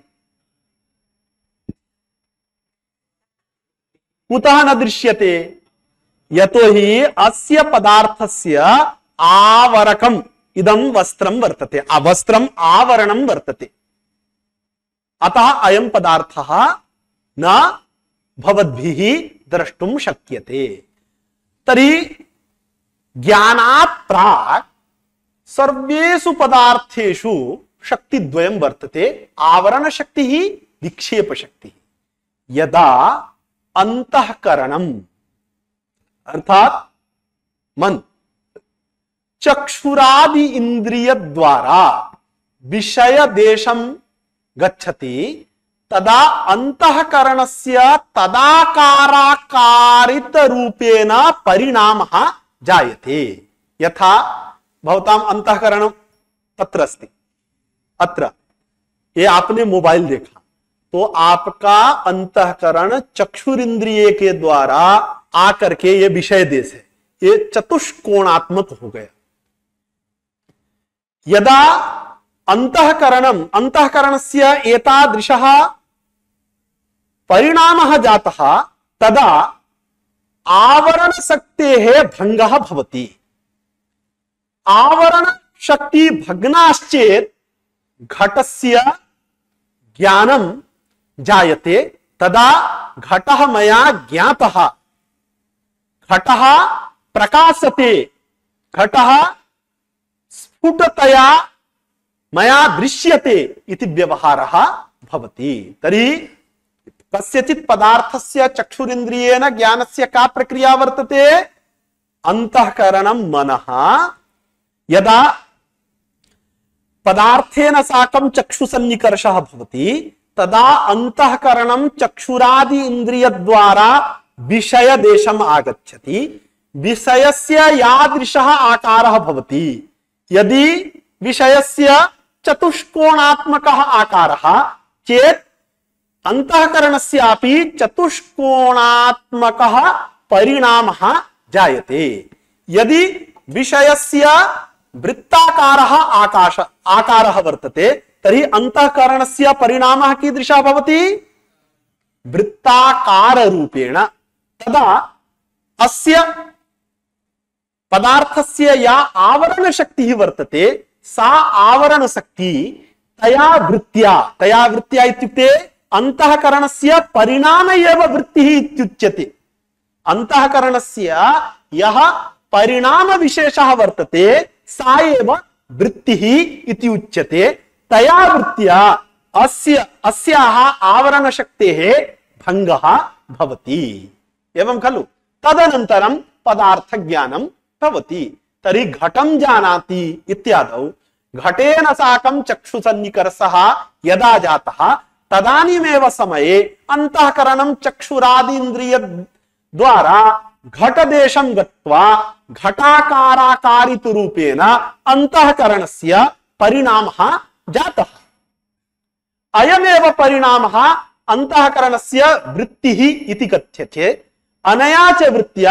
कुतः न दृश्यते? यतोहि अस्य पदार्थस्य आवरकम् इदं वस्त्रं वर्तते, वस्त्रम् आवरणं वर्तते। अतः अयं पदार्थः न भवद्भिः द्रष्टुं शक्यते। तर्हि ज्ञानात् प्राक् सर्वेषु पदार्थेषु शक्तिद्वयं वर्तते, आवरण शक्तिः विक्षेप शक्तिः। यदा अंतःकरणम् अर्थात मन चक्षुरादि इंद्रिय द्वारा विषय देशं गच्छति, तदा अंतःकरणस्य तदाकाराकारित रूपेण परिणामः जायते। यथा भवताम् अंतःकरणं तत्र अस्ति, अत्र ये आपने मोबाइल देखा तो आपका अंतःकरण चक्षुरिंद्रिय के द्वारा आकर के ये विषय देश है, ये चतुष्कोणात्मक हो गया। यदा अंतःकरणम अंतःकरणस्य एतादृशः परिणामः जातः तदा आवरण शक्तेः भंगः भवति। आवरण शक्ति भग्नाश्चेत् घटस्य ज्ञानं जायते तदा घटः मया ज्ञातः, घटः प्रकाशते, घटः स्फुटतया मया दृश्यते इति व्यवहारः भवति। तर्हि कस्यचित् पदार्थस्य चक्षुरिन्द्रियेण ज्ञानस्य का प्रक्रिया वर्तते? अंतःकरणं मनः यदा पदार्थेन साकं चक्षुसन्निकर्षः भवति तदा अंतःकरणं चक्षुरादि इंद्रियद्वारा विषय देशम आगच्छति। विषयस्य यादृशः आकारः भवति, यदि विषयस्य चतुष्कोणात्मकः आकारः चेत् अंतःकरणस्यापि चतुष्कोणात्मकः परिणामः जायते। यदि विषयस्य वृत्ताकारः आकारः वर्तते तर्हि अंतःकरणस्य परिणामः कीदृशः भवति? वृत्ताकार रूपेण। तदा अस्य पदार्थस्य या आवरण शक्तिः वर्तते सा आवरण शक्ति तया वृत्त्या इत्युक्ते अंतःकरणस्य परिणाम एव वृत्तिः इत्युच्यते। अंतःकरणस्य यः परिणाम विशेषः वर्तते सा एव वृत्तिः इति उच्यते। तया वृत्त्या अस्याः आवरण शक्तेः भंगः भवति। एवं खलु? तदनन्तरं पदार्थ ज्ञानं भवति। तर्हि घटं जानाति इत्यादौ घटेन साकं चक्षुसन्निकर्षः यदा जातः तदानीमेव समये अंतःकरणं चक्षुरादि इंद्रिय द्वारा घटदेशं गत्वा घटाकाराकारित रूपेण अंतःकरणस्य परिणामः जातः। अयमेव परिणामः अंतःकरणस्य वृत्तिः इति कथ्यते। अनया च वृत्त्या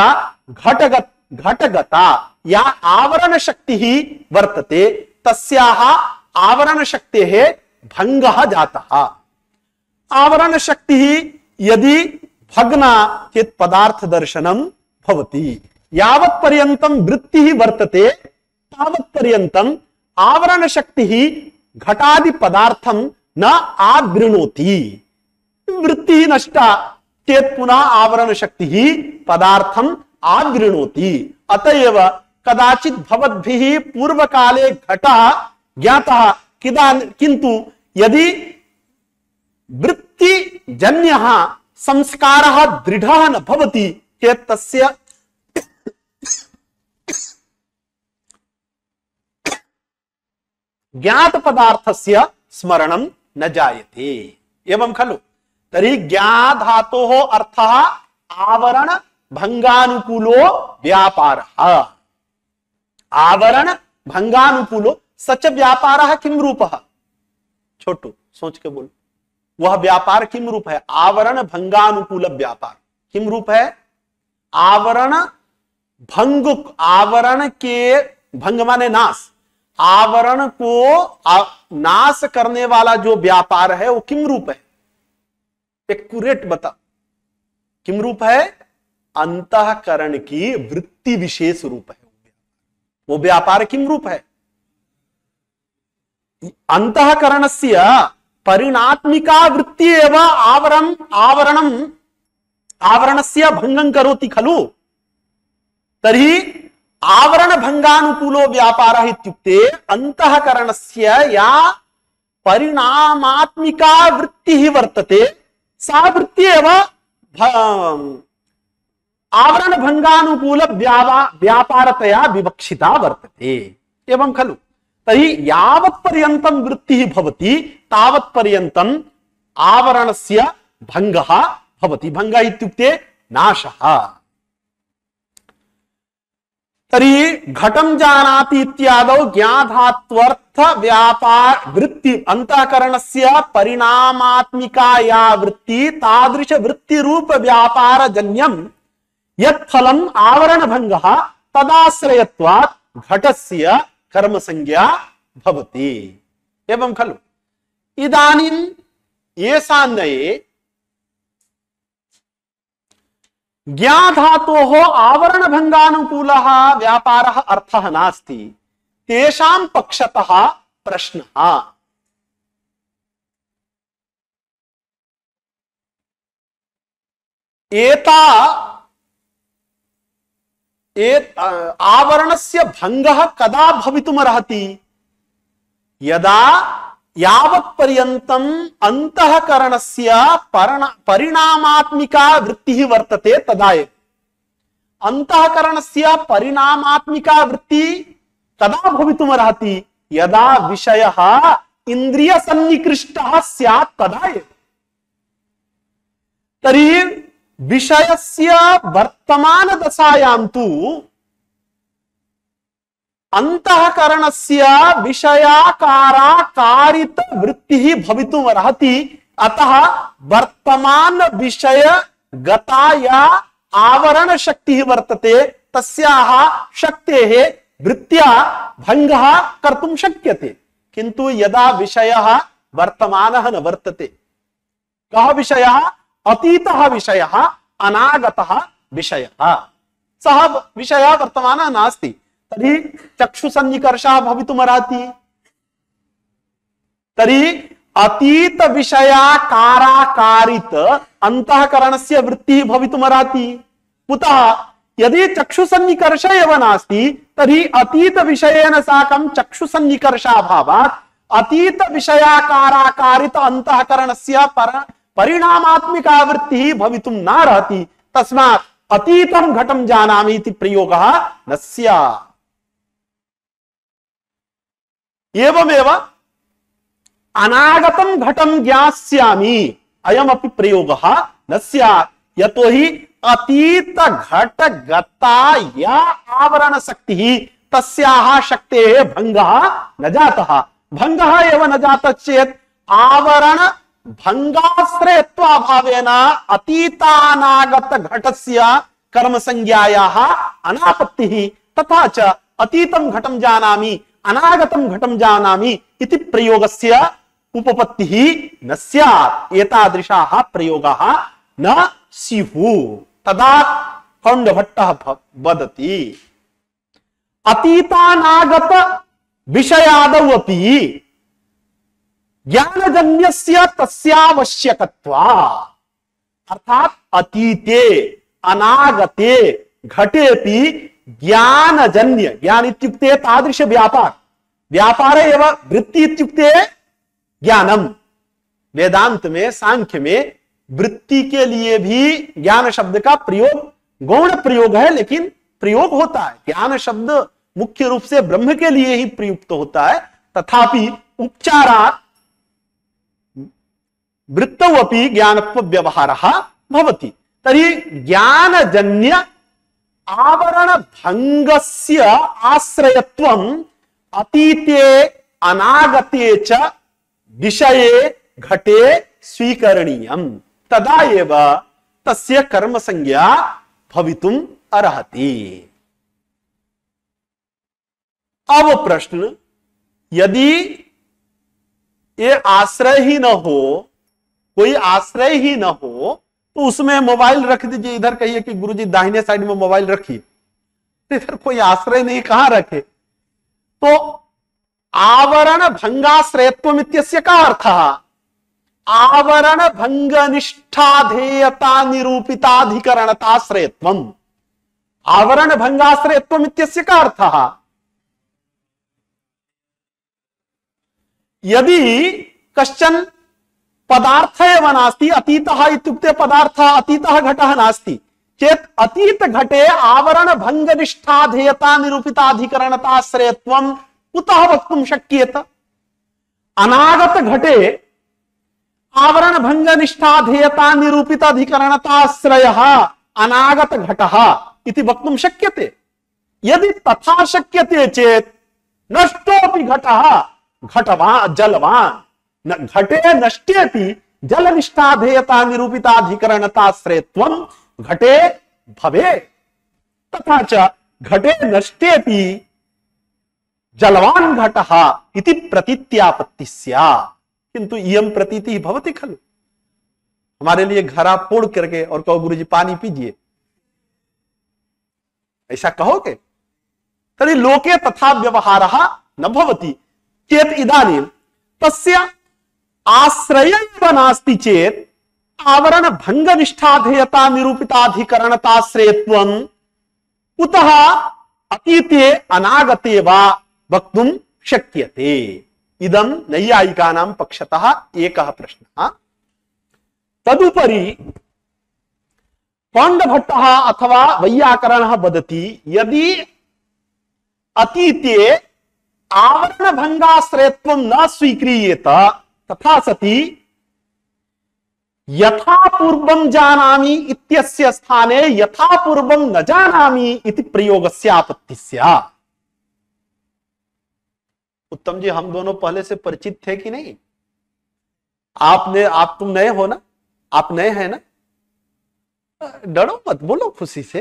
घटगता या आवरण शक्तिः वर्तते तस्याः आवरण शक्तेः भंगः जातः। आवरण शक्तिः यदि भग्ना चेत् पदार्थ दर्शनं भवति। यावत् पर्यन्तं वृत्तिः वर्तते तावत् पर्यन्तं आवरण शक्तिः घटादि पदार्थं न आवृणोति। वृत्तिः नष्टा चेत् पुनः आवरण शक्तिः पदार्थं आवृणोति। अतएव कदाचित् भवद्भिः पूर्वकाले घटः ज्ञातः किन्तु यदि वृत्तिजन्यः संस्कारः दृढः न भवति चेत् तस्य ज्ञात पदार्थस्य स्मरणं न जायते। एवं खलु? तर्हि ज्ञाधातोः अर्थः आवरण भंगानुकूलो व्यापारः। आवरण भंगानुकूलो सच व्यापारः किम रूपः? छोटू सोच के बोलो, वह व्यापार किम रूप है? आवरण भंगानुकूल व्यापार किम रूप है? आवरण भंग, आवरण के भंग माने नाश, आवरण को नाश करने वाला जो व्यापार है वो किम रूप है? एक्यूरेट बता, किम रूप है? अंतःकरण की वृत्ति विशेष रूप है। वो व्यापार किम रूप है? अंतःकरणस्य परिणात्मिका वृत्ति एव आवरणस्य भंगं करोति खलु? तर्हि आवरण भंगानुकूलो व्यापारः इत्युक्ते अंतःकरणस्य या परिणामात्मिका वृत्तिः वर्तते सा वृत्ति एव आवरण भंगानुकूल व्यापारतया विवक्षिता वर्तते। एवं खलु? तर्हि यावत् पर्यन्तं वृत्तिः भवति तावत् पर्यन्तं आवरणस्य भंगः भवति। भंगः इत्युक्ते नाशः। तर्हि घटं जानाति इत्यादौ ज्ञाधात्वर्थ व्यापार वृत्ति अंतःकरणस्य परिणामात्मिका या वृत्ति तादृश वृत्ति रूप व्यापार जन्यं यत् फलम् आवरण भंगः तदाश्रयत्वात् घटस्य कर्म संज्ञा भवति। एवं खलु इदानीं येषान्नये ज्ञाधातोः आवरणभङ्गानुकूलः व्यापारः अर्थः नास्ति तेषां पक्षतः प्रश्नः। एता आवरणस्य भङ्गः कदा भवितुमर्हति? यदा यावत्पर्यन्तम् अन्तःकरणस्य परिणामात्मिका वृत्तिः वर्तते तदा एव। अन्तःकरणस्य परिणामात्मिका वृत्तिः कदा भवितुमर्हति? यदा विषयः इन्द्रियसन्निकृष्टः स्यात् तदा एव। तर्हि विषयस्य वर्तमानदशायां तु अंतःकरणस्य विषयाकारा कारित वृत्तिः भवितुमर्हति। अतः वर्तमान विषय गता या आवरण शक्तिः वर्तते तस्याः शक्तेः वृत्त्या भङ्गः कर्तुं शक्यते। किन्तु यदा विषयः वर्तमानः न वर्तते, कः विषयः? अतीतः विषयः, अनागतः विषयः, सः विषयः वर्तमानः नास्ति। तर्हि चक्षुसन्निकर्षः भवितुमर्हति। तर्हि अतीत विषयाकाराकारित अंतःकरणस्य वृत्तिः भवितुमर्हति। कुतः? यदि चक्षुसन्निकर्ष एव नास्ति तर्हि अतीत विषयेन साकं चक्षुसन्निकर्षाभावात् अतीत विषयाकाराकारित अंतःकरणस्य परिणामात्मिका वृत्तिः भवितुं नार्हति। तस्मात् अतीतं घटं जानामि इति प्रयोगः न स्यात्। एवमेव अनागतं घटं ज्ञास्यामि अयमपि प्रयोगः न स्यात्। यतोहि अतीत घट गता या आवरण शक्तिः तस्याः शक्तेः भङ्गः न जातः। भङ्गः एव न जातः चेत् आवरण भङ्गाश्रयत्वाभावेन अतीतानागत घटस्य कर्म संज्ञायाः अनापत्तिः। तथा च अतीतं घटं जानामि अनागतं घटं जानामि इति प्रयोगस्य उपपत्तिः न स्यात्। एतादृशाः प्रयोगाः न स्युः। तदा कौण्डभट्टः वदति अतीतानागत विषयादौ अपि ज्ञानजन्यस्य तस्यावश्यकत्वात्। अर्थात अतीते अनागते घटेपि ज्ञानजन्य, ज्ञान इत्युक्ते तादृश व्यापार, व्यापार एव वृत्ति इत्युक्ते ज्ञानम। वेदांत में, सांख्य में वृत्ति के लिए भी ज्ञान शब्द का प्रयोग गौण प्रयोग है, लेकिन प्रयोग होता है। ज्ञान शब्द मुख्य रूप से ब्रह्म के लिए ही प्रयुक्त होता है। तथापि उपचारात् वृत्तौ अपि ज्ञानत्व व्यवहारः भवति। तर्हि ज्ञानजन्य आवरण भङ्गस्य आश्रयत्वम् अतीते अनागते च विषये घटे स्वीकरणीयम्। तदा एव तस्य कर्म संज्ञा भवितुम् अर्हति। अब प्रश्न, यदि ये आश्रय ही न हो, कोई आश्रय ही न हो, तो उसमें मोबाइल रख दीजिए। इधर कहिए कि गुरुजी दाहिने साइड में मोबाइल रखिए, इधर कोई आश्रय नहीं, कहां रखे? तो आवरण भंगाश्रयत्वम् इत्यस्य का अर्थः? आवरण भंग निष्ठाधेयता निरूपिताधिकरणताश्रयत्वम्। आवरण भंगाश्रयत्वम् इत्यस्य का अर्थः? यदि कश्चन पदार्थ एव नास्ति, अतीतः इत्युक्ते पदार्थः, अतीतः घटः नास्ति चेत् अतीत घटे आवरण भंग निष्ठाधेयता निरूपिताधिकरणताश्रयत्वम् कुतः वक्तुं शक्येत? अनागत घटे आवरण भंग निष्ठाधेयता निरूपिताधिकरणताश्रयः अनागत घटः इति वक्तुं शक्यते। यदि तथा शक्यते चेत् नष्टोऽपि घटः घटवान् जलवान्, घटे नष्टेऽपि जलनिष्ठाधेयता निरूपिताधिकरणताश्रयत्वम् घटे भवेत्। तथा च घटे नष्टेऽपि जलवान घटः इति प्रतीत्यापत्ति स्यात्। किंतु इयं प्रतीति भवति खलु। हमारे लिए घड़ा फोड़ करके और कहो गुरुजी पानी पीजिए, ऐसा कहोगे? तर्हि लोके तथा व्यवहारः न भवति चेत् इदानीं तस्य आश्रयैव नास्ति चेत् आवरण भंग निष्ठाधेयता निरूपिताधिकरणताश्रयत्वं कुतः अतीते अनागते वा वक्तुं शक्यते। इदं नैयायिकानां पक्षतः एकः प्रश्नः। तदुपरि पौण्डभट्टः अथवा वैयाकरणः वदति यदि अतीते आवरण भंगाश्रयत्वं न स्वीक्रियेत तथा सति यथा पूर्वं जानामि इत्यस्य स्थाने यथा पूर्वं न जानामि इति प्रयोगस्य आपत्ति स्यात्। उत्तम जी, हम दोनों पहले से परिचित थे कि नहीं? आप तुम नए हो ना? आप नए हैं ना? डरो मत, बोलो खुशी से।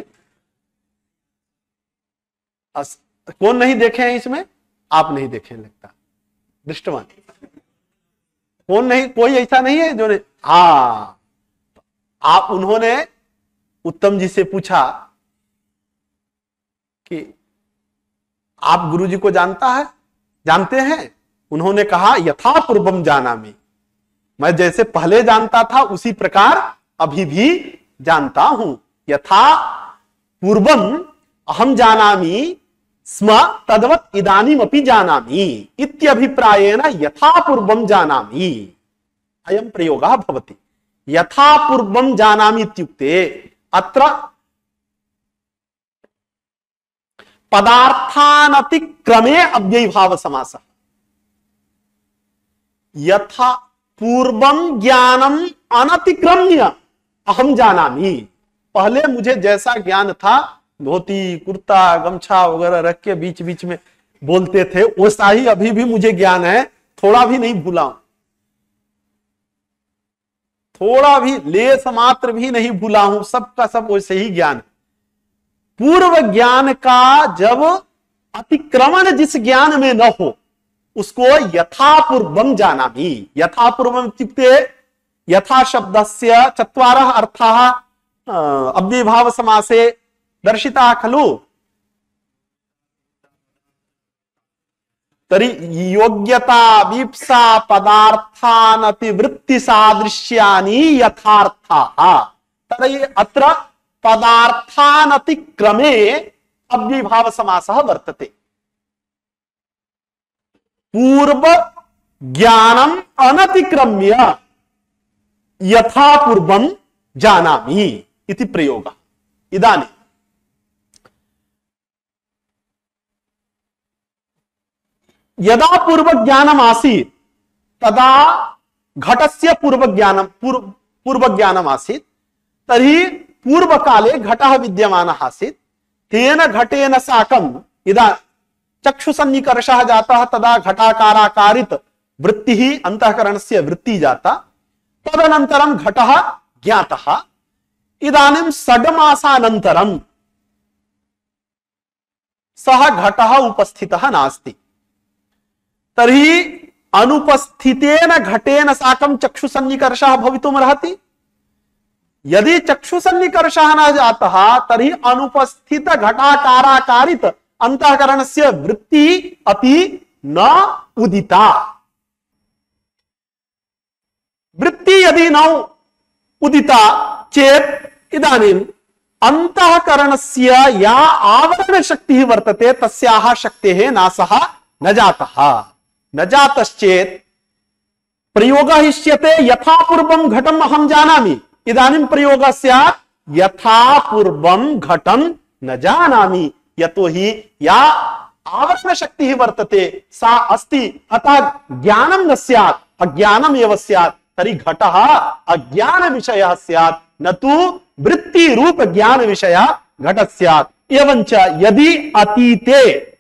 कौन नहीं देखे हैं इसमें? आप नहीं देखे हैं लगता, दृष्टवान। कौन नहीं? कोई ऐसा नहीं है जो नहीं? हाँ, आप उन्होंने उत्तम जी से पूछा कि आप गुरुजी को जानते हैं? उन्होंने कहा यथा पूर्वम जानामि, मैं जैसे पहले जानता था उसी प्रकार अभी भी जानता हूं। यथा पूर्वम अहम जानामि स्म तद्वत् इदानीमपि जानामि इत्यभिप्रायेण यथा पूर्वं जानामि अयं प्रयोगः भवति। यथा पूर्वं जानामि इत्युक्ते अत्र पदार्थानतिक्रमे अव्ययीभाव समासः। यथा पूर्वं ज्ञानम अनतिक्रम्य अहम जानामि, पहले मुझे जैसा ज्ञान था, धोती कुर्ता गमछा वगैरह रख के बीच बीच में बोलते थे, वैसा ही अभी भी मुझे ज्ञान है, थोड़ा भी नहीं भूला हूं, थोड़ा भी लेस मात्र भी नहीं भूला हूं, सबका सब वैसे ही ज्ञान। पूर्व ज्ञान का जब अतिक्रमण जिस ज्ञान में न हो उसको यथापूर्वम जानामि। यथापूर्वम इत्युक्ते यथा शब्दस्य चत्वारः अर्थाः अव्ययीभाव समासे दर्शिता खलु। तर्हि योग्यता वीप्सा पदार्थानतिवृत्ति सादृश्यानि यथार्थाः। तर्हि अत्र पदार्थानतिक्रमे अव्ययीभाव समासः वर्तते। पूर्व ज्ञानम अनतिक्रम्य यथा पूर्वं जानामि इति प्रयोगः। इदानीं यदा पूर्व ज्ञानम आसीत् तदा घटस्य पूर्व ज्ञानम आसीत्, तर्हि पूर्व काले घटः विद्यमानः आसीत्, तेन घटेन साकं यदा चक्षुसन्निकर्षः जातः तदा घटाकाराकारित वृत्तिः अंतःकरणस्य वृत्ति जाता, तदनन्तरं घटः ज्ञातः। इदानीं षड्मासानन्तरं सः घटः उपस्थितः नास्ति, तर्हि अनुपस्थितेन घटेन साकं चक्षुसन्निकर्षः भवितुमर्हति। यदि चक्षुसन्निकर्षः न जातः तर्हि अनुपस्थित घटाकाराकारित अंतःकरणस्य वृत्ति अपि न उदिता। वृत्ति यदि न उदिता चेत् इदानीम् अंतःकरणस्य या आवरण शक्तिः वर्तते तस्याः शक्तेः नाशः न जातः। न जातश्चेत् प्रयोगः इष्यते यथा पूर्वं घटम् अहं जानामि। इदानीं प्रयोगः स्यात् यथा पूर्वं घटं न जानामि, यतोहि या आवरण शक्तिः वर्तते सा अस्ति, अतः ज्ञानं न स्यात्, अज्ञानम् एव स्यात्। तर्हि घटः अज्ञान विषयः स्यात्, न तु वृत्ति रूप ज्ञान विषयः घटः स्यात्। एवञ्च यदि अतीते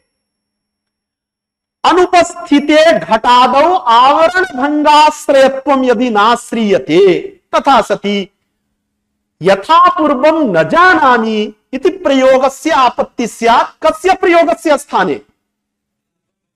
अनुपस्थिते घटादौ आवरण भंगाश्रयत्वं यदि नाश्रीयते तथा सति यथा पूर्वं न जानामि इति प्रयोगस्य आपत्ति स्यात्। कस्य प्रयोगस्य स्थाने?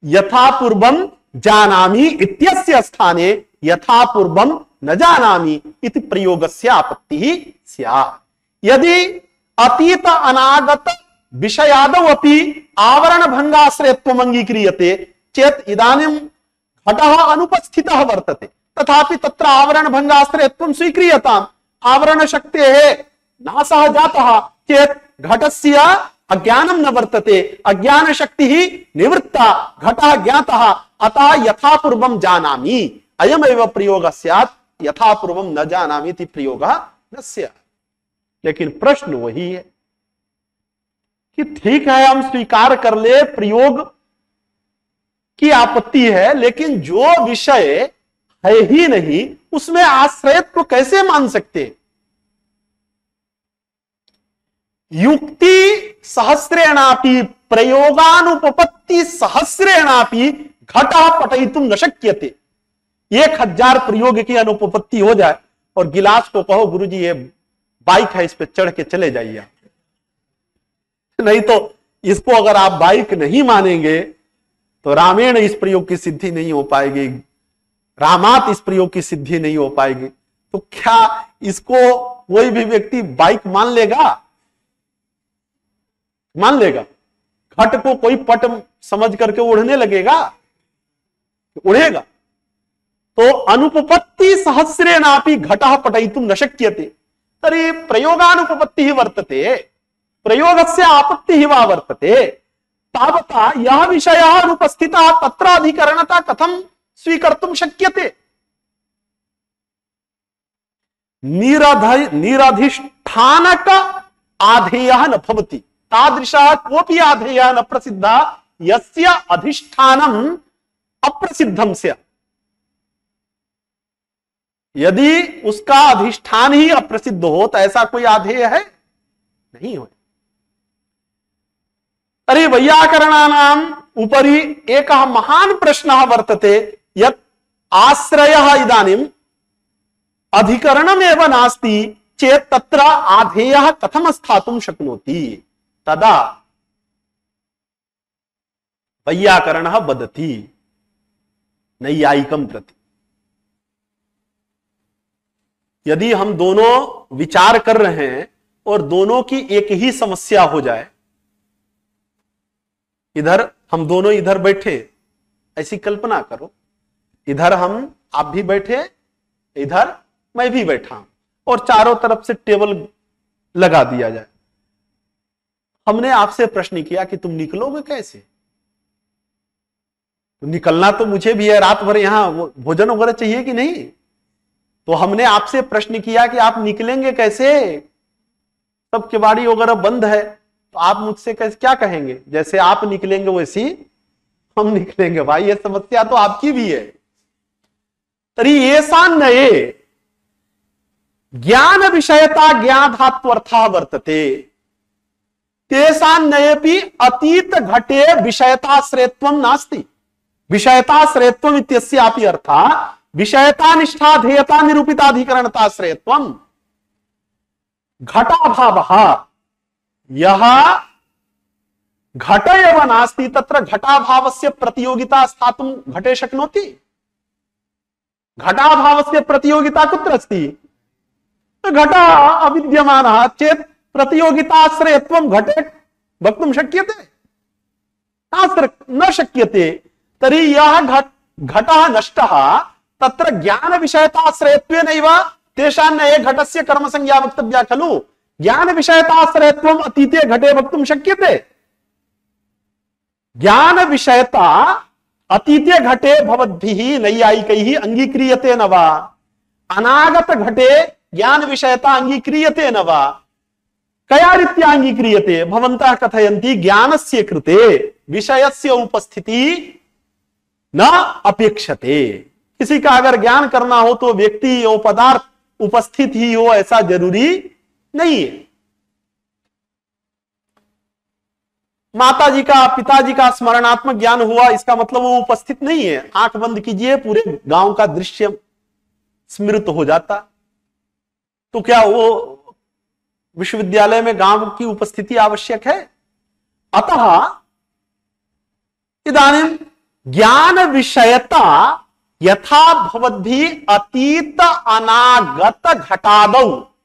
यथा पूर्वम जानामि इत्यस्य स्थाने यथा पूर्वम न जानामि इति प्रयोगस्य आपत्तिः स्यात्। यदि अतीत अनागत विषयादौ अपि आवरण भंगाश्रयत्वम् अंगीक्रियते चेत् इदानीं घटः अनुपस्थितः वर्तते तथापि तत्र आवरण भंगाश्रयत्वं स्वीक्रियताम्। आवरण शक्तेः नाशः जातः चेत् घटस्य अज्ञानं न वर्तते, अज्ञान शक्तिः निवृत्ता, घटः ज्ञातः, अतः यथा पूर्वं जानामि अयमेव प्रयोगः स्यात्, यथा पूर्वं न जानामि इति प्रयोगः न स्यात्। लेकिन प्रश्न वही है कि ठीक है हम स्वीकार कर ले प्रयोग की आपत्ति है, लेकिन जो विषय है ही नहीं उसमें आश्रयत्व कैसे मान सकते हैं? युक्ति सहस्रेणापि प्रयोगानुपपत्ति सहस्रेणापि घटः पटयितुं न शक्यते। 1000 प्रयोग की अनुपपत्ति हो जाए और गिलास को कहो गुरुजी ये बाइक है इस पे चढ़ के चले जाइए आप, नहीं तो इसको अगर आप बाइक नहीं मानेंगे तो रामायण इस प्रयोग की सिद्धि नहीं हो पाएगी, रामात इस प्रयोग की सिद्धि नहीं हो पाएगी। तो क्या इसको कोई भी व्यक्ति बाइक मान लेगा? मान लेगा? घट को कोई पट समझ करके उड़ने लगेगा? उड़ेगा? तो अनुपपत्ति सहस्रेणापि घटः पटयितुं न शक्यते तर्हि प्रयोगानुपपत्तिः वर्तते, प्रयोगस्य आपत्तिः वा वर्तते, तावता यः विषयः अनुपस्थितः तत्र अधिकरणता कथं स्वीकर्तुं शक्यते? निरधिष्ठानक आधेयः न भवति, तादृशः कोऽपि आधेयः न प्रसिद्धः यस्य अधिष्ठानम् अप्रसिद्धं स्यात्। यदि उसका अधिष्ठान ही अप्रसिद्ध हो तो ऐसा कोई आधेय है? नहीं हो। तर्हि वैयाकरणानाम् उपरि एकः महान् प्रश्नः वर्तते यत् आश्रयः इदानीम् अधिकरणमेव नास्ति चेत् तत्र आधेयः कथं स्थातुं शक्नोति? तदा वैयाकरणः वदति नैयायिकं प्रति, यदि हम दोनों विचार कर रहे हैं और दोनों की एक ही समस्या हो जाए, इधर हम दोनों इधर बैठे, ऐसी कल्पना करो, इधर हम आप भी बैठे, इधर मैं भी बैठा हूं और चारों तरफ से टेबल लगा दिया जाए। हमने आपसे प्रश्न किया कि तुम निकलोगे कैसे? तो निकलना तो मुझे भी है, रात भर यहां भोजन वगैरह चाहिए कि नहीं? तो हमने आपसे प्रश्न किया कि आप निकलेंगे कैसे? सब केवाड़ी वगैरह बंद है, तो आप मुझसे कैसे क्या कहेंगे? जैसे आप निकलेंगे वैसी हम निकलेंगे। भाई ये समस्या तो आपकी भी है। तरी ऐसा नए ज्ञान विषयता ज्ञाधात्वर्थः वर्तते तेषान्नयेपि अतीत घटे विषयताश्रयत्वं नास्ति। विषयताश्रयत्वम् इत्यस्यापि अर्थः विषयतानिष्ठा ध्येयता निरूपिताधिकरणताश्रयत्वम्। घटाभावः यह घट एव नास्ति तत्र घटाभावस्य प्रतियोगिता स्थातुं घटे शक्नोति? घटाभावस्य प्रतियोगिता कुत्र अस्ति? घटः अविद्यमानः चेत् प्रतियोगिताश्रयत्वं घटे वक्तुं शक्यते? न शक्यते। तर्हि यः घटः नष्टः तत्र ज्ञान विषयताश्रयत्वेनैव तेषान्नये घटस्य कर्मसंज्ञा वक्तव्या खलु। ज्ञान विषयताश्रयत्वम् अतीते घटे वक्तुं शक्यते? ज्ञान विषयता अतीते घटे भवद्भिः नैयायिकैः अंगीक्रियते न वा? अनागत घटे ज्ञान विषयता अंगीक्रियते न वा? कया रीत्या अंगीक्रियते? भवन्तः कथयन्ति ज्ञानस्य कृते विषयस्य उपस्थिति न अपेक्षते। किसी का अगर ज्ञान करना हो तो व्यक्ति और पदार्थ उपस्थित ही हो ऐसा जरूरी नहीं है। माता जी का पिताजी का स्मरणात्मक ज्ञान हुआ इसका मतलब वो उपस्थित नहीं है। आंख बंद कीजिए पूरे गांव का दृश्य स्मृत हो जाता। तो क्या वो विश्वविद्यालय में गांव की उपस्थिति आवश्यक है? अतः इदानीं ज्ञान विषयता यथा भवद्भिः अतीत अनागत घटादौ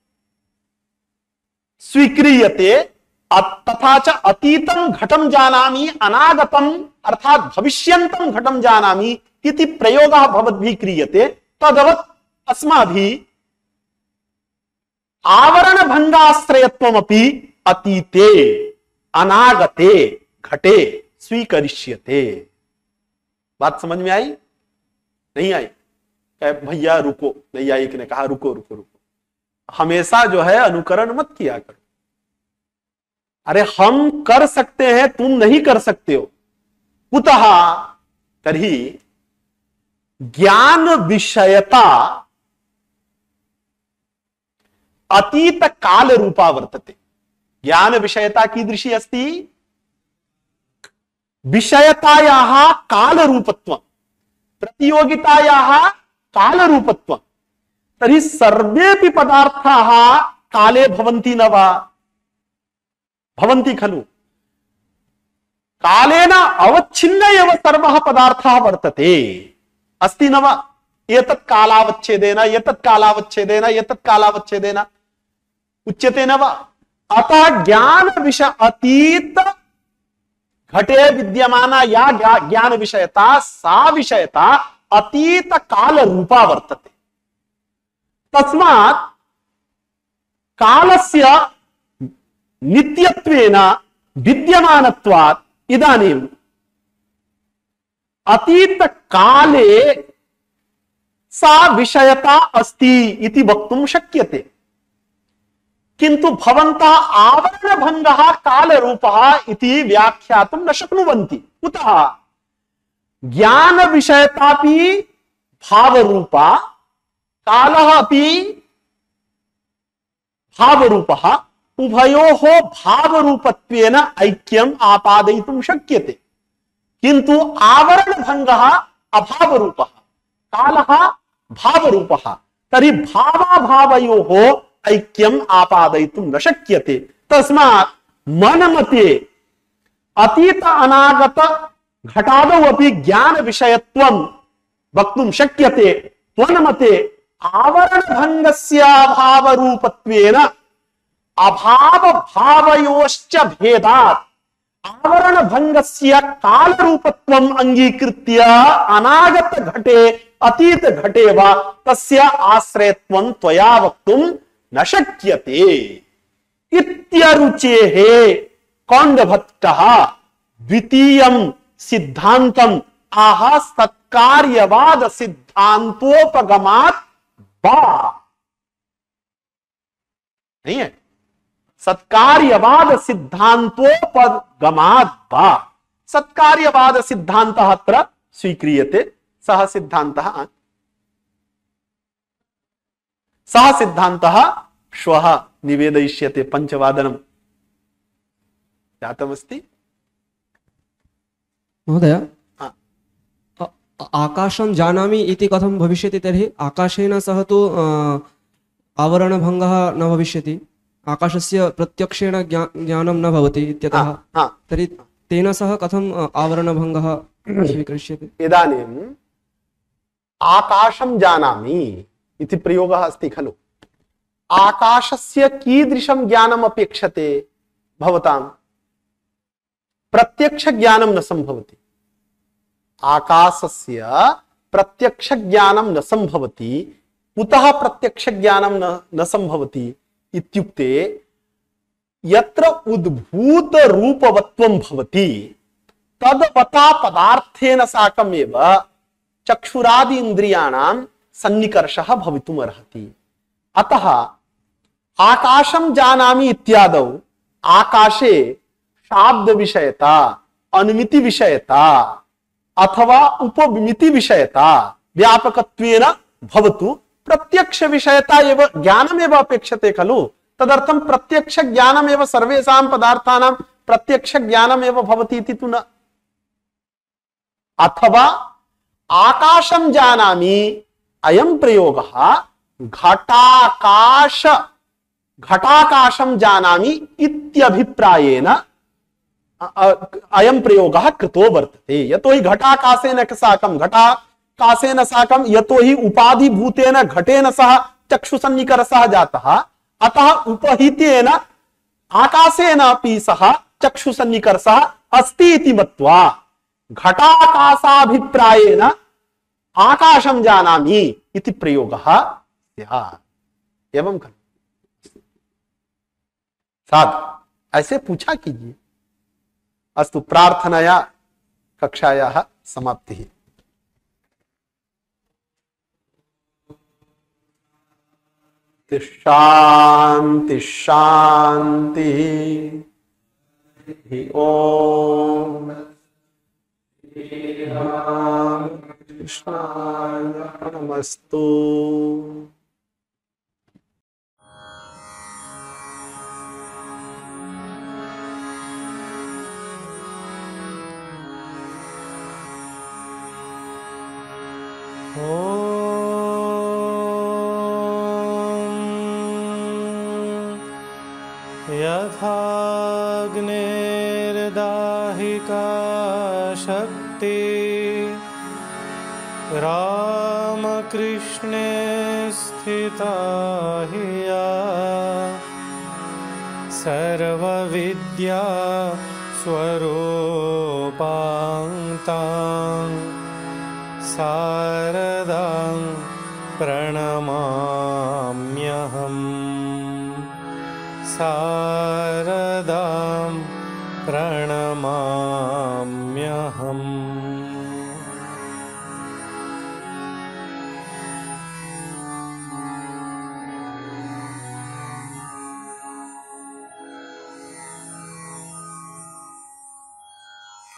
स्वीक्रियते तथा च अतीतं घटं जानामि अनागतम अर्थात भविष्यन्तं घटं जानामि इति प्रयोगः भवद्भिः क्रियते तदवत् अस्माभिः आवरण भंगाश्रयत्वमपि अतीते अनागते घटे स्वीकरिष्यते। बात समझ में आई? नहीं आई? भैया रुको, नैयायिक ने कहा रुको रुको रुको, हमेशा जो है अनुकरण मत किया करो। अरे हम कर सकते हैं, तुम नहीं कर सकते हो। कुतः तर्हि ज्ञान विषयता अतीत काल रूपा वर्तते। ज्ञान विषयता कीदृशी अस्ति? विषयतायाः काल रूपत्वं, प्रतियोगितायाः काल रूपत्वं। तर्हि सर्वेपि पदार्थाः काले भवन्ति न वा? भवन्ति खलु। कालेन अवच्छिन्न एव सर्वः पदार्थः वर्तते, अस्ति न वा? एतत् कालावच्छेदेन एतत् कालावच्छेदेन एतत् कालावच्छेदेन उच्यते न वा? अतः ज्ञान विषय अतीत घटे विद्यमाना या ज्ञान विषयता सा विषयता अतीत काल रूपा वर्तते। तस्मात् कालस्य नित्यत्वेन विद्यमानत्वात् इदानीं अतीत काले सा विषयता अस्ति इति वक्तुं शक्यते। किंतु भवन्तः आवरणभङ्गः कालरूपः इति व्याख्यातुं न शक्नुवन्ति। कुतः? ज्ञान विषयतापि भावरूपा, कालः अपि भावरूपः, उभयोः भावरूपत्वेन ऐक्यम् आपादयितुं शक्यते। किंतु आवरणभङ्गः अभावरूपः, कालः भावरूपः, तर्हि भावाभावयोः ऐक्यम् आपादयितुं न शक्यते। तस्मात् मनमते अतीत अनागत घटादौ अपि ज्ञान विषयत्वं वक्तुं शक्यते। त्वन्मते आवरणभङ्गस्य अभावरूपत्वेन अभाव भावयोश्च भेदात् आवरणभङ्गस्य कालरूपत्वम् अंगीकृत्य अनागत घटे अतीत घटे वा तस्य आश्रयत्वं त्वया वक्तुं न शक्यते इत्यरुचेः कौण्डभट्टः द्वितीयं सिद्धान्तम् आह सत्कार्यवाद सिद्धांतोपगमात् वा। नहीं है? सत्कार्यवाद सिद्धांतोपगमात् वा। सत्कार्यवाद सिद्धान्तः अत्र स्वीक्रियते। सः सिद्धान्तः श्वः निवेदयिष्यते। 5:15 जातमस्ति। महोदय, आकाशं जानामि इति कथं भविष्यति? तर्हि आकाशेन सह तु आवरणभङ्गः न भविष्यति, आकाशस्य प्रत्यक्षेण ज्ञानं न भवति इत्यतः। तर्हि तेन सह कथम् आवरणभङ्गः स्वीकरिष्यते? इदानीम् आकाशं जानामि इति प्रयोगः अस्ति खलु। आकाशस्य कीदृशं ज्ञानम् अपेक्षते भवतां? प्रत्यक्ष ज्ञानं न संभवति। आकाशस्य प्रत्यक्ष ज्ञानं न संभवति। कुतः प्रत्यक्ष ज्ञानं न संभवति इत्युक्ते यत्र उद्भूत रूपवत्वं भवति तद्वता पदार्थेन साकमेव चक्षुरादि इंद्रियाणां सन्निकर्षः भवितुम् अर्हति। अतः आकाशं जानामि इत्यादौ आकाशे शाब्द विषयता, अनुमिति विषयता अथवा उपमिति विषयता व्यापकत्वेन भवतु, प्रत्यक्ष विषयता एव ज्ञानमेव अपेक्षते खलु। तदर्थं प्रत्यक्ष ज्ञानमेव सर्वेषां पदार्थानां प्रत्यक्ष ज्ञानमेव भवति इति तु न। अथवा आकाशं जानामि अयं प्रयोगः घटाकाशं जानामि इत्यभिप्रायेण अयम प्रयोग कृतो वर्तते। यतो हि घटाकाशेन साकं घटाकाशेन साकं यतो हि उपाधि भूतेन घटेन सह चक्षुसन्निकर्षः जातः, अतः उपहितेन आकाशेन अपि सह चक्षुसन्निकर्षः अस्ति इति मत्वा घटाकाशाभिप्रायेण आकाशं जानामि इति प्रयोगः स्यात्। एवं खलु? साधु ऐसे पूछा कीजिए। अस्तु, प्रार्थनया कक्षायाः समाप्तिः। शांति शांति। ओम श्री राम कृष्णाय नमस्तु। यथाग्निर्दाहिका शक्ति रामकृष्णे स्थिता हिया सर्वविद्या स्वरूपान्तां शारदां प्रणमाम्यहम्। शारदां प्रणमाम्यहम्।